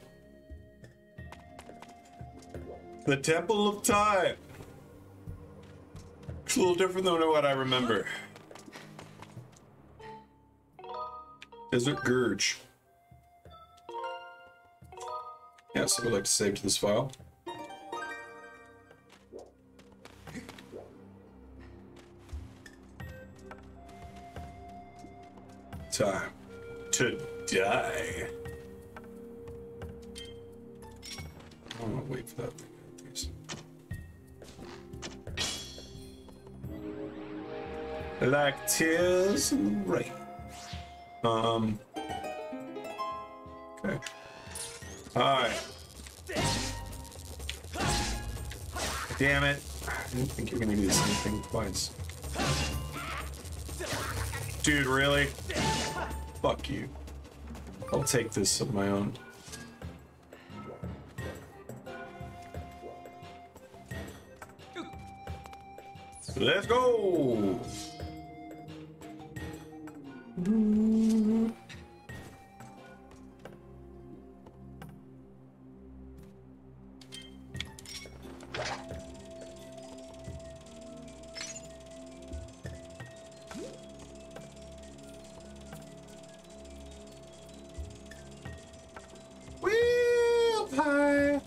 The Temple of Time. It's a little different than what I remember. Desert Gurge. Yes, I would like to save to this file. Time to die. I'm gonna wait for that thing. Like tears in the rain. Um. Okay. Alright. Damn it. I didn't think you were gonna do the same thing twice. Dude, really? Fuck you. I'll take this of my own. Let's go! Wheel pie!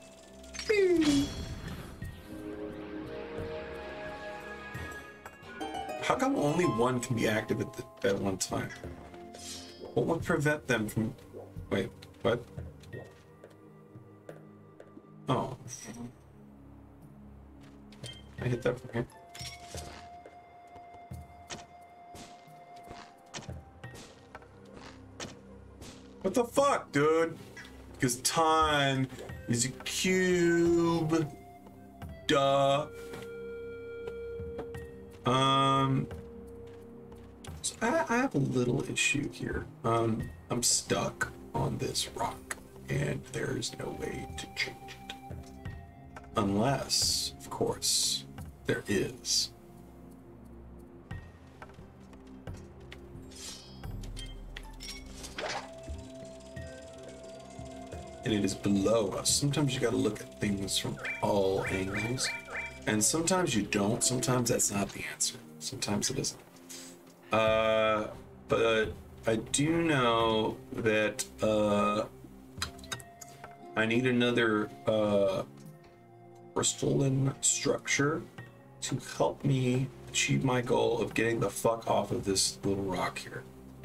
How come only one can be active at, the, at one time? What would prevent them from... Wait, what? Oh. I hit that from here. What the fuck, dude? Because time is a cube. Duh. Um, so I, I have a little issue here. Um, I'm stuck on this rock, and there's no way to change it. Unless, of course, there is. And it is below us. Sometimes you gotta look at things from all angles. And sometimes you don't. Sometimes that's not the answer. Sometimes it isn't. Uh, but I do know that uh, I need another uh, crystalline structure to help me achieve my goal of getting the fuck off of this little rock here.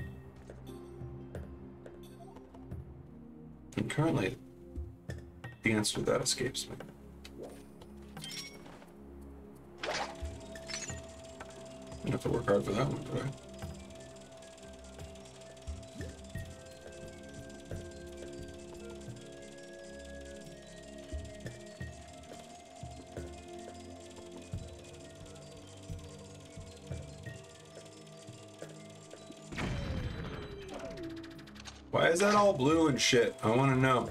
And currently, the answer to that escapes me. I have to work hard for that one, do I? Why is that all blue and shit? I want to know.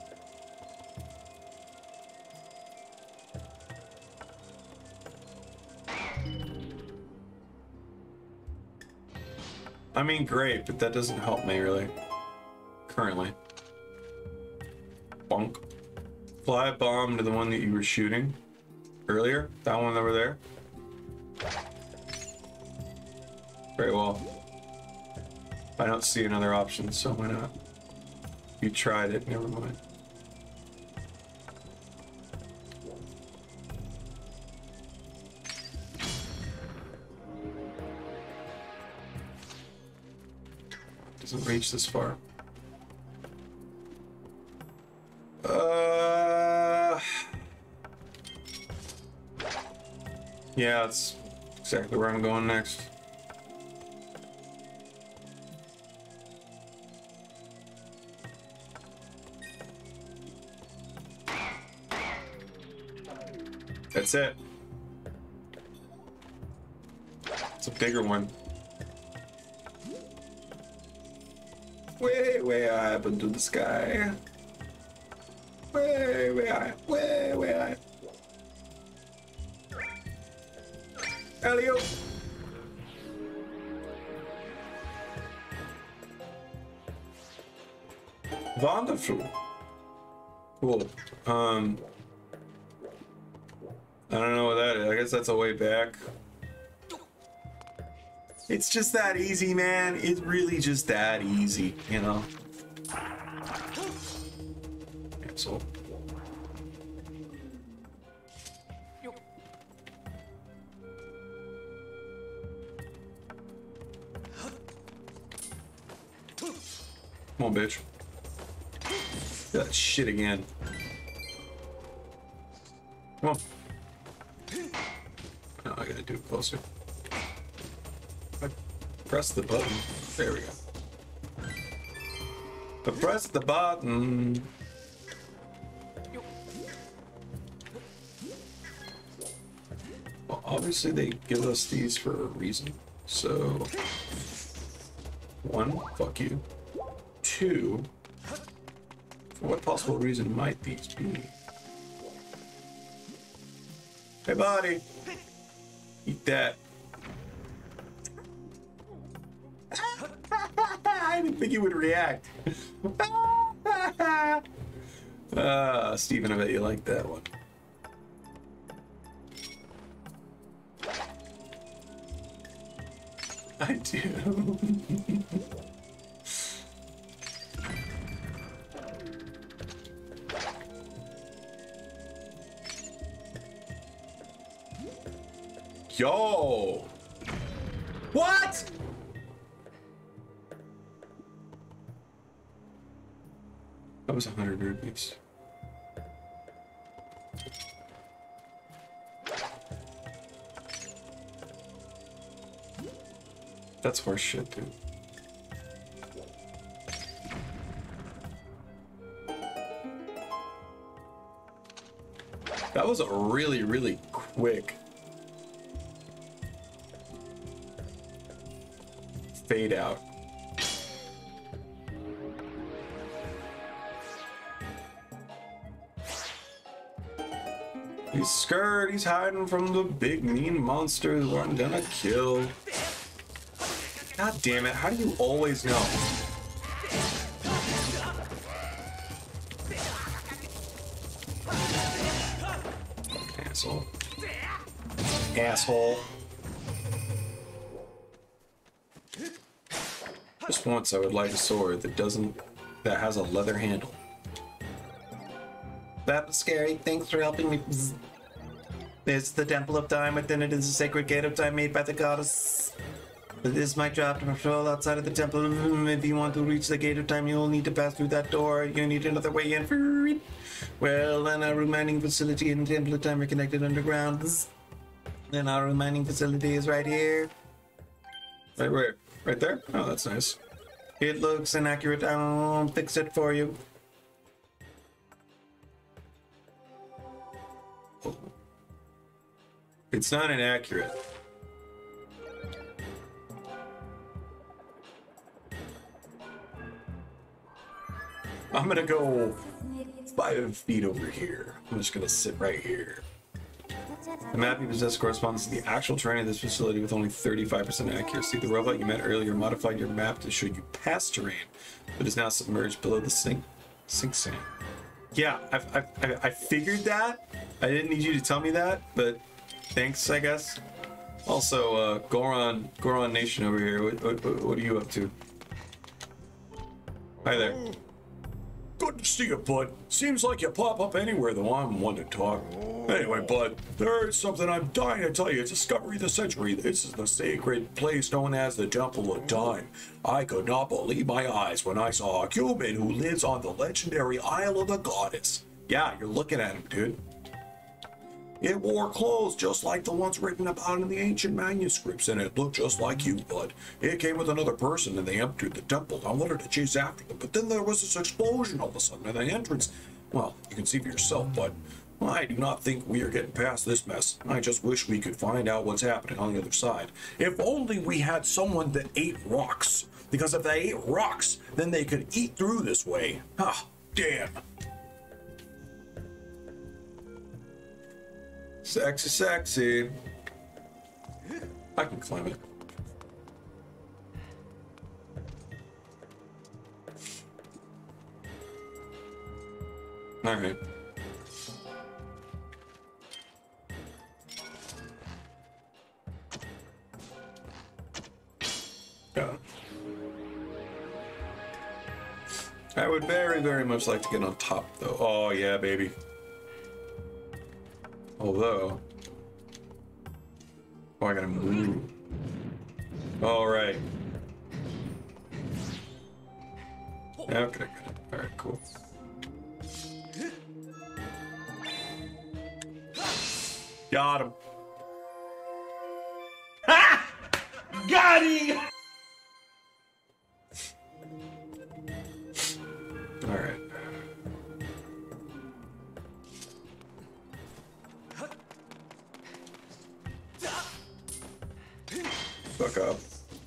I mean, great, but that doesn't help me really. Currently. Bonk. Apply a bomb to the one that you were shooting earlier. That one over there. Very well. I don't see another option, so why not? You tried it, never mind. Doesn't reach this far. Uh, yeah, that's exactly where I'm going next. That's it. It's a bigger one. Way, way up into the sky. Way, way high. Way, way high. Elio. Wonderful. Cool. Um... I don't know what that is. I guess that's a way back. It's just that easy, man. It's really just that easy, you know? Cancel. Come on, bitch. Do that shit again. Come on. No, I gotta do it closer. I press the button. There we go. I press the button. Well, obviously they give us these for a reason. So, one, fuck you. Two, for what possible reason might these be? Hey, buddy. Eat that. I didn't think he would react. uh, Steven, I bet you like that one. I do. Yo! What? That was a hundred rupees. That's horse shit, dude. That was a really, really quick fade out. He's scared, he's hiding from the big mean monster who I'm gonna kill. God damn it, how do you always know? Asshole. Asshole. Just once I would like a sword that doesn't, that has a leather handle. That was scary. Thanks for helping me. It's the Temple of Time. Within it is a sacred gate of time made by the goddess. It is my job to patrol outside of the temple. If you want to reach the gate of time, you'll need to pass through that door. You need another way in for it. Well, and our mining facility and the Temple of Time are connected underground. And our mining facility is right here. Right where? Right there? Oh, that's nice. It looks inaccurate. I'll fix it for you. It's not inaccurate. I'm gonna go five feet over here. I'm just gonna sit right here. The map you possess corresponds to the actual terrain of this facility with only thirty-five percent accuracy. The robot you met earlier modified your map to show you past terrain, but is now submerged below the sink, sink sand. Yeah, I, I, I, I figured that. I didn't need you to tell me that, but thanks, I guess. Also, uh, Goron, Goron Nation over here. What, what, what are you up to? Hi there. Good to see you, bud. Seems like you pop up anywhere though I'm one to talk. Anyway, bud, there is something I'm dying to tell you. It's Discovery of the Century. This is the sacred place known as the Temple of Time. I could not believe my eyes when I saw a human who lives on the legendary Isle of the Goddess. Yeah, you're looking at him, dude. It wore clothes just like the ones written about in the ancient manuscripts, and it looked just like you, bud. It came with another person, and they emptied the temple. I wanted to chase after them, but then there was this explosion all of a sudden at the entrance. Well, you can see for yourself, bud. I do not think we are getting past this mess. I just wish we could find out what's happening on the other side. If only we had someone that ate rocks. Because if they ate rocks, then they could eat through this way. Ah, damn. Sexy, sexy. I can climb it. All right. Yeah. I would very, very much like to get on top, though. Oh, yeah, baby. Although, oh, I gotta move. All right. Okay, good. All right, cool. Got him. Ha! Got him. All right. Fuck up.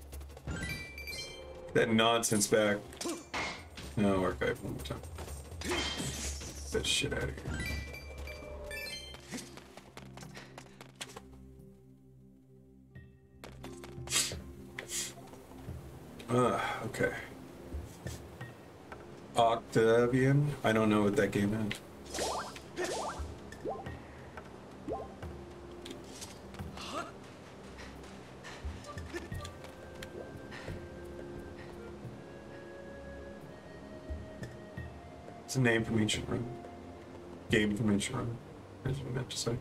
That nonsense back. No, archive one more time. Get that shit out of here. Ah, okay. Octavian? I don't know what that game is. It's a name from Ancient Rome. Game from Ancient Rome, as you meant to say.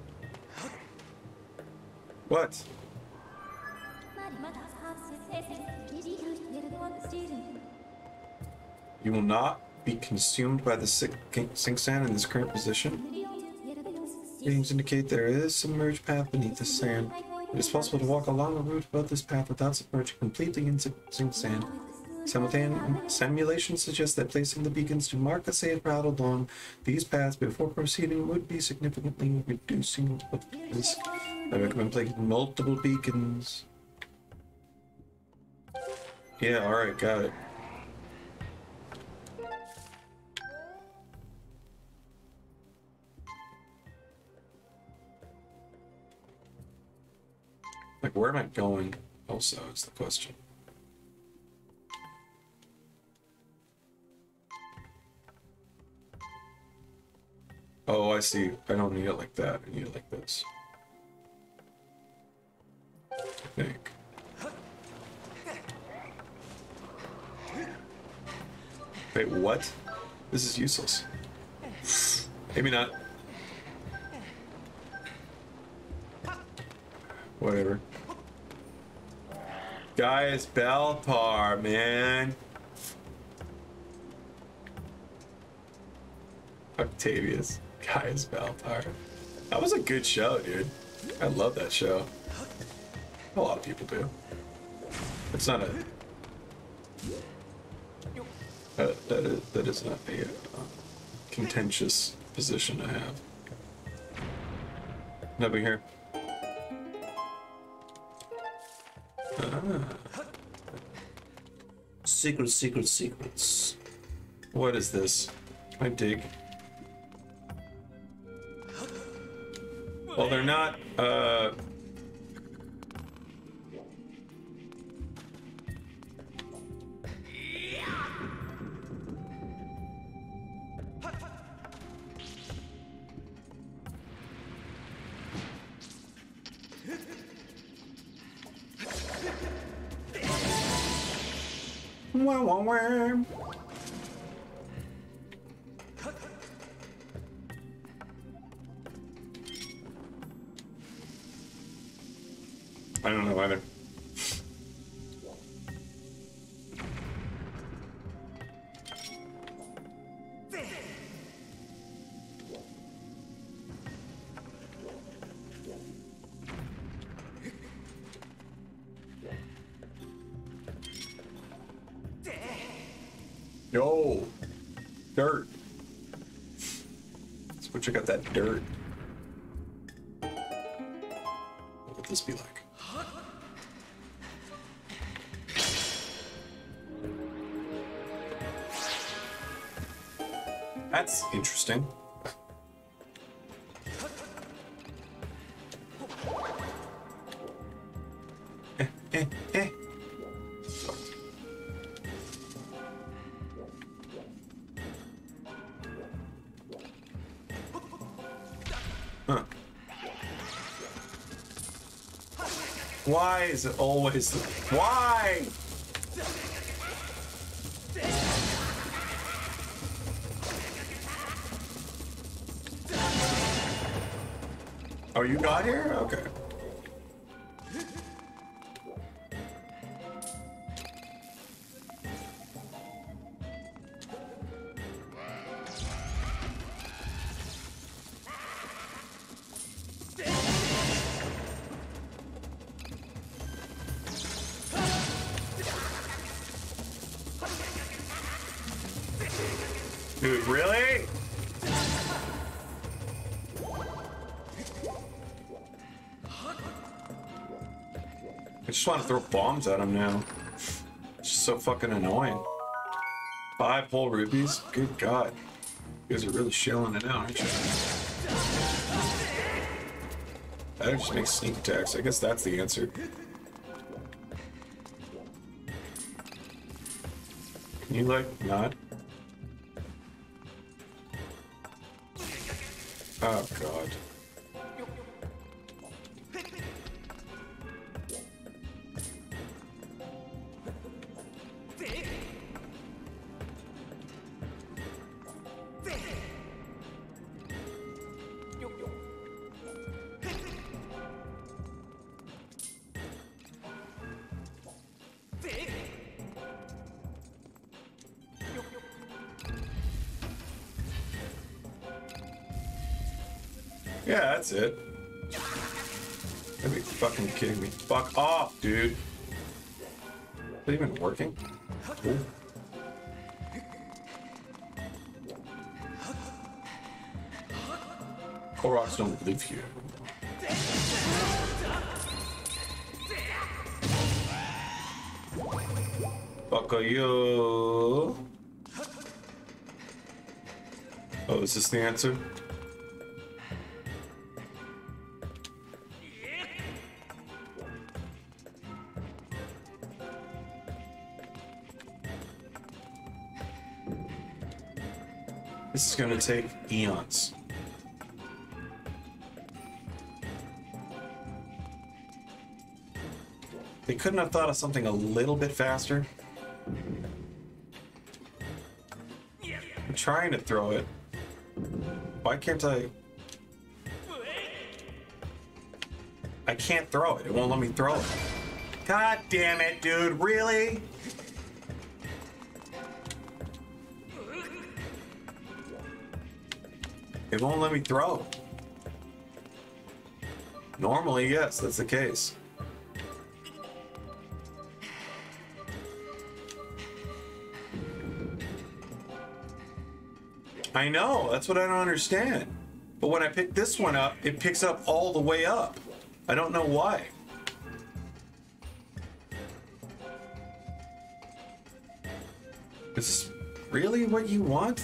What? You will not be consumed by the sink sand in this current position. Readings indicate there is a submerged path beneath the sand. It is possible to walk along a route above this path without submerging completely in sink sand. Simultaneous simulations suggest that placing the beacons to mark a safe route along these paths before proceeding would be significantly reducing the risk. I recommend placing multiple beacons. Yeah, alright, got it. Like, where am I going also is the question. Oh, I see. I don't need it like that. I need it like this. I think. Wait, what? This is useless. Maybe not. Whatever. Guys, Baltar, man. Octavius. Guys, Baltar. That was a good show, dude. I love that show. A lot of people do. It's not a... Uh, that, is, that is not a uh, contentious position to have. Nothing here. Ah. Secret, secret, secrets. What is this? Can I dig? Well, they're not, uh... Wah, wah, wah. I don't know either. Yo, dirt. Let's go check out that dirt. What would this be like? That's interesting. Eh, eh, eh. Huh. Why is it always... Why? Oh, you got here? Okay. Dude, really? I just want to throw bombs at him now. It's just so fucking annoying. Five whole rupees? Good God. You guys are really shelling it out, aren't you? That just makes sneak attacks. I guess that's the answer. Can you, like, nod? Oh, God. Yeah, that's it. Are you fucking kidding me? Fuck off, dude. Is that even working? Cool. Koroks don't live here. Fuck you. Oh, is this the answer? This is gonna take eons. They couldn't have thought of something a little bit faster. I'm trying to throw it. Why can't I? I can't throw it. It won't let me throw it. God damn it, dude. Really? It won't let me throw. Normally, yes, that's the case. I know, that's what I don't understand. But when I pick this one up, it picks up all the way up. I don't know why. Is this really what you want?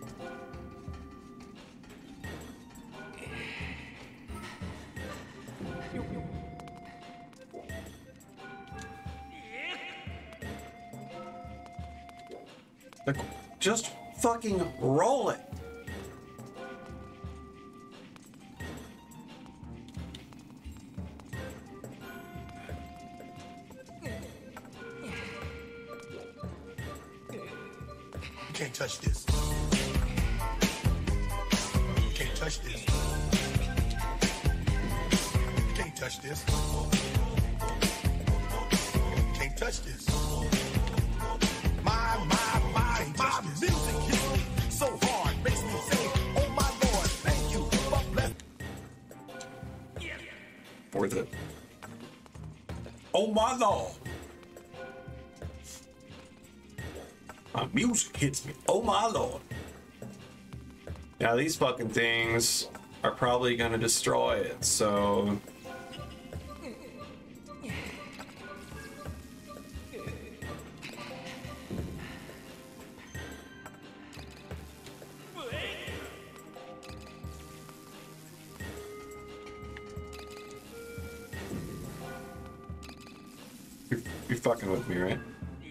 Like, just fucking roll it. can't touch this. You can't touch this. You can't touch this. You can't touch this. My, my, my, my music hits me so hard, makes me say, oh my Lord, thank you for blessing. Worth it. Oh my Lord. My music hits me. Oh my Lord. Now these fucking things are probably gonna destroy it, so... You're, you're fucking with me, right?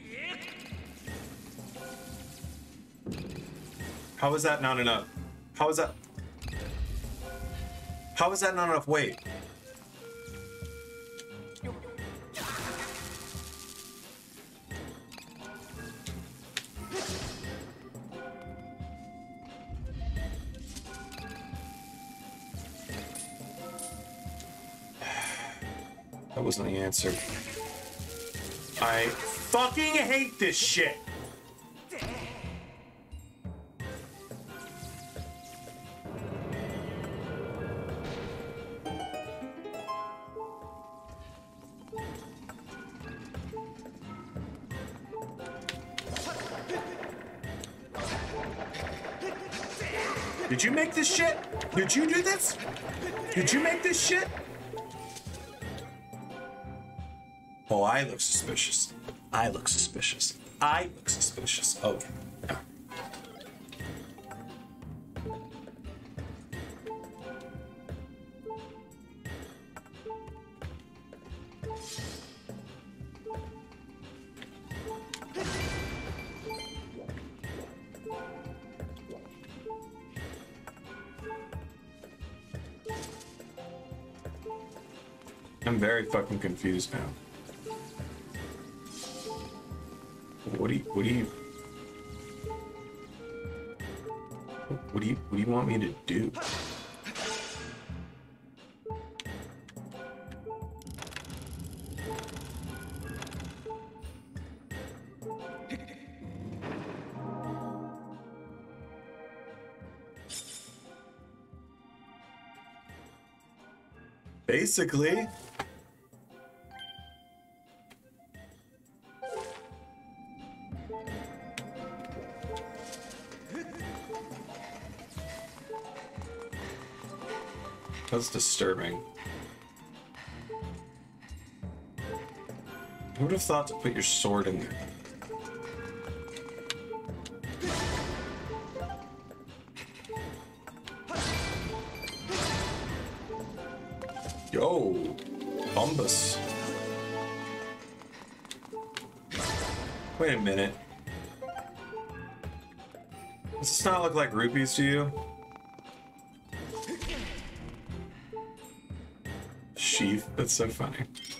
How is that not enough? How is that? How is that not enough weight? That wasn't the answer. I fucking hate this shit. Did you make this shit? Did you do this? Did you make this shit? Oh, I look suspicious. I look suspicious. I look suspicious. Oh. Yeah. I'm very fucking confused now. What do you, what do you, what do you, what do you want me to do? Basically. That's disturbing. Who would have thought to put your sword in there? Yo, Bombus. Wait a minute. Does this not look like rupees to you? Sheath, that's so funny.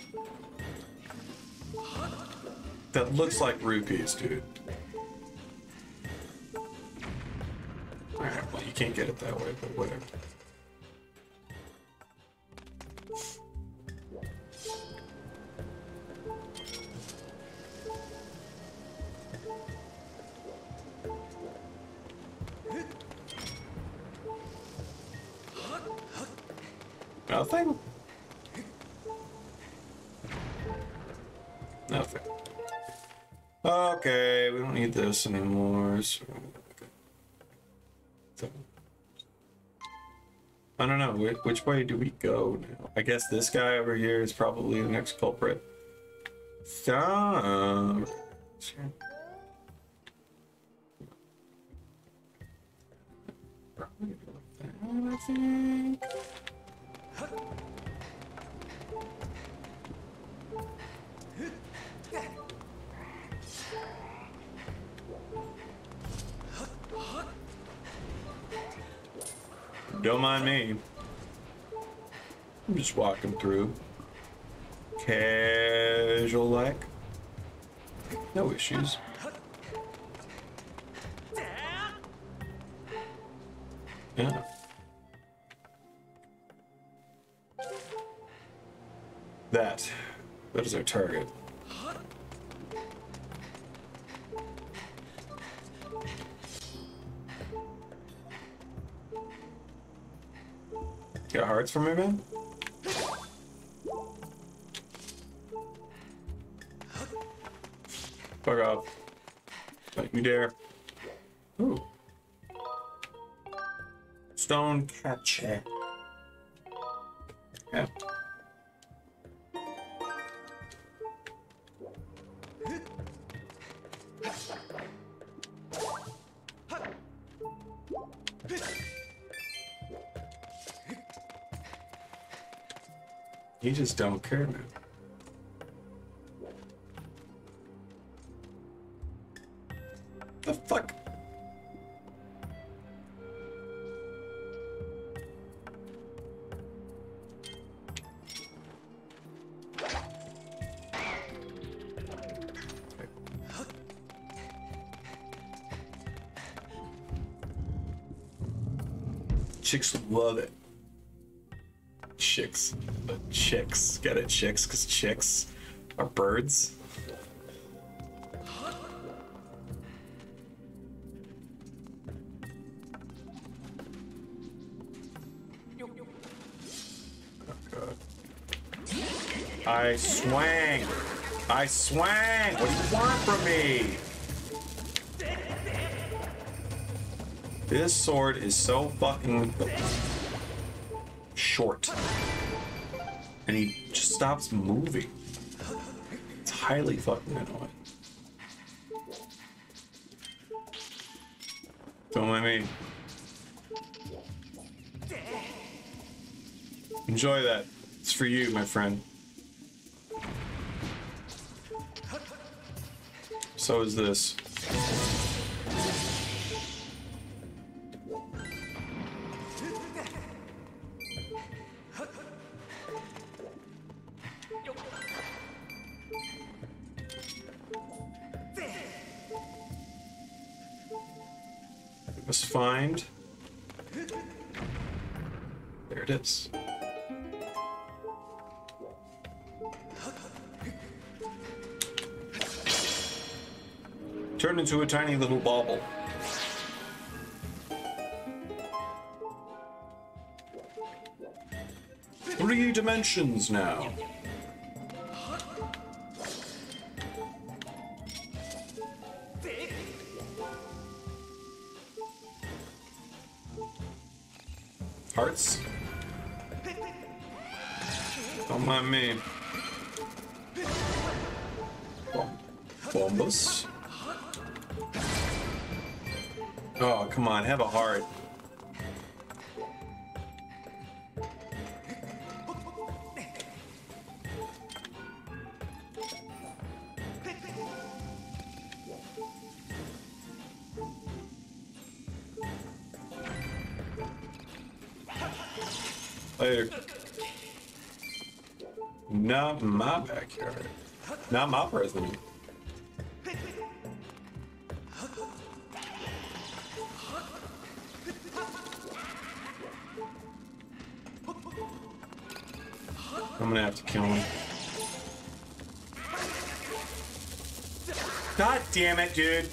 That looks like rupees, dude. Alright, well, you can't get it that way, but whatever. Nothing? Nothing. Okay, we don't need this anymore. So, okay. So, I don't know, which, which way do we go now? I guess this guy over here is probably the next culprit. Stop. Probably like that, I think. Don't mind me. I'm just walking through. Casual like. No issues. Yeah. That. That is our target. Got hearts for me, man? Fuck off. Don't you dare. Ooh. Stone catcher. Yeah. You just don't care, man. The fuck? Chicks love it. Chicks. But chicks. Get it? Chicks? Because chicks are birds. Oh, God. I swang. I swang. What do you want from me? This sword is so fucking short. And he just stops moving. It's highly fucking annoying. Don't let me. Enjoy that. It's for you, my friend. So is this. Must find. There it is. Turned into a tiny little bauble. Three dimensions now. Hearts? Don't mind me. Bombus? Oh, come on, have a heart. Later. Not my backyard. Not my president. I'm gonna have to kill him. God damn it, dude.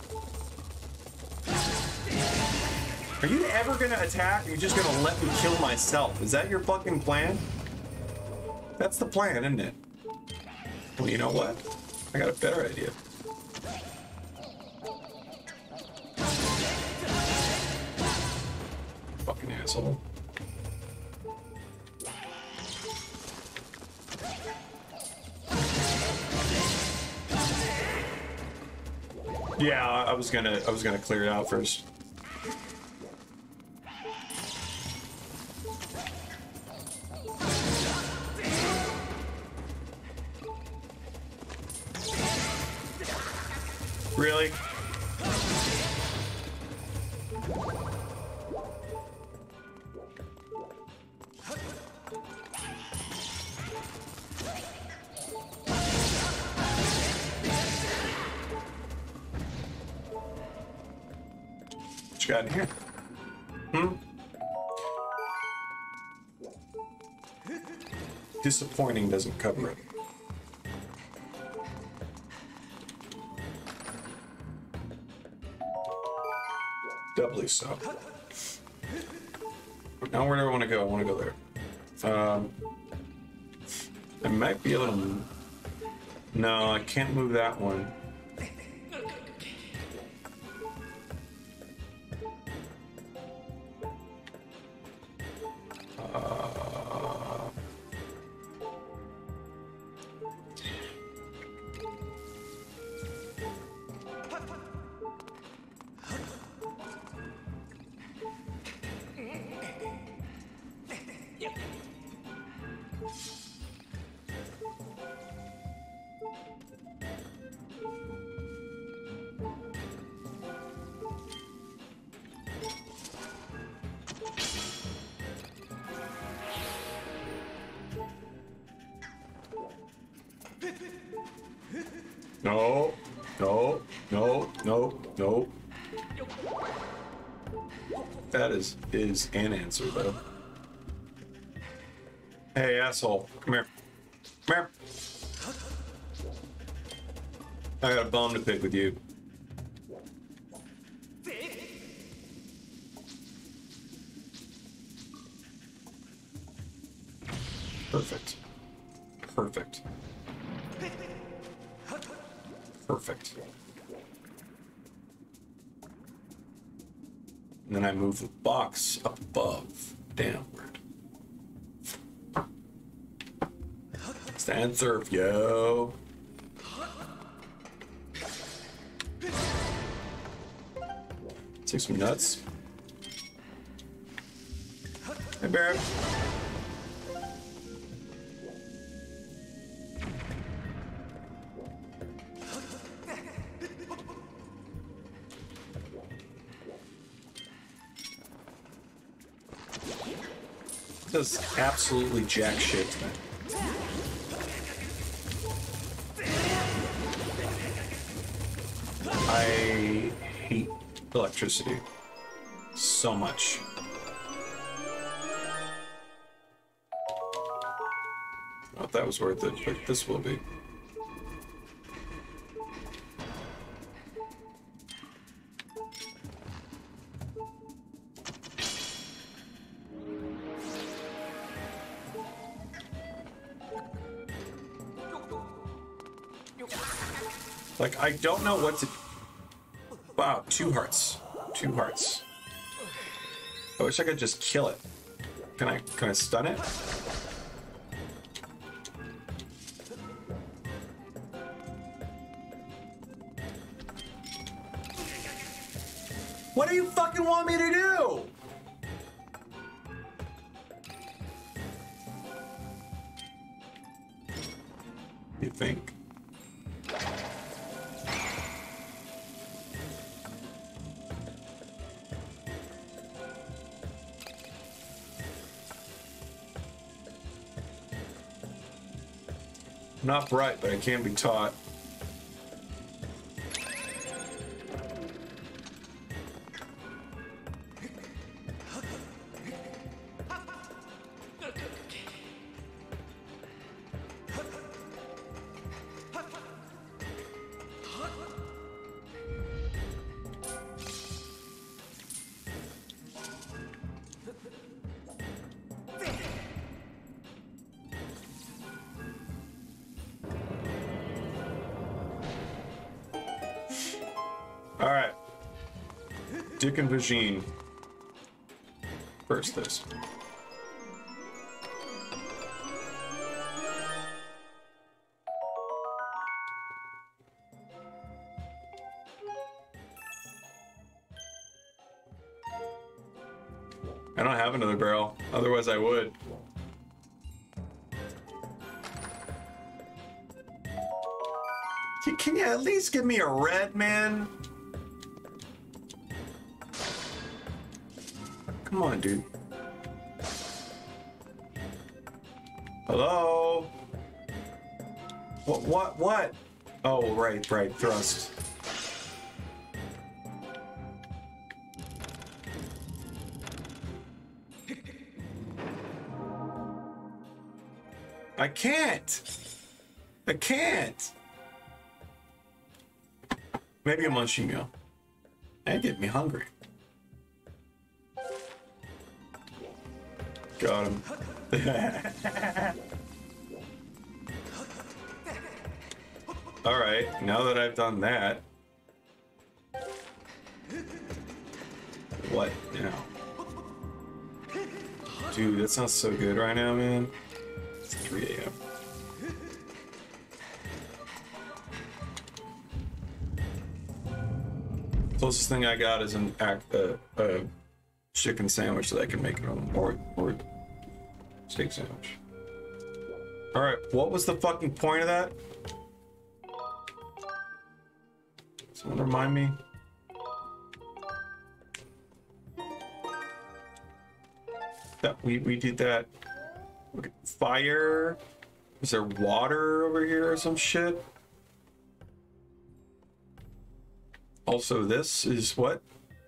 Are you ever gonna attack or you're just gonna let me kill myself? Is that your fucking plan? That's the plan, isn't it? Well, you know what? I got a better idea. Fucking asshole. Yeah, I was gonna I was gonna clear it out first. Really? What you got in here? Hmm? disappointing doesn't cover it. Doubly so. Now where do I want to go? I want to go there. Um, I might be able to... No, I can't move that one. Uh... No, no, no, no, no. That is is an answer though. Hey asshole, come here. Come here. I got a bone to pick with you. Perfect. Perfect. Perfect. And then I move the box up above, downward. Stand surf, yo. Take some nuts. Hey, Barrett. Does absolutely jack shit to me. I hate electricity so much. I don't know if that was worth it, but this will be. Like, I don't know what to... Wow, two hearts. Two hearts. I wish I could just kill it. Can I, can I stun it? What do you fucking want me to do? You think? Not bright, but I can be taught. All right, Dick and Vagine. First, this. I don't have another barrel, otherwise I would. Can you at least give me a red, man? Come on, dude. Hello? What, what, what? Oh, right, right, thrust. I can't. I can't. Maybe a munchie meal. That get me hungry. Got him. All right, now that I've done that, what now? Dude, that sounds so good right now, man. It's three A M Closest thing I got is an act, uh, uh, chicken sandwich that I can make at home, or or steak sandwich. All right, what was the fucking point of that? Someone remind me. That we we did that. Okay. Fire. Is there water over here or some shit? Also, this is what?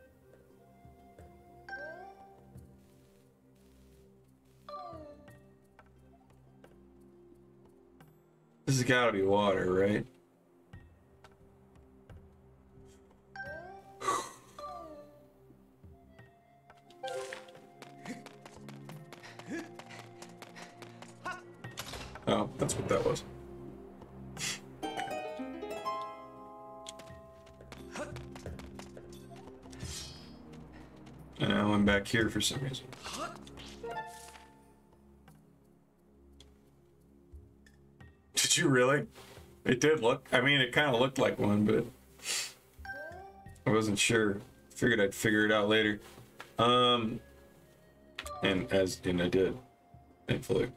This has gotta be water, right? Oh, that's what that was. And now I'm back here for some reason. Did you really? It did look, I mean, it kind of looked like one, but I wasn't sure. Figured I'd figure it out later. Um, and as, and I did, thankfully.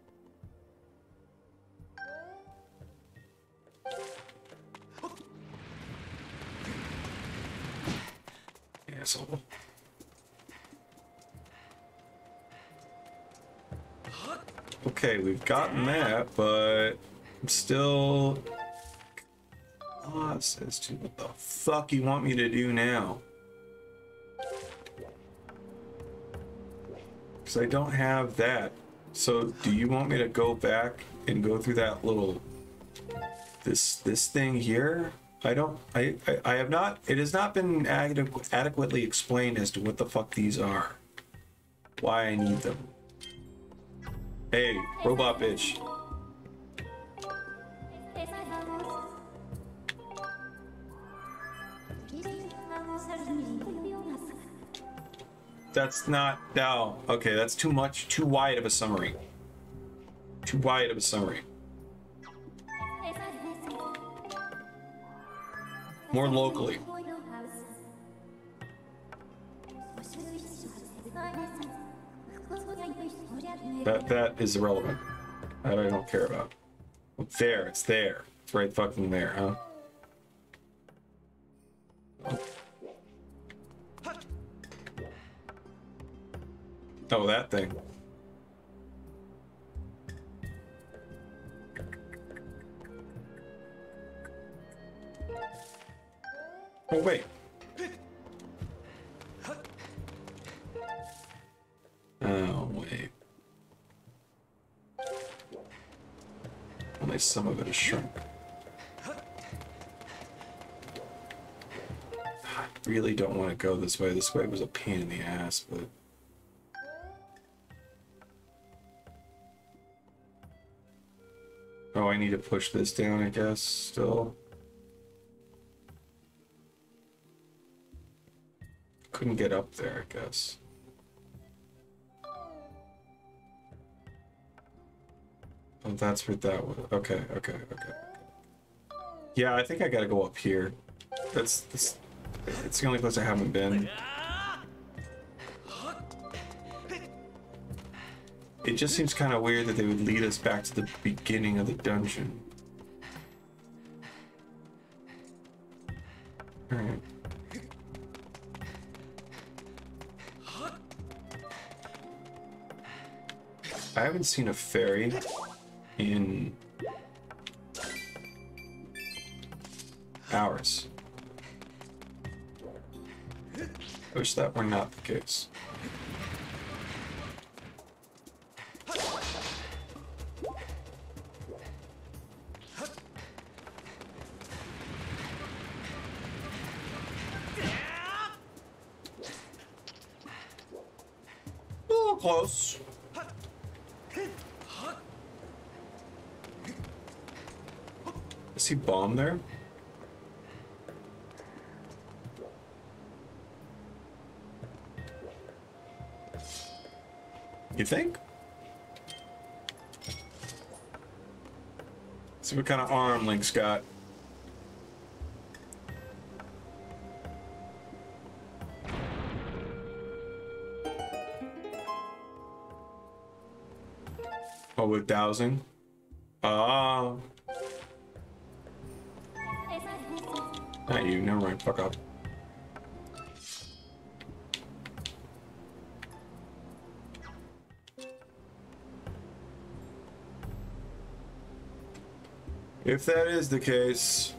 Asshole. Okay, we've gotten that, but I'm still lost as to what the fuck you want me to do now. Because I don't have that. So do you want me to go back and go through that little this this thing here? I don't I, I I have not it has not been adequ adequately explained as to what the fuck these are. Why I need them. Hey, robot bitch. That's not now. Okay, that's too much, too wide of a summary. Too wide of a summary. More locally. That that is irrelevant. That I don't care about. There, it's there. It's right fucking there, huh? Oh, that thing. Oh, wait. Oh, wait. Only some of it is shrunk. I really don't want to go this way. This way was a pain in the ass, but... Oh, I need to push this down, I guess, still. Couldn't get up there, I guess. Oh, that's what that was. Okay, okay, okay. Yeah, I think I gotta go up here. That's, that's it's the only place I haven't been. It just seems kind of weird that they would lead us back to the beginning of the dungeon. Alright. I haven't seen a fairy in hours. I wish that were not the case. close. Is he bomb there? You think? See what kind of arm Link's got. Oh, with dowsing? Ah. Not you, never mind, fuck up. If that is the case,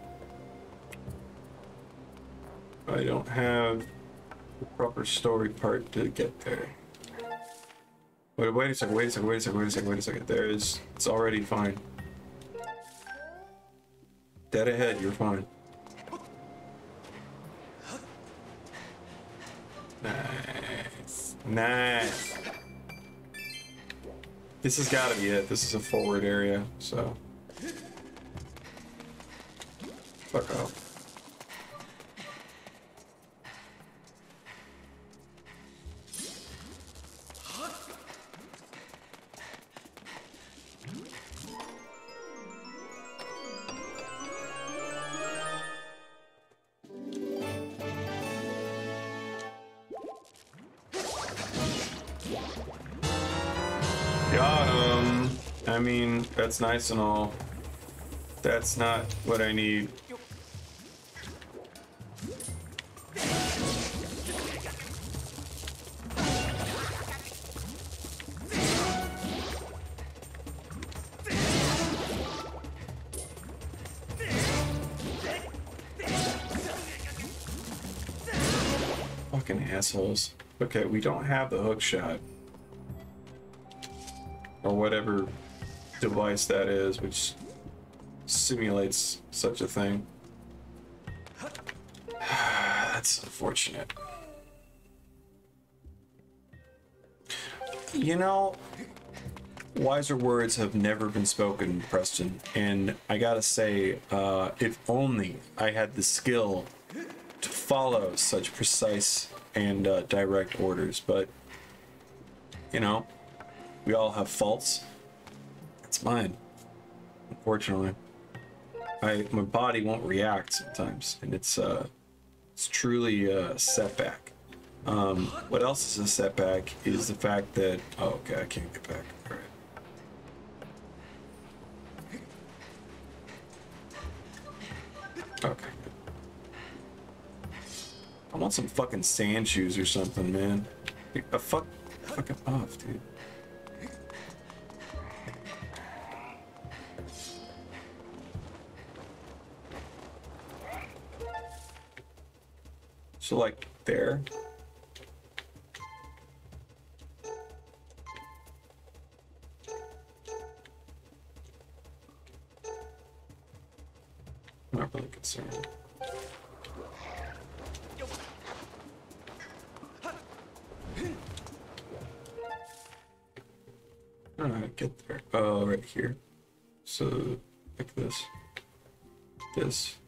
I don't have the proper story part to get there. Wait, wait a second, wait a second, wait a second, wait a second, wait a second. There is, it's already fine. Dead ahead, you're fine. Nice. Nice. This has got to be it. This is a forward area, so. Fuck off. Got him. I mean, that's nice and all. That's not what I need. Fucking assholes. Okay, we don't have the hook shot. Or whatever device that is, which simulates such a thing. That's unfortunate. You know, wiser words have never been spoken, Preston, and I gotta say, uh, if only I had the skill to follow such precise and uh, direct orders, but, you know, we all have faults. It's mine, unfortunately. I my body won't react sometimes, and it's uh, it's truly a setback. Um, what else is a setback is the fact that oh, okay, I can't get back. All right. Okay. I want some fucking sand shoes or something, man. A fuck, fucking off, dude. So, like, there. I'm not really concerned. Alright, get there. Oh, right here. So, like this. This.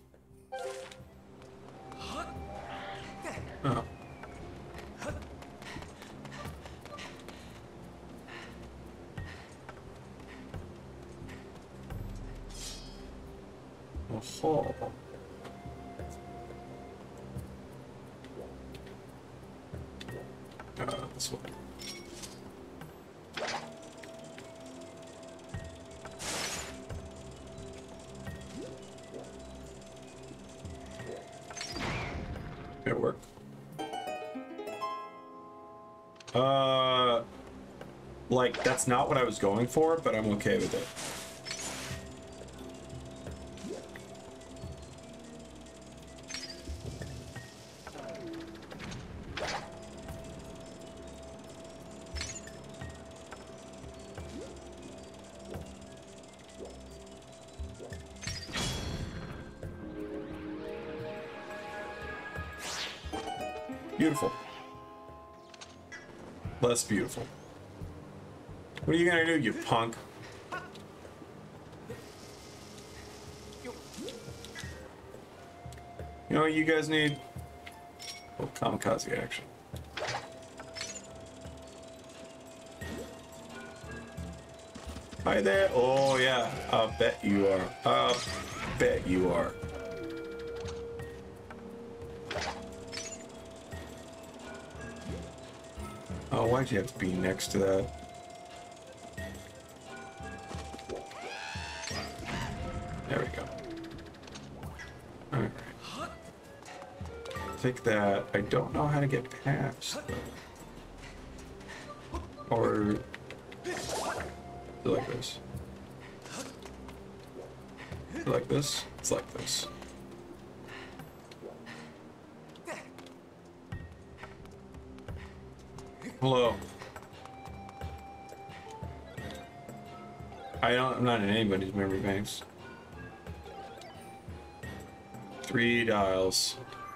Oh. Oh. Uh, this one. It worked. Uh, like, that's not what I was going for, but I'm okay with it. Beautiful. less beautiful. What are you gonna do, you punk? You know what you guys need? Oh, kamikaze action. Hi there. Oh yeah, I bet you are. I bet you are. Oh, why'd you have to be next to that? There we go. Alright. Take that. I don't know how to get past though. Or like this. Like this? It's like this. Hello. I don't I'm not in anybody's memory banks. Three dials.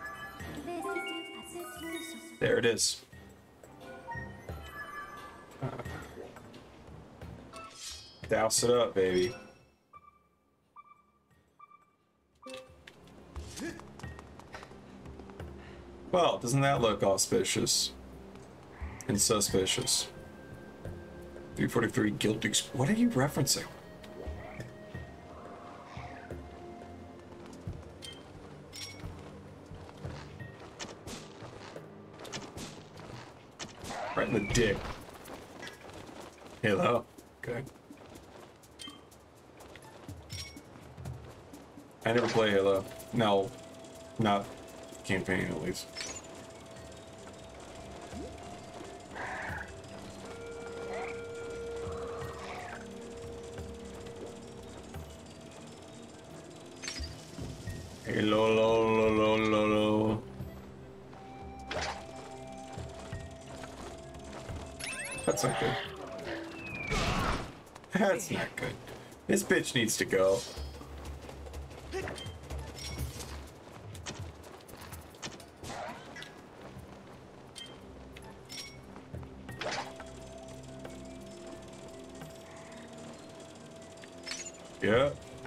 There it is. Uh, douse it up, baby. Well, doesn't that look auspicious and suspicious? three forty-three guilt ex- what are you referencing? Right in the dick. Hello. Okay. I never play Halo. No. Not campaign, at least. Hello, lo, lo, lo, lo, lo. That's not good. That's not good. This bitch needs to go. Yeah.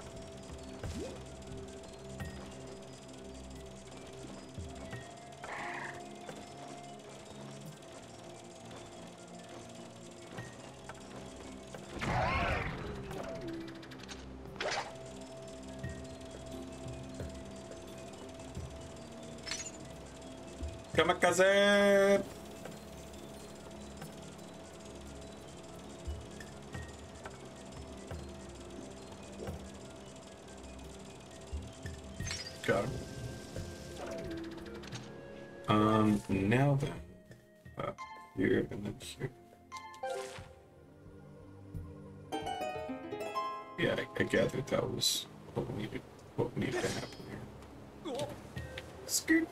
Kamikaze! Got him. Um, now then. Uh, here and then here. Yeah, I, I gathered that was what needed, what needed to happen here. Scoot.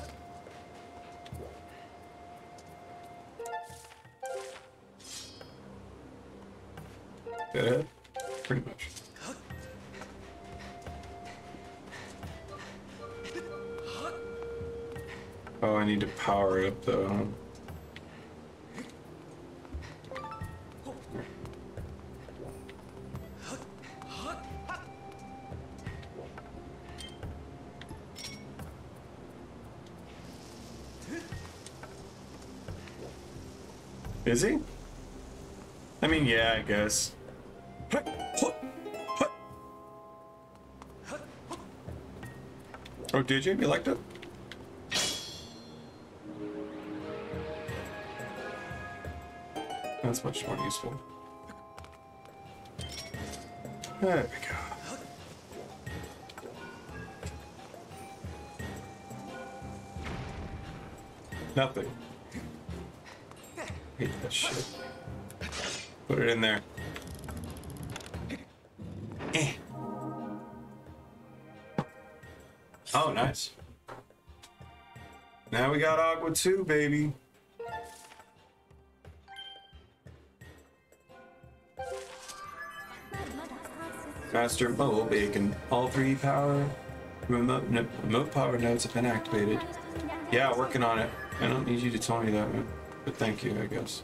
That it? Pretty much. Oh, I need to power it up though. Is he? I mean, yeah, I guess. Oh, did you? You liked it? That's much more useful. There we go. Nothing. Hate that shit. Put it in there. Eh. Oh, nice. Now we got Aqua two, baby. Master mobile bacon. All three power remote no, remote power nodes have been activated. Yeah, working on it. I don't need you to tell me that, man. but thank you, I guess.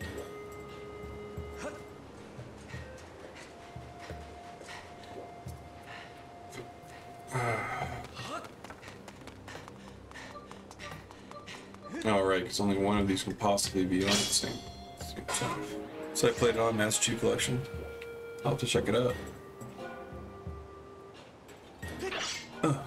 Alright, because only one of these can possibly be on the same, same time. So I played it on Master Chief Collection. I'll have to check it out. Uh.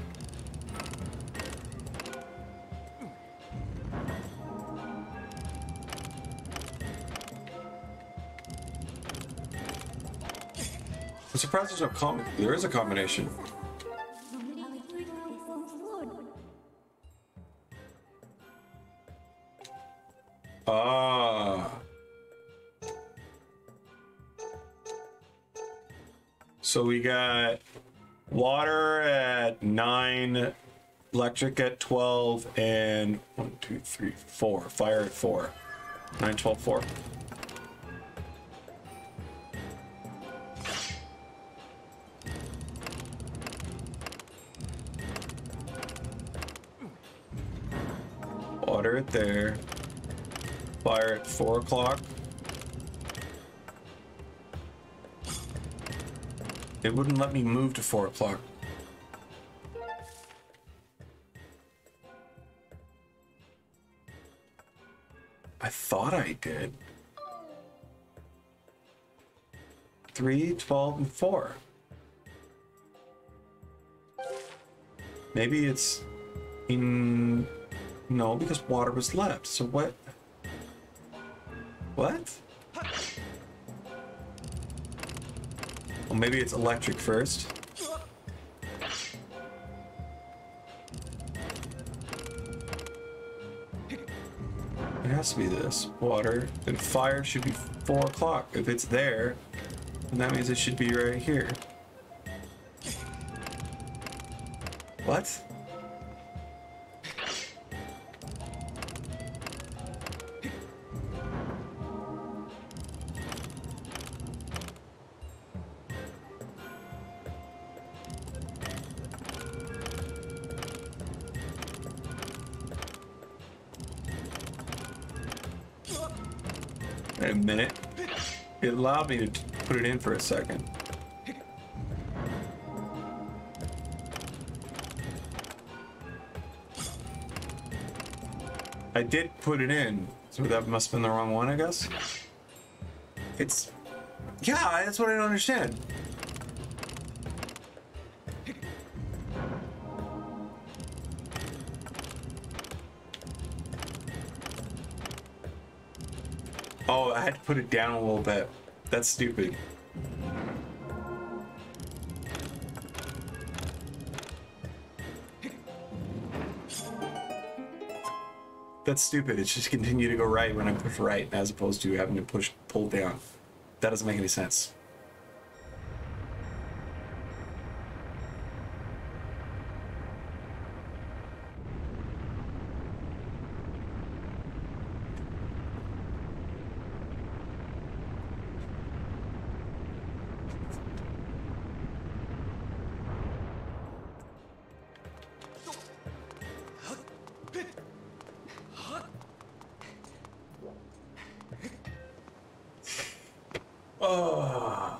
I'm surprised there's no com- there is a combination. Ah. So we got water at nine, electric at twelve, and one, two, three, four. Fire at four. Nine, twelve, four. Water at there. Fire at four o'clock. It wouldn't let me move to four o'clock. I thought I did. Three, twelve, and four. Maybe it's in... No, because water was left. So what? What? Well, maybe it's electric first. It has to be this. Water. Then fire should be four o'clock. If it's there, then that means it should be right here. What? Wait a minute. It allowed me to put it in for a second. I did put it in, so that must have been the wrong one, I guess. It's... Yeah, that's what I don't understand. Oh, I had to put it down a little bit. That's stupid. That's stupid. It should just continue to go right when I push right, as opposed to having to push pull down. That doesn't make any sense. Oh.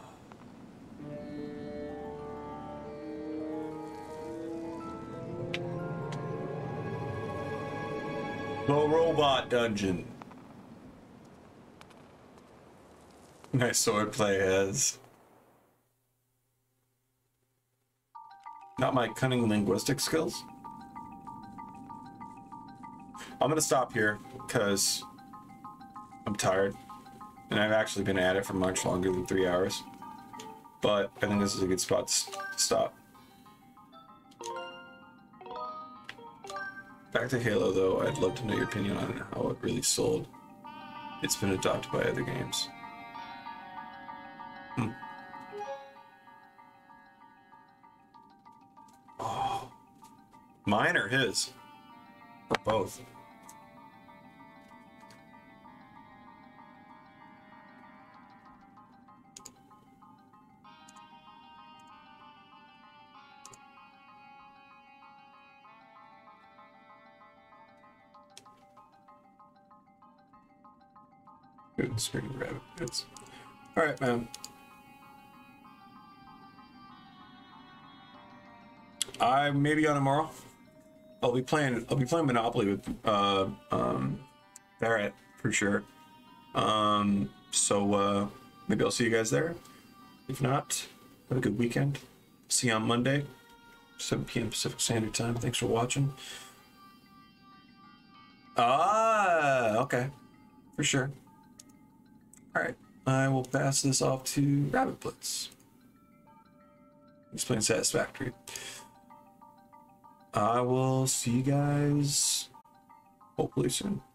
The robot dungeon. Nice swordplay has. Not my cunning linguistic skills. I'm gonna stop here because I'm tired. And I've actually been at it for much longer than three hours. But I think this is a good spot to stop. Back to Halo, though, I'd love to know your opinion on how it really sold. It's been adopted by other games. Hmm. Oh. Mine or his? Or both? Good screen rabbit. It's all right, man. I maybe on tomorrow. I'll be playing. I'll be playing Monopoly with uh, um, Barrett for sure. Um, so uh, maybe I'll see you guys there. If not, have a good weekend. See you on Monday, seven p m Pacific Standard Time. Thanks for watching. Ah, okay, for sure. All right, I will pass this off to Rabbit Blitz. He's playing Satisfactory. I will see you guys hopefully soon.